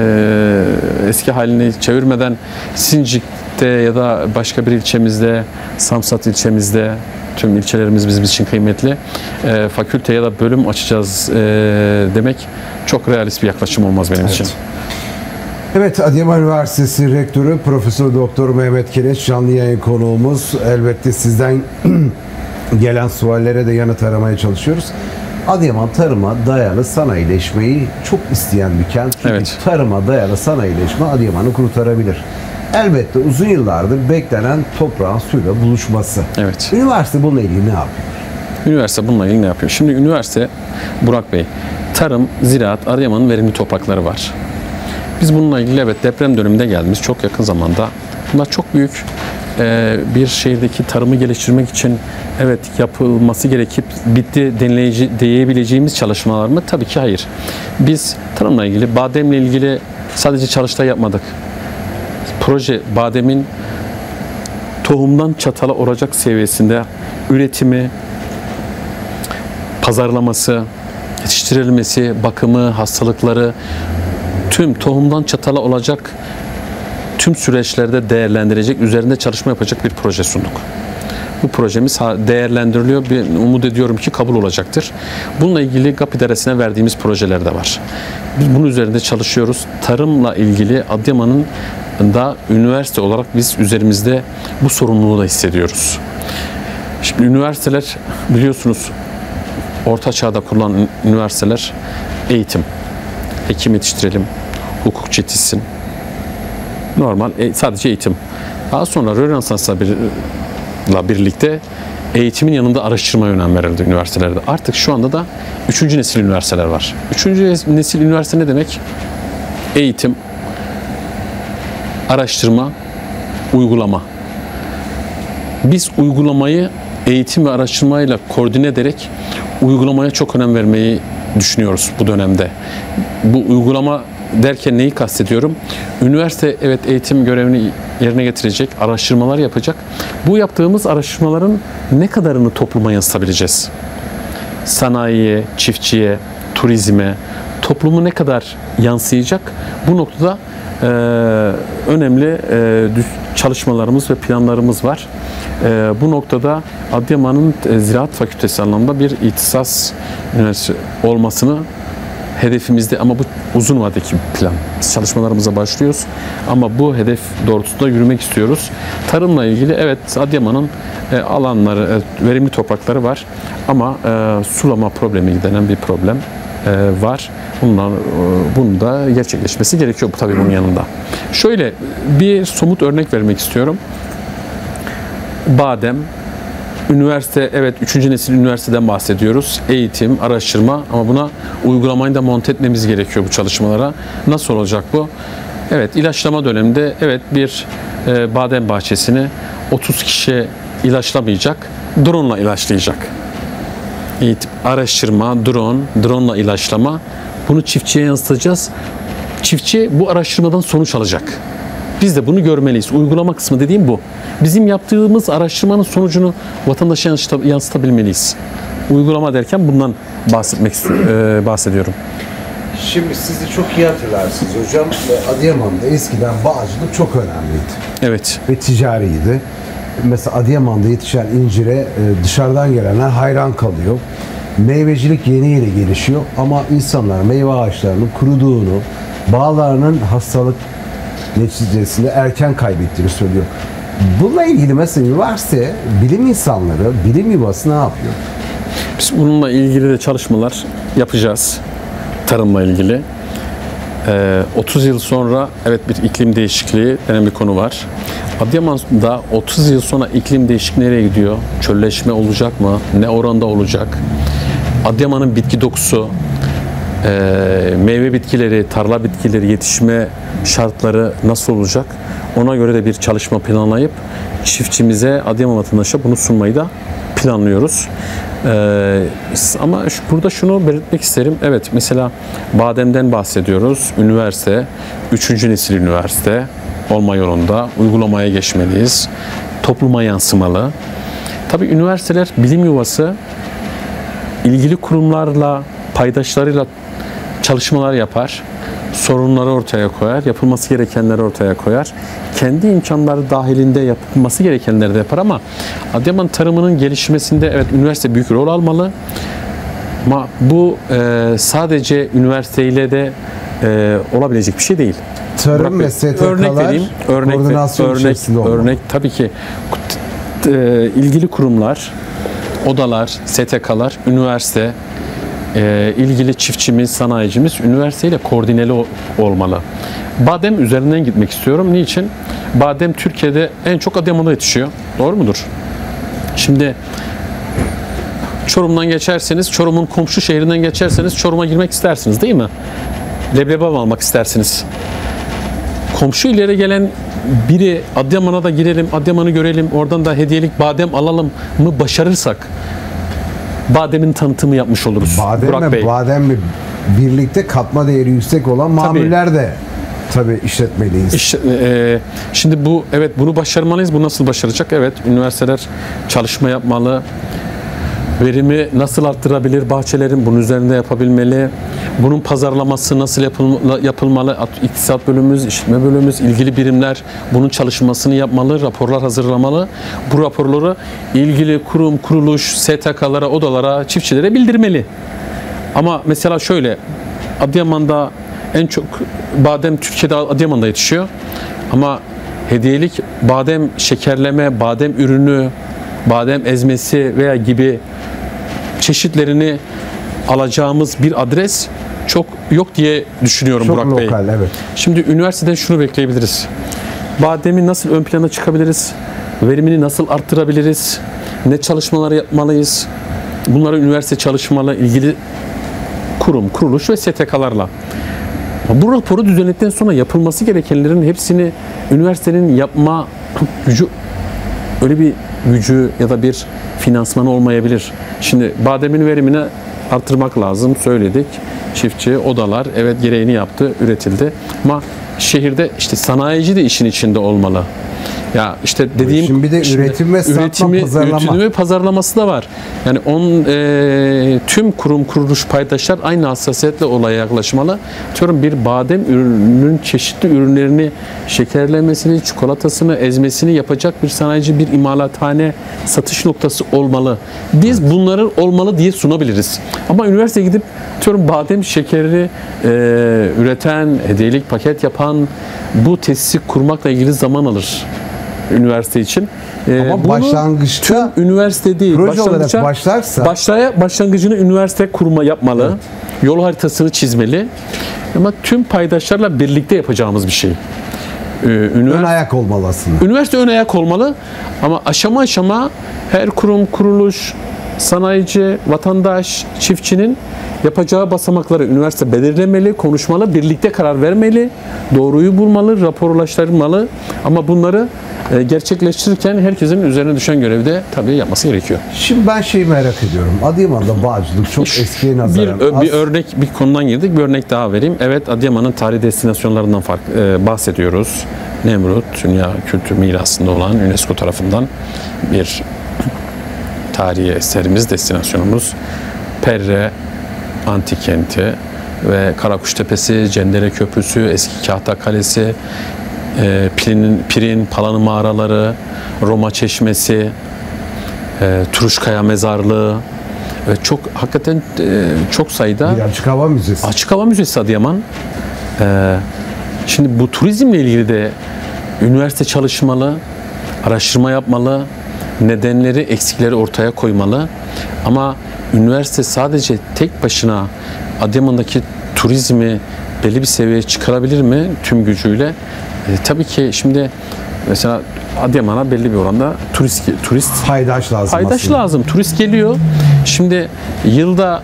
e, eski halini çevirmeden Sincik'te ya da başka bir ilçemizde, Samsat ilçemizde, tüm ilçelerimiz bizim için kıymetli. E, fakülte ya da bölüm açacağız e, demek çok realist bir yaklaşım olmaz benim evet. için.
Evet, Adıyaman Üniversitesi Rektörü Profesör Doktor Mehmet Keleş canlı yayın konuğumuz. Elbette sizden gelen suallere de yanıt aramaya çalışıyoruz. Adıyaman tarıma dayalı sanayileşmeyi çok isteyen bir kent. Çünkü evet. tarıma dayalı sanayileşme Adıyaman'ı kurtarabilir. Elbette uzun yıllardır beklenen toprağın suyla buluşması.
Evet.
Üniversite bununla ilgili ne yapıyor?
Üniversite bununla ilgili ne yapıyor? Şimdi üniversite, Burak Bey, tarım, ziraat, Adıyaman'ın verimli toprakları var. Biz bununla ilgili evet deprem döneminde geldiğimiz çok yakın zamanda bunlar çok büyük e, bir şehirdeki tarımı geliştirmek için evet yapılması gerekip bitti denileyici, diyebileceğimiz çalışmalar mı? Tabii ki hayır. Biz tarımla ilgili, bademle ilgili sadece çalıştay yapmadık. Proje bademin tohumdan çatala olacak seviyesinde üretimi, pazarlaması, yetiştirilmesi, bakımı, hastalıkları tüm tohumdan çatala olacak tüm süreçlerde değerlendirecek, üzerinde çalışma yapacak bir proje sunduk. Bu projemiz değerlendiriliyor. Bir umut ediyorum ki kabul olacaktır. Bununla ilgili G A P İdaresi'ne verdiğimiz projeler de var. Biz bunun üzerinde çalışıyoruz. Tarımla ilgili Adıyaman'ın da üniversite olarak biz üzerimizde bu sorumluluğu da hissediyoruz. Şimdi üniversiteler biliyorsunuz orta çağda kurulan üniversiteler eğitim, hekim yetiştirelim, hukukçu yetişsin. Normal sadece eğitim. Daha sonra Rönesans'la bir, birlikte eğitimin yanında araştırmaya önem verildi üniversitelerde. Artık şu anda da üçüncü nesil üniversiteler var. Üçüncü nesil üniversite ne demek? Eğitim, araştırma, uygulama. Biz uygulamayı eğitim ve araştırmayla koordine ederek uygulamaya çok önem vermeyi düşünüyoruz bu dönemde. Bu uygulama derken neyi kastediyorum? Üniversite evet eğitim görevini yerine getirecek, araştırmalar yapacak. Bu yaptığımız araştırmaların ne kadarını topluma yansıtabileceğiz? Sanayiye, çiftçiye, turizme, toplumu ne kadar yansıyacak? Bu noktada e, önemli e, çalışmalarımız ve planlarımız var. E, bu noktada Adıyaman'ın e, Ziraat Fakültesi anlamda bir ihtisas üniversitesi olmasını hedefimizde ama bu uzun vadeli plan. Biz çalışmalarımıza başlıyoruz ama bu hedef doğrultusunda yürümek istiyoruz. Tarımla ilgili evet Adıyaman'ın e, alanları, e, verimli toprakları var ama e, sulama problemi denen bir problem e, var. Bunlar, e, bunun da gerçekleşmesi gerekiyor bu tabii bunun yanında. Şöyle bir somut örnek vermek istiyorum. Badem, üniversite, evet üçüncü nesil üniversiteden bahsediyoruz. Eğitim, araştırma ama buna uygulamayı da monte etmemiz gerekiyor bu çalışmalara. Nasıl olacak bu? Evet ilaçlama döneminde evet bir e, badem bahçesini otuz kişi ilaçlamayacak, drone ile ilaçlayacak. eğitim, araştırma, drone, drone ile ilaçlama. Bunu çiftçiye yansıtacağız. Çiftçi bu araştırmadan sonuç alacak. Biz de bunu görmeliyiz. Uygulama kısmı dediğim bu. Bizim yaptığımız araştırmanın sonucunu vatandaşa yansıtabilmeliyiz. Uygulama derken bundan bahsetmek e, bahsediyorum.
Şimdi siz de çok iyi hatırlarsınız hocam. Adıyaman'da eskiden bağcılık çok önemliydi.
Evet.
Ve ticariydi. Mesela Adıyaman'da yetişen incire dışarıdan gelenler hayran kalıyor. Meyvecilik yeni yeni gelişiyor ama insanlar meyve ağaçlarının kuruduğunu, bağlarının hastalık neticesinde erken kaybettiğini söylüyor. Bununla ilgili mesela üniversite, bilim insanları, bilim yuvası ne yapıyor?
Biz bununla ilgili de çalışmalar yapacağız. Tarımla ilgili. Ee, otuz yıl sonra evet bir iklim değişikliği denen bir konu var. Adıyaman'da otuz yıl sonra iklim değişikliği nereye gidiyor? Çölleşme olacak mı? Ne oranda olacak? Adıyaman'ın bitki dokusu, e, meyve bitkileri, tarla bitkileri yetişme şartları nasıl olacak? Ona göre de bir çalışma planlayıp çiftçimize, Adıyaman vatandaşa bunu sunmayı da planlıyoruz. Ee, ama şu, burada şunu belirtmek isterim. Evet, mesela bademden bahsediyoruz. Üniversite, üçüncü nesil üniversite olma yolunda. Uygulamaya geçmeliyiz. Topluma yansımalı. Tabii üniversiteler bilim yuvası, ilgili kurumlarla, paydaşlarıyla çalışmalar yapar. Sorunları ortaya koyar, yapılması gerekenleri ortaya koyar. Kendi imkanları dahilinde yapılması gerekenleri de yapar ama Adıyaman tarımının gelişmesinde evet üniversite büyük rol almalı. Ama bu e, sadece üniversiteyle de e, olabilecek bir şey değil.
Tarım ve S T K'lar
örnek vereyim. Örnek,
koordinasyon
örnek,
içerisinde olmalı.
örnek tabii ki e, ilgili kurumlar, odalar, S T K'lar, üniversite, e, ilgili çiftçimiz, sanayicimiz üniversiteyle koordineli o- olmalı. Badem üzerinden gitmek istiyorum. Niçin? Badem Türkiye'de en çok Adıyaman'da yetişiyor. Doğru mudur? Şimdi Çorum'dan geçerseniz, Çorum'un komşu şehrinden geçerseniz Çorum'a girmek istersiniz değil mi? Leblebi almak istersiniz. Komşu illere gelen biri Adıyaman'a da girelim, Adıyaman'ı görelim, oradan da hediyelik badem alalım mı başarırsak bademin tanıtımı yapmış oluruz.
Badem
Burak Bey.
ve bademle birlikte katma değeri yüksek olan mamuller de tabii işletmeliyiz.
İşte, e, şimdi bu evet bunu başarmalıyız. Bu nasıl başaracak? Evet, üniversiteler çalışma yapmalı. Verimi nasıl arttırabilir bahçelerin bunun üzerinde yapabilmeli. Bunun pazarlaması nasıl yapılma, yapılmalı? İktisat bölümümüz, işletme bölümümüz, ilgili birimler bunun çalışmasını yapmalı, raporlar hazırlamalı. Bu raporları ilgili kurum, kuruluş, S T K'lara, odalara, çiftçilere bildirmeli. Ama mesela şöyle, Adıyaman'da en çok badem Türkiye'de Adıyaman'da yetişiyor. Ama hediyelik badem şekerleme, badem ürünü, badem ezmesi veya gibi çeşitlerini alacağımız bir adres çok yok diye düşünüyorum
Çok
Burak Bey.
lokal, evet.
Şimdi üniversiteden şunu bekleyebiliriz. Bademi nasıl ön plana çıkabiliriz? Verimini nasıl arttırabiliriz? Ne çalışmalar yapmalıyız? Bunları üniversite çalışmalı, ilgili kurum, kuruluş ve S T K'larla. Bu raporu düzenledikten sonra yapılması gerekenlerin hepsini üniversitenin yapma gücü, öyle bir gücü ya da bir finansmanı olmayabilir. Şimdi bademin verimini artırmak lazım, söyledik. Çiftçi, odalar evet gereğini yaptı, üretildi. Ama şehirde işte sanayici de işin içinde olmalı. Ya işte dediğim
Şimdi bir de üretim ve satma,
üretimi,
pazarlama.
üretimi ve pazarlaması da var. Yani on e, tüm kurum kuruluş paydaşlar aynı hassasiyetle olaya yaklaşmalı. Diyorum bir badem ürününün çeşitli ürünlerini şekerlemesini, çikolatasını, ezmesini yapacak bir sanayici, bir imalathane, satış noktası olmalı. Biz bunların olmalı diye sunabiliriz. Ama üniversiteye gidip diyorum badem şekeri e, üreten, hediyelik paket yapan bu tesisi kurmakla ilgili zaman alır üniversite için. Ee,
Ama
bunu
başlangıçta
tüm üniversite değil,
proje olarak
başlangıçta
başlarsa-
başlaya başlangıcını üniversite kurma yapmalı. Yol haritasını çizmeli. Ama tüm paydaşlarla birlikte yapacağımız bir şey. Ee,
ön
üniversite,
ayak olmalı aslında.
üniversite ön ayak olmalı ama aşama aşama her kurum, kuruluş, sanayici, vatandaş, çiftçinin yapacağı basamakları üniversite belirlemeli, konuşmalı, birlikte karar vermeli, doğruyu bulmalı, raporlaştırmalı ama bunları e, gerçekleştirirken herkesin üzerine düşen görevi de tabii yapması gerekiyor.
Şimdi ben şeyi merak ediyorum. Adıyaman'da bağcılık çok eskiye
Bir,
nazaran
ö- bir
az.
örnek, bir konudan girdik. Bir örnek daha vereyim. Evet, Adıyaman'ın tarihi destinasyonlarından fark, e, bahsediyoruz. Nemrut, Dünya Kültür Mirası'nda olan UNESCO tarafından bir tarihi eserimiz, destinasyonumuz. Perre Antik Kenti ve Karakuş Tepesi, Cendere Köprüsü, Eski Kahta Kalesi, e, Pirin, Pirin Palanı mağaraları, Roma Çeşmesi, e, Turuşkaya Mezarlığı ve çok hakikaten e, çok sayıda
Bir açık hava müzesi.
açık hava müzesi Adıyaman. E, şimdi bu turizmle ilgili de üniversite çalışmalı, araştırma yapmalı, nedenleri, eksikleri ortaya koymalı. Ama üniversite sadece tek başına Adıyaman'daki turizmi belli bir seviyeye çıkarabilir mi tüm gücüyle? E, tabii ki şimdi mesela Adıyaman'a belli bir oranda turist turist
Paydaş lazım
paydaş
aslında.
lazım. Turist geliyor. Şimdi yılda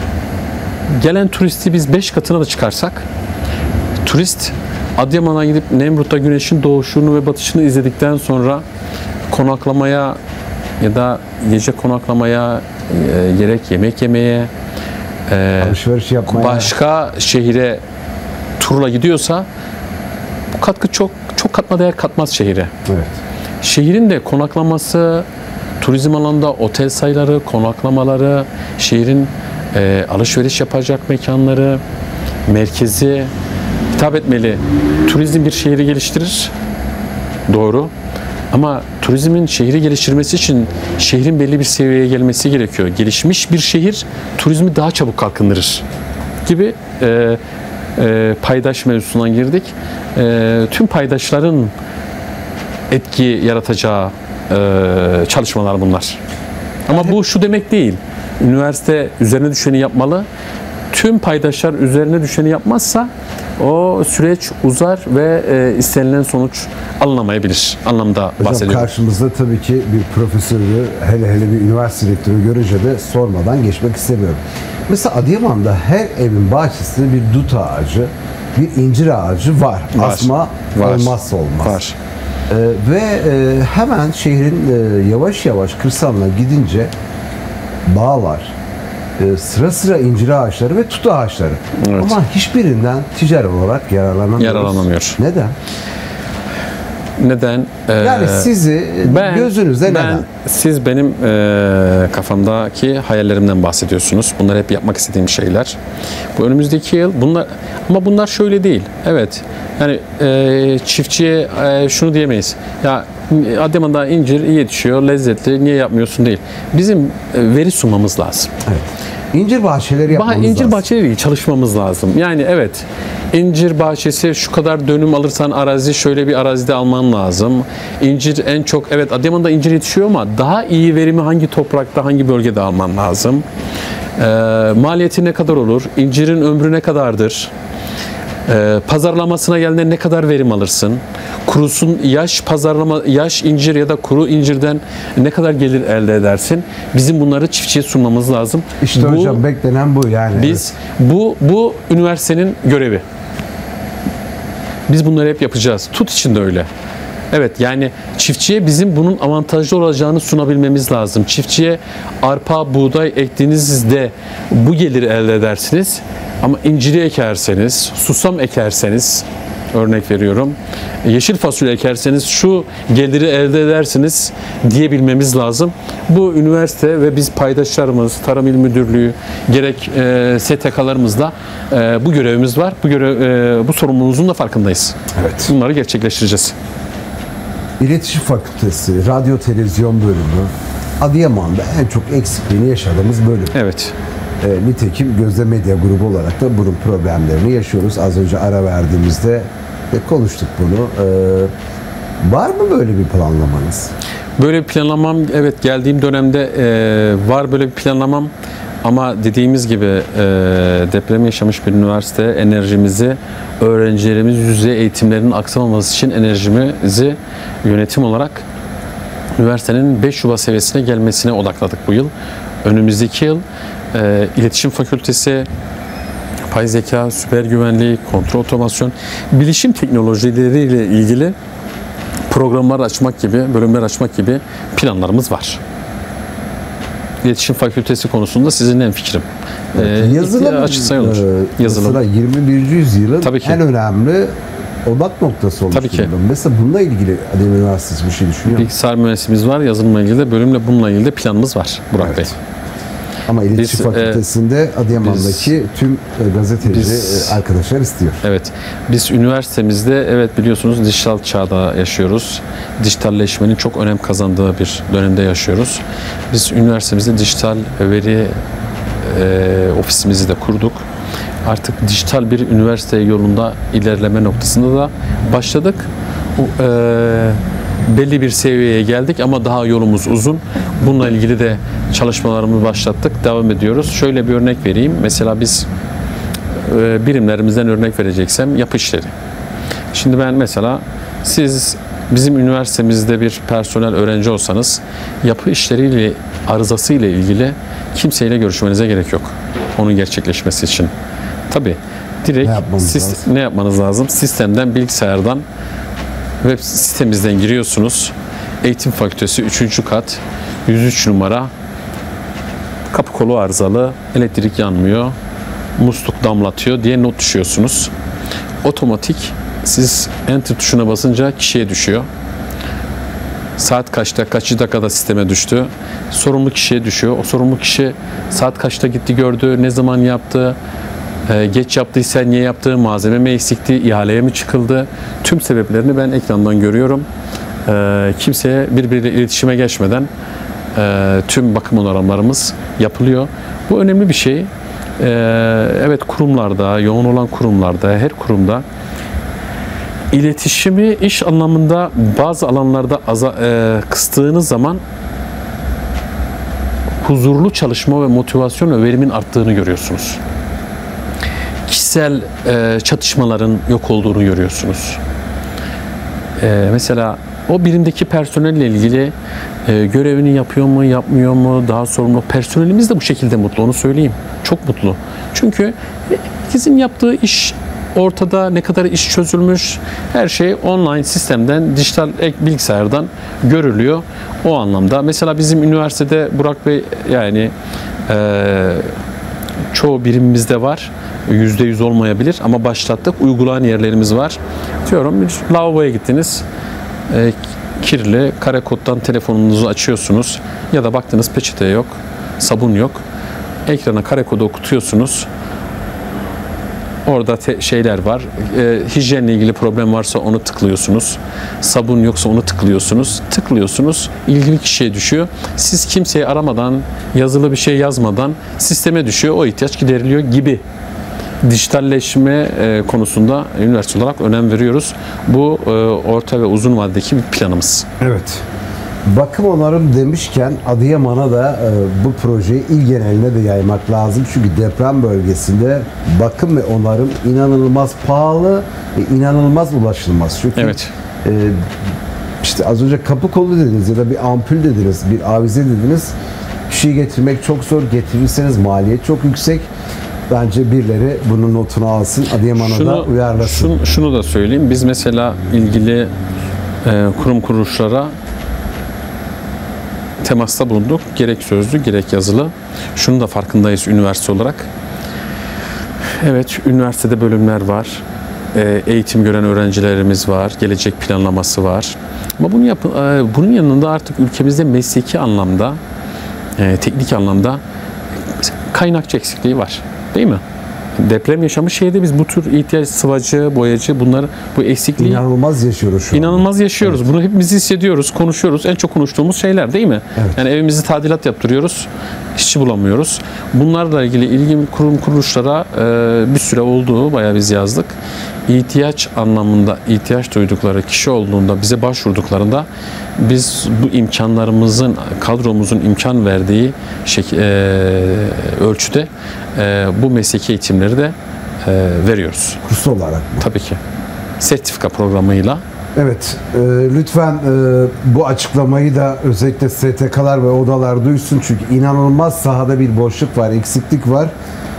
gelen turisti biz beş katına da çıkarsak, turist Adıyaman'a gidip Nemrut'ta güneşin doğuşunu ve batışını izledikten sonra konaklamaya ya da gece konaklamaya, e, gerek yemek yemeye, e,
Alışveriş yapmaya.
başka şehire turla gidiyorsa bu katkı çok çok katma değer katmaz şehire.
Evet.
Şehrin de konaklaması, turizm alanında otel sayıları, konaklamaları, şehrin e, alışveriş yapacak mekanları, merkezi hitap etmeli. Turizm bir şehri geliştirir. Doğru. Ama turizmin şehri geliştirmesi için şehrin belli bir seviyeye gelmesi gerekiyor. Gelişmiş bir şehir turizmi daha çabuk kalkındırır gibi e, e, paydaş mevzusundan girdik. E, tüm paydaşların etki yaratacağı e, çalışmalar bunlar. Ama bu şu demek değil. Üniversite üzerine düşeni yapmalı. Tüm paydaşlar üzerine düşeni yapmazsa o süreç uzar ve e, istenilen sonuç alınamayabilir anlamda
Hocam
bahsediyorum.
karşımızda tabii ki bir profesörü, hele hele bir üniversite rektörü görünce de sormadan geçmek istemiyorum. Mesela Adıyaman'da her evin bahçesinde bir dut ağacı, bir incir ağacı var.
Var,
Asma
var,
olmazsa olmaz.
Var.
Ee, ve e, hemen şehrin e, yavaş yavaş kırsalına gidince bağlar, e, sıra sıra incir ağaçları ve tut ağaçları.
Evet.
Ama hiçbirinden ticari olarak yararlanamıyoruz.
Yararlanamıyor.
Neden?
Neden? Ee,
Yani sizi
ben,
gözünüzde
ben,
neden?
Siz benim e, kafamdaki hayallerimden bahsediyorsunuz. Bunlar hep yapmak istediğim şeyler. Bu önümüzdeki yıl bunlar, ama bunlar şöyle değil. Evet. Yani e, çiftçiye e, şunu diyemeyiz. Ya Adıyaman'da incir iyi yetişiyor, lezzetli. Niye yapmıyorsun değil. Bizim e, veri sunmamız lazım.
Evet. İncir bahçeleri yapmamız
Bah, incir
lazım.
bahçeleriyle çalışmamız lazım. Yani evet, incir bahçesi şu kadar dönüm alırsan arazi, şöyle bir arazide alman lazım. İncir en çok, evet Adıyaman'da incir yetişiyor ama daha iyi verimi hangi toprakta, hangi bölgede alman lazım? Ee, maliyeti ne kadar olur? İncirin ömrü ne kadardır? Ee, pazarlamasına geldiğinde ne kadar verim alırsın? Kurusun yaş pazarlama yaş incir ya da kuru incirden ne kadar gelir elde edersin? Bizim bunları çiftçiye sunmamız lazım.
İşte
Bu-
hocam beklenen bu yani.
biz bu bu üniversitenin görevi. Biz bunları hep yapacağız. Tut için de öyle. Evet, yani çiftçiye bizim bunun avantajlı olacağını sunabilmemiz lazım. Çiftçiye arpa, buğday ektiğinizde bu geliri elde edersiniz. Ama inciri ekerseniz, susam ekerseniz, örnek veriyorum, yeşil fasulye ekerseniz şu geliri elde edersiniz diyebilmemiz lazım. Bu üniversite ve biz paydaşlarımız, Tarım İl Müdürlüğü, gerek e, S T K'larımızla e, bu görevimiz var. Bu görev, e, bu sorumluluğumuzun da farkındayız.
Evet.
Bunları gerçekleştireceğiz.
İletişim Fakültesi, Radyo Televizyon bölümü Adıyaman'da en çok eksikliğini yaşadığımız bölüm.
Evet.
E, nitekim Gözde Medya Grubu olarak da bunun problemlerini yaşıyoruz. Az önce ara verdiğimizde de konuştuk bunu. E, var mı böyle bir planlamanız?
Böyle bir planlamam, evet geldiğim dönemde e, var böyle bir planlamam. Ama dediğimiz gibi e, deprem yaşamış bir üniversite enerjimizi, öğrencilerimiz yüz yüze eğitimlerinin aksamaması için enerjimizi yönetim olarak üniversitenin beş Şubat seviyesine gelmesine odakladık bu yıl. Önümüzdeki yıl e, İletişim Fakültesi, yapay zeka, süper güvenlik, kontrol otomasyon, bilişim teknolojileriyle ilgili programlar açmak gibi, bölümler açmak gibi planlarımız var. İletişim Fakültesi konusunda sizinle hemfikirim.
Evet,
Ee,
yazılım,
açık sayılır.
E,
Yazılım.
Mesela yirmi birinci yüzyılın
Tabii ki.
en önemli odak noktası olmuş.
Tabii ki.
durumda. Mesela bununla ilgili Adıyaman Üniversitesi bir şey düşünüyor mu?
Bilgisayar mühendisliğimiz var, yazılımla ilgili de bölümle bununla ilgili de planımız var Burak
Evet.
Bey.
Ama İletişim
Biz,
Fakültesi'nde Adıyaman'daki tüm e, gazeteci
biz-
e, arkadaşlar istiyor.
Evet. Biz üniversitemizde evet biliyorsunuz dijital çağda yaşıyoruz. Dijitalleşmenin çok önem kazandığı bir dönemde yaşıyoruz. Biz üniversitemizde dijital veri e, ofisimizi de kurduk. Artık dijital bir üniversite yolunda ilerleme noktasında da başladık. O, e, belli bir seviyeye geldik ama daha yolumuz uzun. Bununla ilgili de çalışmalarımızı başlattık. Devam ediyoruz. Şöyle bir örnek vereyim. Mesela biz e, birimlerimizden örnek vereceksem yapı işleri. Şimdi ben mesela siz bizim üniversitemizde bir personel öğrenci olsanız yapı işleriyle arızası ile ilgili kimseyle görüşmenize gerek yok. Onun gerçekleşmesi için. Tabii direkt
Ne yapmamız
sis-
lazım?
ne yapmanız lazım? Sistemden, bilgisayardan web sitemizden giriyorsunuz. Eğitim Fakültesi üçüncü kat yüz üç numara, kapı kolu arızalı, elektrik yanmıyor, musluk damlatıyor diye not düşüyorsunuz. Otomatik siz enter tuşuna basınca kişiye düşüyor. Saat kaçta, kaçıncı dakikada sisteme düştü. Sorumlu kişiye düşüyor. O sorumlu kişi saat kaçta gitti gördü, ne zaman yaptı, e, geç yaptıysa niye yaptı, malzeme mi eksikti, ihaleye mi çıkıldı. Tüm sebeplerini ben ekrandan görüyorum. E, kimseye birbiriyle iletişime geçmeden e, tüm bakım onarımlarımız yapılıyor. Bu önemli bir şey. E, evet kurumlarda, yoğun olan kurumlarda, her kurumda İletişimi iş anlamında bazı alanlarda aza, e, kıstığınız zaman huzurlu çalışma ve motivasyon ve verimin arttığını görüyorsunuz. Kişisel e, çatışmaların yok olduğunu görüyorsunuz. E, mesela o birimdeki personelle ilgili e, görevini yapıyor mu, yapmıyor mu, daha sorumlu. Personelimiz de bu şekilde mutlu, onu söyleyeyim. Çok mutlu. Çünkü herkesin yaptığı iş ortada, ne kadar iş çözülmüş, her şey online sistemden, dijital ek bilgisayardan görülüyor. O anlamda mesela bizim üniversitede Burak Bey yani e, çoğu birimimizde var. yüzde yüz olmayabilir ama başlattık. Uygulayan yerlerimiz var. Diyorum bir lavaboya gittiniz. E, kirli, kare koddan telefonunuzu açıyorsunuz ya da baktınız peçete yok, sabun yok. Ekrana kare kodu okutuyorsunuz. Orada te- şeyler var. E, hijyenle ilgili problem varsa onu tıklıyorsunuz. Sabun yoksa onu tıklıyorsunuz. Tıklıyorsunuz. İlgili kişiye düşüyor. Siz kimseyi aramadan, yazılı bir şey yazmadan sisteme düşüyor. O ihtiyaç gideriliyor gibi. Dijitalleşme e, konusunda üniversite olarak önem veriyoruz. Bu e, orta ve uzun vadedeki bir planımız.
Evet. Bakım onarım demişken Adıyaman'a da e, bu projeyi il geneline de yaymak lazım. Çünkü deprem bölgesinde bakım ve onarım inanılmaz pahalı ve inanılmaz ulaşılmaz. Çünkü
Evet.
e, işte az önce kapı kolu dediniz ya da bir ampul dediniz, bir avize dediniz. Kişiyi getirmek çok zor. Getirirseniz maliyet çok yüksek. Bence birileri bunun notunu alsın, Adıyaman'a da uyarlasın.
Şunu, şunu da söyleyeyim. Biz mesela ilgili e, kurum kuruluşlara temasta bulunduk. Gerek sözlü gerek yazılı. Şunun da farkındayız üniversite olarak. Evet, üniversitede bölümler var. E, eğitim gören öğrencilerimiz var. Gelecek planlaması var. Ama bunu yapın, e, bunun yanında artık ülkemizde mesleki anlamda, e, teknik anlamda kaynakçı eksikliği var. Değil mi? Deprem yaşamış şehirde biz bu tür ihtiyaç, sıvacı, boyacı, bunlar bu eksikliği
İnanılmaz yaşıyoruz şu an.
İnanılmaz yaşıyoruz. Evet. Bunu hepimiz hissediyoruz, konuşuyoruz. En çok konuştuğumuz şeyler değil mi?
Evet.
Yani evimizi tadilat yaptırıyoruz, işçi bulamıyoruz. Bunlarla ilgili ilgili kurum kuruluşlara e, bir süre oldu, bayağı biz yazdık. İhtiyaç anlamında, ihtiyaç duydukları kişi olduğunda, bize başvurduklarında biz bu imkanlarımızın, kadromuzun imkan verdiği şek- e, ölçüde e, bu mesleki eğitimleri de e, veriyoruz.
Kurs olarak.
Tabii ki. Sertifika programıyla.
Evet, e, lütfen e, bu açıklamayı da özellikle S T K'lar ve odalar duysun çünkü inanılmaz sahada bir boşluk var, eksiklik var.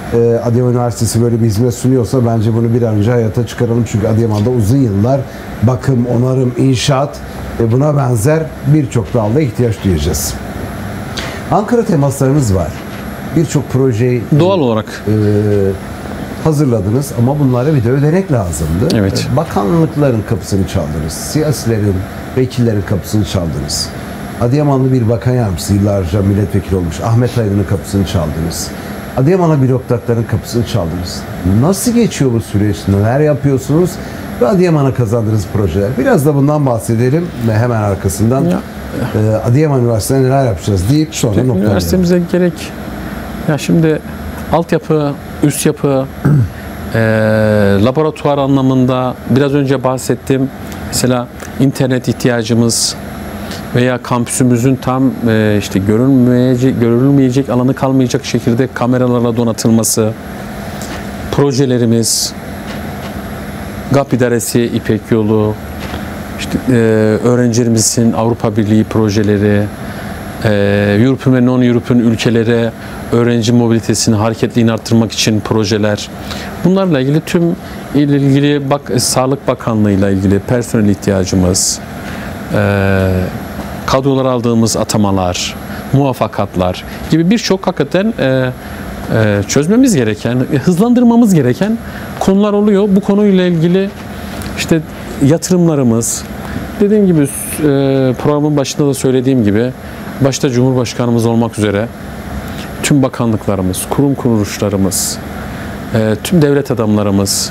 e, Adıyaman Üniversitesi böyle bir hizmet sunuyorsa bence bunu bir an önce hayata çıkaralım. Çünkü Adıyaman'da uzun yıllar bakım, onarım, inşaat ve buna benzer birçok dalda ihtiyaç duyacağız. Ankara temaslarınız var. Birçok projeyi
Doğal olarak.
e, hazırladınız ama bunlara bir de ödenek lazımdı.
Evet.
Bakanlıkların kapısını çaldınız. Siyasilerin, vekillerin kapısını çaldınız. Adıyamanlı bir bakan yardımcısı yıllarca milletvekili olmuş Ahmet Aydın'ın kapısını çaldınız. Adıyaman'a bürokratların kapısını çaldınız. Nasıl geçiyor bu süreç? Neler yapıyorsunuz? Ve Adıyaman'a kazandığınız projeler. Biraz da bundan bahsedelim ve hemen arkasından
Ya.
e, Adıyaman Üniversitesi'nde neler yapacağız deyip sonra noktalayalım.
Üniversitemize gerek, ya şimdi altyapı, üst yapı, e, laboratuvar anlamında biraz önce bahsettim. Mesela internet ihtiyacımız veya kampüsümüzün tam e, işte görünmeyecek, görülmeyecek alanı kalmayacak şekilde kameralarla donatılması, projelerimiz, G A P İdaresi, İpek Yolu, işte, e, öğrencilerimizin Avrupa Birliği projeleri, e, European ve non-European ülkelere öğrenci mobilitesini, hareketliğini arttırmak için projeler. Bunlarla ilgili tüm ilgili bak, Sağlık Bakanlığı ile ilgili personel ihtiyacımız, e, kadrolar aldığımız atamalar, muvaffakatlar gibi birçok hakikaten e, e, çözmemiz gereken, hızlandırmamız gereken konular oluyor. Bu konuyla ilgili işte yatırımlarımız, dediğim gibi e, programın başında da söylediğim gibi başta Cumhurbaşkanımız olmak üzere tüm bakanlıklarımız, kurum kuruluşlarımız, e, tüm devlet adamlarımız,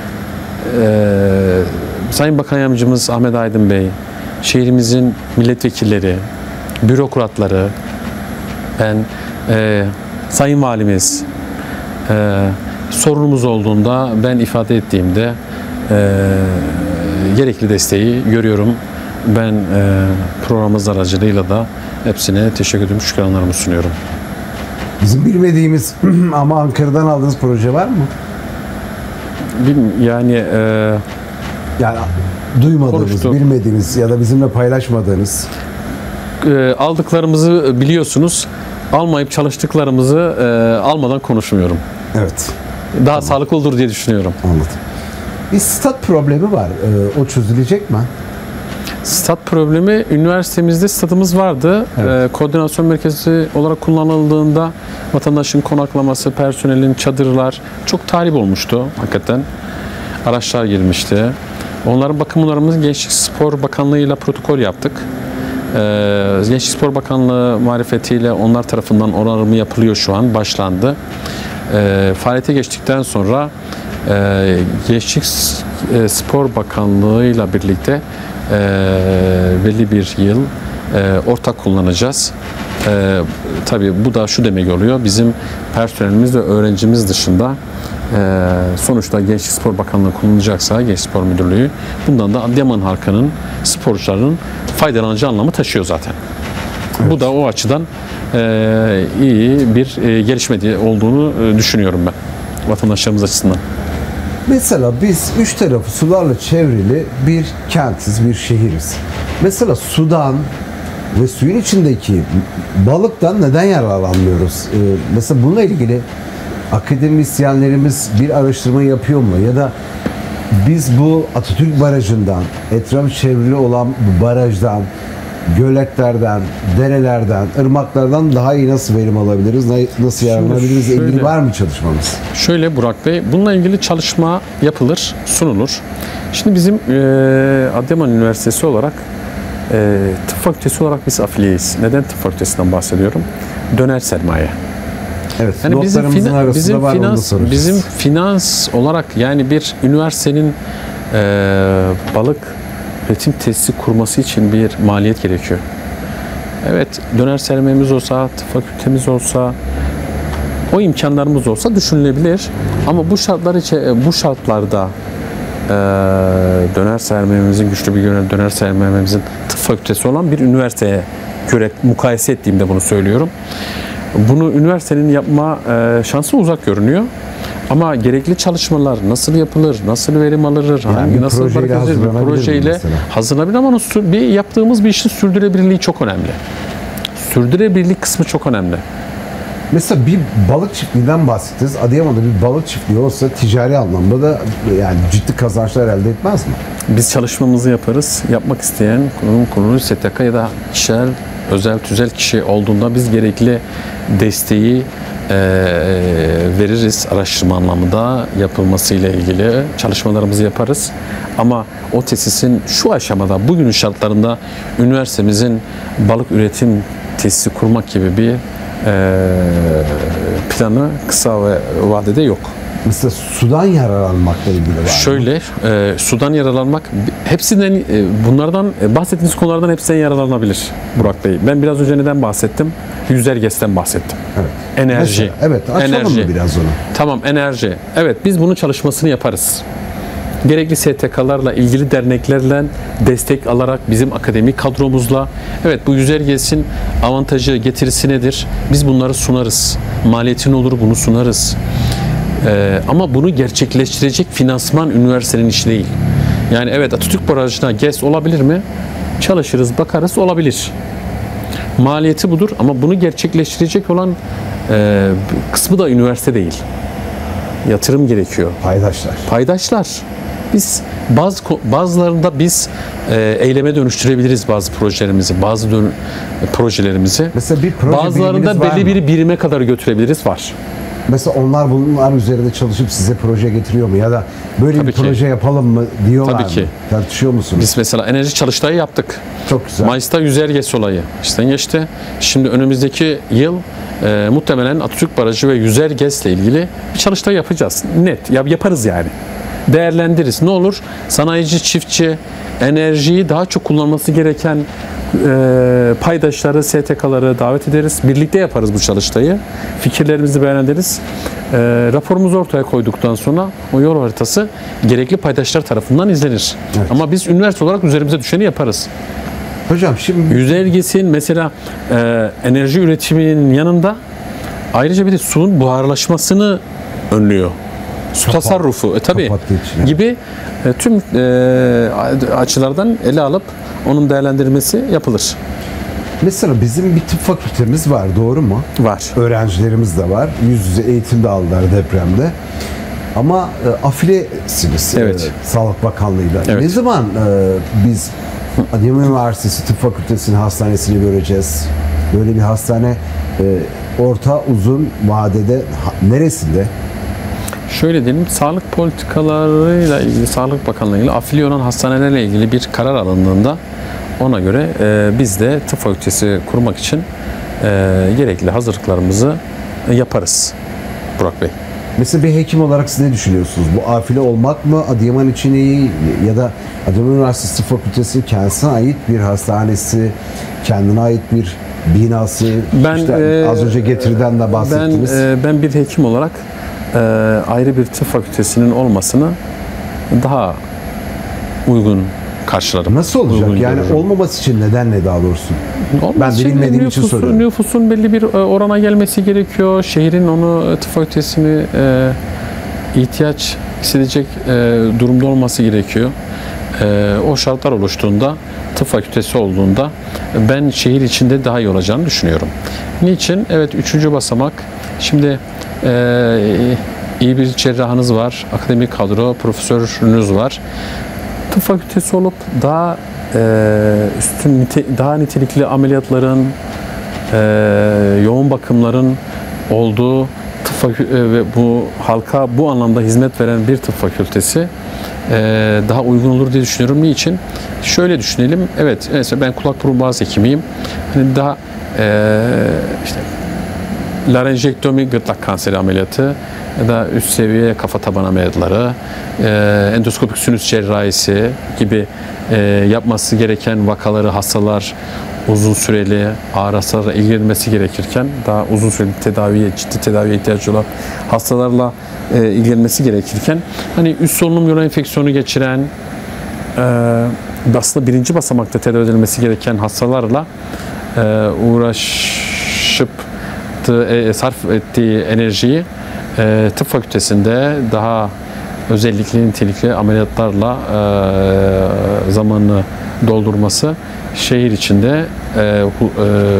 e, Sayın Bakan Yardımcımız Ahmet Aydın Bey, şehrimizin milletvekilleri, bürokratları, ben, e, Sayın Valimiz, e, sorunumuz olduğunda ben ifade ettiğimde e, gerekli desteği görüyorum. Ben e, programımız aracılığıyla da hepsine teşekkür ediyorum, şükranlarımı sunuyorum.
Bizim bilmediğimiz ama Ankara'dan aldığınız proje var mı?
Bilmiyorum, yani e,
Yani duymadığınız,
Konuştuk.
bilmediğiniz ya da bizimle paylaşmadığınız.
e, aldıklarımızı biliyorsunuz, almayıp çalıştıklarımızı e, almadan konuşmuyorum.
Evet,
Daha sağlıklı olur diye düşünüyorum.
anladım. Bir stat problemi var. Ee, o çözülecek mi?
Stat problemi, üniversitemizde statımız vardı.
Evet.
Ee, koordinasyon merkezi olarak kullanıldığında vatandaşın konaklaması, personelin çadırlar çok talip olmuştu hakikaten. Araçlar girmişti. Onların bakımlarımız Gençlik Spor Bakanlığı ile protokol yaptık. Ee, Gençlik Spor Bakanlığı marifetiyle onlar tarafından onarımı yapılıyor şu an, başlandı. Ee, faaliyete geçtikten sonra e, Gençlik e, Spor Bakanlığı ile birlikte e, belli bir yıl e, ortak kullanacağız. E, tabii bu da şu demek oluyor, bizim personelimiz ve öğrencimiz dışında e, sonuçta Gençlik Spor Bakanlığı kullanılacaksa Gençlik Spor Müdürlüğü, bundan da Adıyaman halkının, sporcuların faydalanacağı anlamı taşıyor zaten.
Evet.
Bu da o açıdan e, iyi bir e, gelişme diye olduğunu e, düşünüyorum ben vatandaşlarımız açısından.
Mesela biz üç tarafı sularla çevrili bir kentiz, bir şehiriz. Mesela sudan ve suyun içindeki balıktan neden yararlanmıyoruz? Ee, mesela bununla ilgili akademisyenlerimiz bir araştırma yapıyor mu? Ya da biz bu Atatürk Barajı'ndan, etrafı çevrili olan bu barajdan, göletlerden, derelerden, ırmaklardan daha iyi nasıl verim alabiliriz, nasıl yararlanabiliriz?
şöyle-
İlgili var mı çalışmamız?
Şöyle Burak Bey, bununla ilgili çalışma yapılır, sunulur. Şimdi bizim e, Adıyaman Üniversitesi olarak e, tıp fakültesi olarak biz afiliyeyiz. Neden tıp fakültesinden bahsediyorum? Döner sermaye.
Evet,
Yani bizim,
notlarımızın
fina-
arasında
bizim
var, onu da
finans,
soracağız.
bizim finans olarak, yani bir üniversitenin e, balık üretim tesisi kurması için bir maliyet gerekiyor. Evet, döner sermayemiz olsa, tıp fakültemiz olsa, o imkanlarımız olsa düşünülebilir. Ama bu şartlar içe, bu şartlarda e, döner sermayemizin, güçlü bir döner, döner sermayemizin tıp fakültesi olan bir üniversiteye göre mukayese ettiğimde bunu söylüyorum. Bunu üniversitenin yapma e, şansı uzak görünüyor. Ama gerekli çalışmalar nasıl yapılır, nasıl verim alınır,
Yani
hangi
bir
nasıl
projeyle
bakılır, bir
hazırlanabilir mi
projeyle
mesela?
hazırlanabilir, ama onun sü- bir yaptığımız bir işin sürdürülebilirliği çok önemli. Sürdürülebilirlik kısmı çok önemli.
Mesela bir balık çiftliğinden bahsettiniz. Adıyaman'da bir balık çiftliği olsa ticari anlamda da yani ciddi kazançlar elde etmez mi?
Biz çalışmamızı yaparız. Yapmak isteyen kurum, kuruluş, S T K ya da kişisel, özel, tüzel kişi olduğunda biz gerekli desteği e, veririz. Araştırma anlamında yapılmasıyla ilgili çalışmalarımızı yaparız. Ama o tesisin şu aşamada, bugünün şartlarında üniversitemizin balık üretim tesisi kurmak gibi bir e, planı kısa ve vadede yok.
Mesela sudan yararlanmakla ilgili var mı?
Şöyle, e, sudan yararlanmak, hepsinden, e, bunlardan, e, bahsettiğiniz konulardan hepsinden yararlanabilir Burak Bey. Ben biraz önce neden bahsettim? Yüzer G E S'ten bahsettim.
Evet.
Enerji.
Mesela, evet, açalım
enerji.
mı biraz onu?
Tamam, enerji. Evet, biz bunun çalışmasını yaparız. Gerekli S T K'larla, ilgili derneklerle destek alarak bizim akademik kadromuzla, evet bu Yüzer G E S'in avantajı, getirisi nedir? Biz bunları sunarız. Maliyetin olur, bunu sunarız. Ee, ama bunu gerçekleştirecek finansman üniversitenin işi değil. Yani evet, Atatürk Barajı'na G E S olabilir mi? Çalışırız, bakarız, olabilir. Maliyeti budur ama bunu gerçekleştirecek olan e, kısmı da üniversite değil. Yatırım gerekiyor.
Paydaşlar.
Paydaşlar. Biz bazı bazılarında biz e, eyleme dönüştürebiliriz bazı projelerimizi, bazı dön, projelerimizi.
Mesela bir proje
bazılarında
belli
belli bir birime kadar götürebiliriz, var.
Mesela onlar bunlar üzerinde çalışıp size proje getiriyor mu? Ya da böyle
Tabii
bir
ki.
proje yapalım mı diyorlar
Tabii ki.
mı? Tartışıyor musunuz?
Biz mesela enerji çalıştayı yaptık.
Çok güzel.
Mayıs'ta Yüzer G E S olayı işten geçti. Şimdi önümüzdeki yıl e, muhtemelen Atatürk Barajı ve Yüzer G E S ile ilgili bir çalıştay yapacağız. Net. Ya, yaparız yani. Değerlendiririz. Ne olur? Sanayici, çiftçi, enerjiyi daha çok kullanması gereken e, paydaşları, S T K'ları davet ederiz. Birlikte yaparız bu çalıştayı. Fikirlerimizi beğeniriz. E, raporumuzu ortaya koyduktan sonra o yol haritası gerekli paydaşlar tarafından izlenir.
Evet.
Ama biz üniversite olarak üzerimize düşeni yaparız.
Hocam şimdi
Yüzer G E S'in mesela e, enerji üretiminin yanında ayrıca bir de suyun buharlaşmasını önlüyor. Su
Kapat-
tasarrufu e, tabii
kapattığı için, evet.
gibi e, tüm e, açılardan ele alıp onun değerlendirilmesi yapılır.
mesela bizim bir tıp fakültemiz var, doğru mu?
Var.
Öğrencilerimiz de var. Yüz yüze eğitim de aldılar depremde. Ama e, afilesiniz
Evet.
e, Sağlık Bakanlığı'yla.
Evet.
Ne zaman e, biz Adıyaman Üniversitesi Tıp Fakültesi'nin hastanesini göreceğiz? Böyle bir hastane e, orta uzun vadede ha- neresinde?
Şöyle diyelim, sağlık politikalarıyla ilgili, Sağlık Bakanlığı'yla afili olan hastanelerle ilgili bir karar alındığında ona göre e, biz de tıp fakültesi kurmak için e, gerekli hazırlıklarımızı e, yaparız Burak Bey.
Mesela bir hekim olarak siz ne düşünüyorsunuz? Bu afile olmak mı Adıyaman için iyi, ya da Adıyaman Üniversitesi Tıp Fakültesi kendisine ait bir hastanesi, kendine ait bir binası,
Ben,
işte
e,
az önce getiriden de bahsettiniz.
Ben, e, ben bir hekim olarak e, ayrı bir tıp fakültesinin olmasını daha uygun karşılarım.
Nasıl olacak?
Uygun
Yani
görürüm.
olmaması için neden ne daha doğrusu?
Olmaz.
Ben de
Şimdi
bilmediğim için
nüfusun-
soruyorum.
Nüfusun belli bir e, orana gelmesi gerekiyor. Şehrin onu e, tıp fakültesini e, ihtiyaç hissedecek e, durumda olması gerekiyor. E, o şartlar oluştuğunda, tıp fakültesi olduğunda ben şehir içinde daha iyi olacağını düşünüyorum. Niçin? Evet, üçüncü basamak. Şimdi e, iyi bir cerrahınız var, akademik kadro, profesörünüz var. Tıp fakültesi olup daha e, üstün nite, daha nitelikli ameliyatların, e, yoğun bakımların olduğu tıp fakü- e, ve bu halka bu anlamda hizmet veren bir tıp fakültesi e, daha uygun olur diye düşünüyorum. Niçin? Şöyle düşünelim. Evet, mesela ben kulak burun boğaz hekimiyim. Hani daha e, işte larenjektomi, gırtlak kanseri ameliyatı ya da üst seviye kafa taban ameliyatları, e, endoskopik sinüs cerrahisi gibi e, yapması gereken vakaları, hastalar uzun süreli ağır hastalarla ilgilenmesi gerekirken, daha uzun süreli tedaviye, ciddi tedaviye ihtiyacı olan hastalarla e, ilgilenmesi gerekirken, hani üst solunum yolu enfeksiyonu geçiren, e, aslında birinci basamakta tedavi edilmesi gereken hastalarla e, uğraşıp e, sarf ettiği enerjiyi e, tıp fakültesinde daha özellikle nitelikli ameliyatlarla e, zamanını doldurması şehir içinde e, hu, e,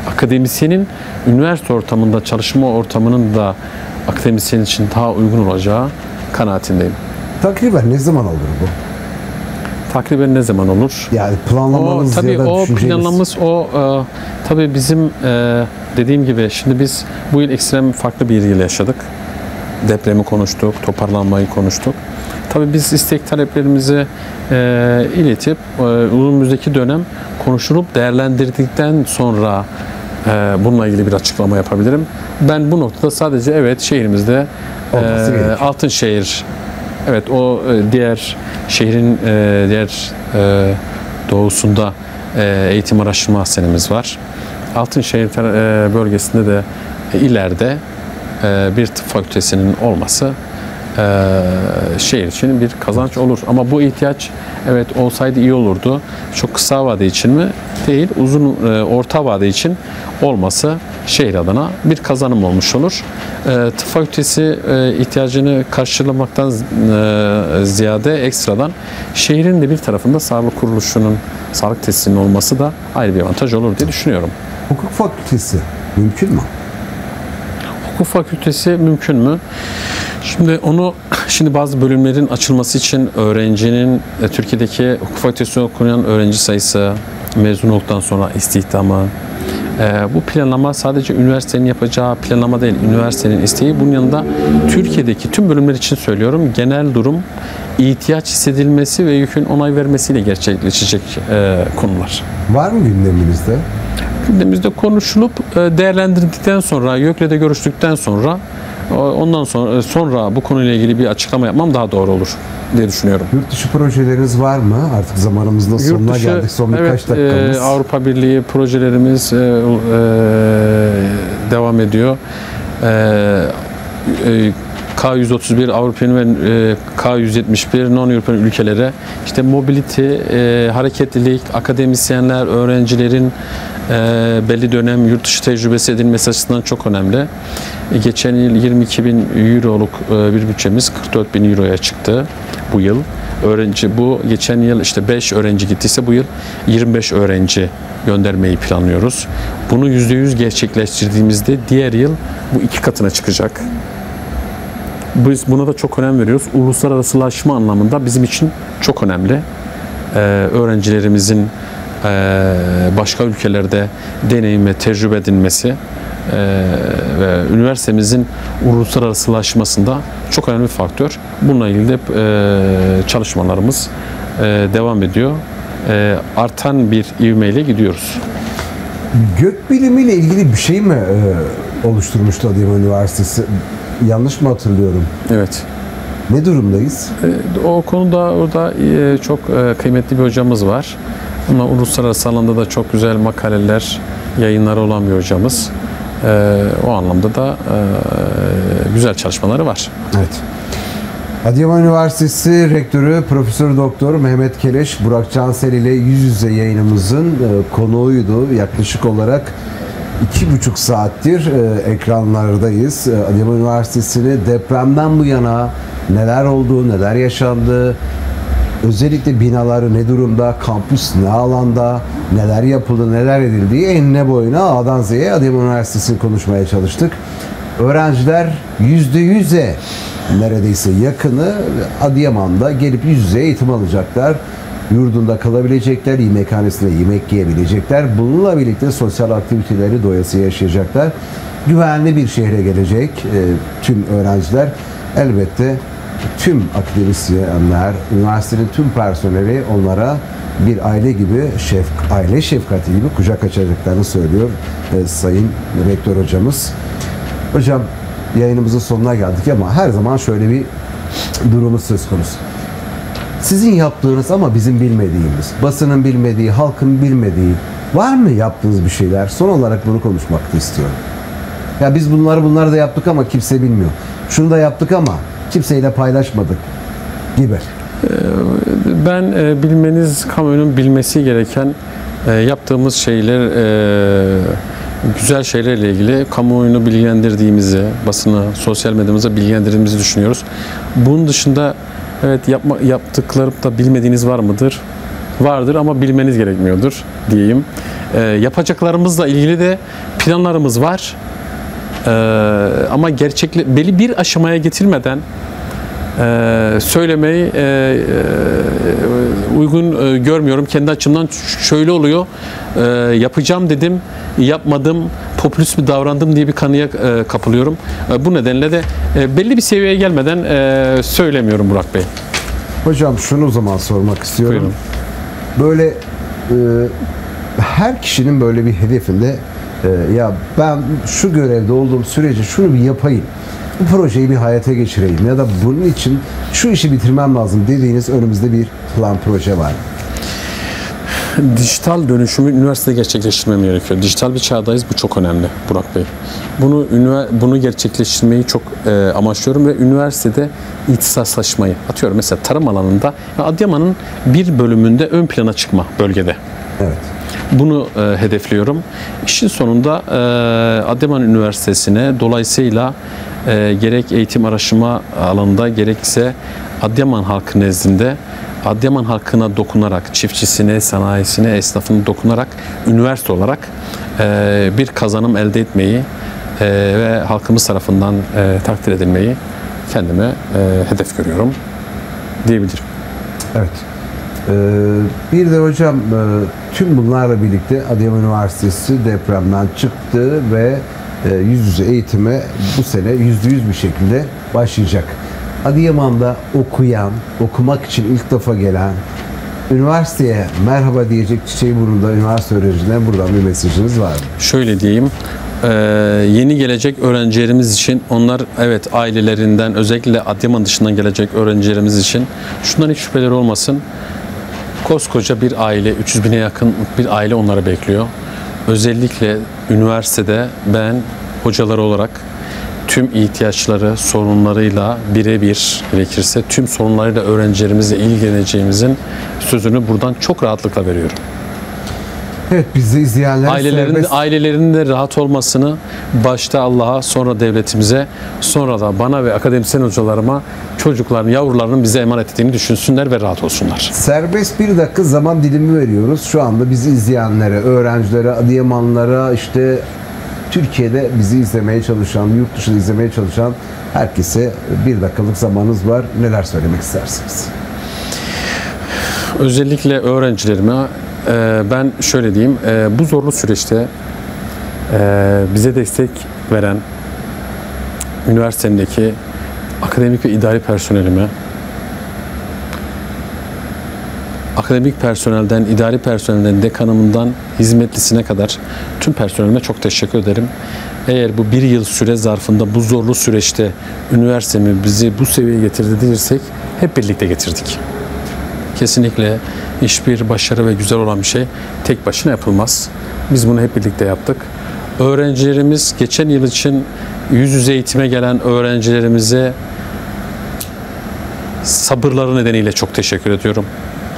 akademisyenin üniversite ortamında çalışma ortamının da akademisyen için daha uygun olacağı kanaatindeyim.
Takriben ne zaman olur bu?
Takriben ne zaman olur?
Yani planlamanız
o, tabii
ya da
o
düşünceniz.
planlamamız o e, tabii bizim e, dediğim gibi şimdi biz bu yıl ekstrem farklı bir yıl yaşadık. Depremi konuştuk, toparlanmayı konuştuk. Tabii biz istek taleplerimizi e, iletip e, önümüzdeki dönem konuşulup değerlendirdikten sonra e, bununla ilgili bir açıklama yapabilirim. Ben bu noktada sadece evet şehrimizde e, Altınşehir, evet o e, diğer şehrin e, diğer e, doğusunda e, eğitim araştırma hastanemiz var. Altınşehir e, bölgesinde de e, ileride e, bir tıp fakültesinin olması Ee, şehir için bir kazanç olur. Ama bu ihtiyaç evet olsaydı iyi olurdu. Çok kısa vade için mi? Değil. Uzun e, orta vade için olması şehir adına bir kazanım olmuş olur. E, tıp fakültesi e, ihtiyacını karşılamaktan e, ziyade ekstradan şehrin de bir tarafında sağlık kuruluşunun, sağlık tesisinin olması da ayrı bir avantaj olur diye düşünüyorum.
Hukuk fakültesi mümkün mü?
Hukuk fakültesi mümkün mü? Şimdi onu şimdi bazı bölümlerin açılması için öğrencinin e, Türkiye'deki hukuk fakültesi okuyan öğrenci sayısı, mezun olduktan sonra istihdamı, e, bu planlama sadece üniversitenin yapacağı planlama değil, üniversitenin isteği. Bunun yanında Türkiye'deki tüm bölümler için söylüyorum, genel durum ihtiyaç hissedilmesi ve yükün onay vermesiyle gerçekleşecek e, konular.
Var mı gündeminizde?
Gündemimizde konuşulup değerlendirdikten sonra, YÖK'le görüştükten sonra ondan sonra sonra bu konuyla ilgili bir açıklama yapmam daha doğru olur diye düşünüyorum.
Yurt dışı projeleriniz var mı? Artık zamanımızın sonuna dışı, geldik. Son birkaç
evet,
dakikamız.
E, Avrupa Birliği projelerimiz e, e, devam ediyor. E, e, K yüz otuz bir Avrupa ve e, K yüz yetmiş bir non-Avrupa ülkelere işte mobility, e, hareketlilik, akademisyenler, öğrencilerin e, belli dönem yurt dışı tecrübesi edinmesi açısından çok önemli. E, geçen yıl yirmi iki bin euroluk e, bir bütçemiz kırk dört bin euroya çıktı bu yıl. Öğrenci bu geçen yıl işte beş öğrenci gittiyse bu yıl yirmi beş öğrenci göndermeyi planlıyoruz. Bunu yüzde yüz gerçekleştirdiğimizde diğer yıl bu iki katına çıkacak. Biz buna da çok önem veriyoruz. Uluslararasılaşma anlamında bizim için çok önemli. Ee, öğrencilerimizin e, başka ülkelerde deneyim ve tecrübe edinmesi e, ve üniversitemizin uluslararasılaşmasında çok önemli bir faktör. Bununla ilgili de e, çalışmalarımız e, devam ediyor. E, artan bir ivmeyle gidiyoruz.
Gökbilimi ile ilgili bir şey mi e, oluşturmuştu Adıyaman Üniversitesi? Yanlış mı hatırlıyorum?
Evet.
Ne durumdayız?
O konuda orada çok kıymetli bir hocamız var. Ama uluslararası alanda da çok güzel makaleler, yayınları olan bir hocamız. O anlamda da güzel çalışmaları var.
Evet. Adıyaman Üniversitesi Rektörü Profesör Doktor Mehmet Keleş, Burak Cansel ile yüz yüze yayınımızın konuğuydu. Yaklaşık olarak İki buçuk saattir e, ekranlardayız. E, Adıyaman Üniversitesi'ni depremden bu yana neler oldu, neler yaşandı, özellikle binaları ne durumda, kampüs ne alanda, neler yapıldı, neler edildiği enine boyuna A'dan Z'ye Adıyaman Üniversitesi'ni konuşmaya çalıştık. Öğrenciler yüzde yüze neredeyse yakını Adıyaman'da gelip yüz yüze eğitim alacaklar. Yurdunda kalabilecekler, yemekhanesinde yemek yiyebilecekler. Bununla birlikte sosyal aktiviteleri doyasıya yaşayacaklar. Güvenli bir şehre gelecek e, tüm öğrenciler. Elbette tüm akademisyenler, üniversitenin tüm personeli onlara bir aile gibi, şef, aile şefkati gibi kucak açacaklarını söylüyor e, Sayın Rektör Hocamız. Hocam yayınımızın sonuna geldik ama her zaman şöyle bir durumumuz söz konusu. Sizin yaptığınız ama bizim bilmediğimiz, basının bilmediği, halkın bilmediği var mı yaptığınız bir şeyler? Son olarak bunu konuşmak da istiyorum. Ya biz bunları bunları da yaptık ama kimse bilmiyor. Şunu da yaptık ama kimseyle paylaşmadık gibi.
Ben e, bilmeniz, kamuoyunun bilmesi gereken e, yaptığımız şeyler, e, güzel şeylerle ilgili kamuoyunu bilgilendirdiğimizi, basını, sosyal medyamıza bilgilendirdiğimizi düşünüyoruz. Bunun dışında evet yapma, yaptıklarım da bilmediğiniz var mıdır? Vardır ama bilmeniz gerekmiyordur diyeyim. E, yapacaklarımızla ilgili de planlarımız var. E, ama gerçekli belli bir aşamaya getirmeden e, söylemeyi e, e, uygun e, görmüyorum. Kendi açımdan şöyle oluyor. E, yapacağım dedim, yapmadım, popülist bir davrandım diye bir kanıya e, kapılıyorum. E, bu nedenle de e, belli bir seviyeye gelmeden e, söylemiyorum Burak Bey.
Hocam şunu o zaman sormak istiyorum.
Buyurun.
Böyle e, her kişinin böyle bir hedefinde e, ya ben şu görevde olduğum sürece şunu bir yapayım. Bu projeyi bir hayata geçireyim ya da bunun için şu işi bitirmem lazım dediğiniz önümüzde bir plan, proje var.
Dijital dönüşümü üniversitede gerçekleştirmem gerekiyor. Dijital bir çağdayız. Bu çok önemli Burak Bey. Bunu bunu gerçekleştirmeyi çok e, amaçlıyorum ve üniversitede ihtisaslaşmayı atıyorum. Mesela tarım alanında Adıyaman'ın bir bölümünde ön plana çıkma bölgede.
Evet.
Bunu e, hedefliyorum. İşin sonunda e, Adıyaman Üniversitesi'ne dolayısıyla e, gerek eğitim araştırma alanında gerekse Adıyaman halkı nezdinde Adıyaman halkına dokunarak, çiftçisine, sanayisine, esnafına dokunarak üniversite olarak e, bir kazanım elde etmeyi e, ve halkımız tarafından e, takdir edilmeyi kendime e, hedef görüyorum diyebilirim.
Evet. Ee, bir de hocam e, tüm bunlarla birlikte Adıyaman Üniversitesi depremden çıktı ve e, yüz yüze eğitime bu sene yüzde yüz bir şekilde başlayacak. Adıyaman'da okuyan, okumak için ilk defa gelen, üniversiteye merhaba diyecek çiçeği burnunda üniversite öğrencilerine buradan bir mesajınız var mı?
Şöyle diyeyim, e, yeni gelecek öğrencilerimiz için onlar evet ailelerinden özellikle Adıyaman dışından gelecek öğrencilerimiz için şundan hiç şüpheleri olmasın. Koskoca bir aile, üç yüz bine yakın bir aile onları bekliyor. Özellikle üniversitede ben hocalar olarak tüm ihtiyaçları, sorunlarıyla birebir gerekirse tüm sorunlarıyla öğrencilerimizle ilgileneceğimizin sözünü buradan çok rahatlıkla veriyorum.
Evet, bizi izleyenler
Ailelerin,
serbest...
ailelerinin de rahat olmasını başta Allah'a, sonra devletimize, sonra da bana ve akademisyen hocalarıma çocukların, yavrularının bize emanet ettiğini düşünsünler ve rahat olsunlar.
Serbest bir dakika zaman dilimi veriyoruz. Şu anda bizi izleyenlere, öğrencilere, Adıyamanlılara, işte Türkiye'de bizi izlemeye çalışan, yurt dışında izlemeye çalışan herkese bir dakikalık zamanınız var. Neler söylemek istersiniz?
Özellikle öğrencilerime e, ben şöyle diyeyim, e, bu zorlu süreçte e, bize destek veren üniversitemdeki akademik ve idari personelime, akademik personelden, idari personelden, dekanımından hizmetlisine kadar tüm personelime çok teşekkür ederim. Eğer bu bir yıl süre zarfında bu zorlu süreçte üniversitemi bizi bu seviyeye getirdi dersek hep birlikte getirdik. Kesinlikle hiçbir başarı ve güzel olan bir şey tek başına yapılmaz. Biz bunu hep birlikte yaptık. Öğrencilerimiz, geçen yıl için yüz yüze eğitime gelen öğrencilerimize sabırları nedeniyle çok teşekkür ediyorum.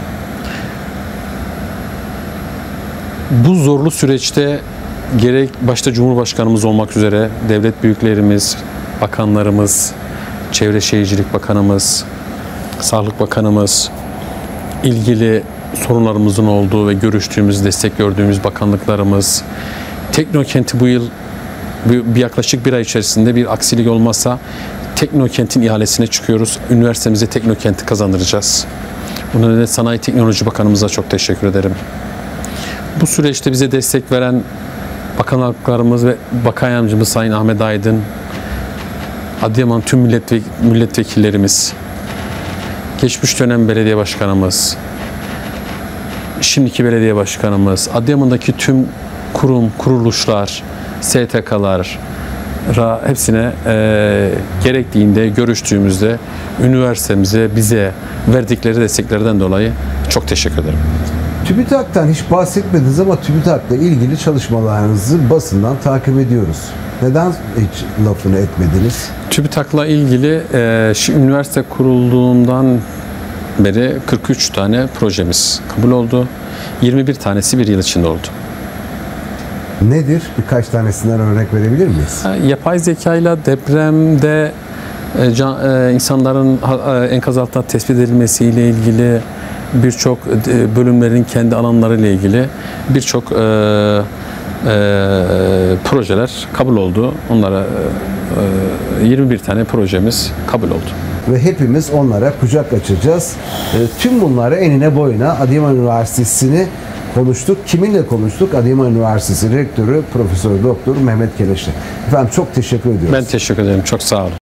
Bu zorlu süreçte gerek başta Cumhurbaşkanımız olmak üzere devlet büyüklerimiz, bakanlarımız, Çevre Şehircilik Bakanımız, Sağlık Bakanımız, ilgili sorunlarımızın olduğu ve görüştüğümüz, destek gördüğümüz bakanlıklarımız, Teknokent'i bu yıl bir yaklaşık bir ay içerisinde bir aksilik olmazsa Teknokent'in ihalesine çıkıyoruz. Üniversitemize Teknokent'i kazandıracağız. Bunun nedeniyle Sanayi Teknoloji Bakanımıza çok teşekkür ederim. Bu süreçte bize destek veren bakanlıklarımız ve bakan yardımcımız Sayın Ahmet Aydın, Adıyaman tüm milletvek milletvekillerimiz, geçmiş dönem belediye başkanımız, şimdiki belediye başkanımız, Adıyaman'daki tüm kurum, kuruluşlar, S T K'lar hepsine e, gerektiğinde görüştüğümüzde üniversitemize, bize verdikleri desteklerden dolayı çok teşekkür ederim.
TÜBİTAK'tan hiç bahsetmediniz ama TÜBİTAK'la ilgili çalışmalarınızı basından takip ediyoruz. Neden hiç lafını etmediniz?
TÜBİTAK'la ilgili e, şimdi üniversite kurulduğundan beri kırk üç tane projemiz kabul oldu. yirmi bir tanesi bir yıl içinde oldu.
Nedir? Birkaç tanesinden örnek verebilir miyiz?
Yapay zeka ile depremde e, can, e, insanların ha- e, enkaz altında tespit edilmesiyle ilgili birçok e, bölümlerin kendi alanlarıyla ilgili birçok e, e, projeler kabul oldu. Onlara e, yirmi bir tane projemiz kabul oldu.
Ve hepimiz onlara kucak açacağız. E, tüm bunları enine boyuna Adıyaman Üniversitesi'ni konuştuk. Kiminle konuştuk? Adıyaman Üniversitesi Rektörü Profesör Doktor Mehmet Keleş'le. Efendim çok teşekkür ediyoruz.
Ben teşekkür ederim. Çok sağ olun.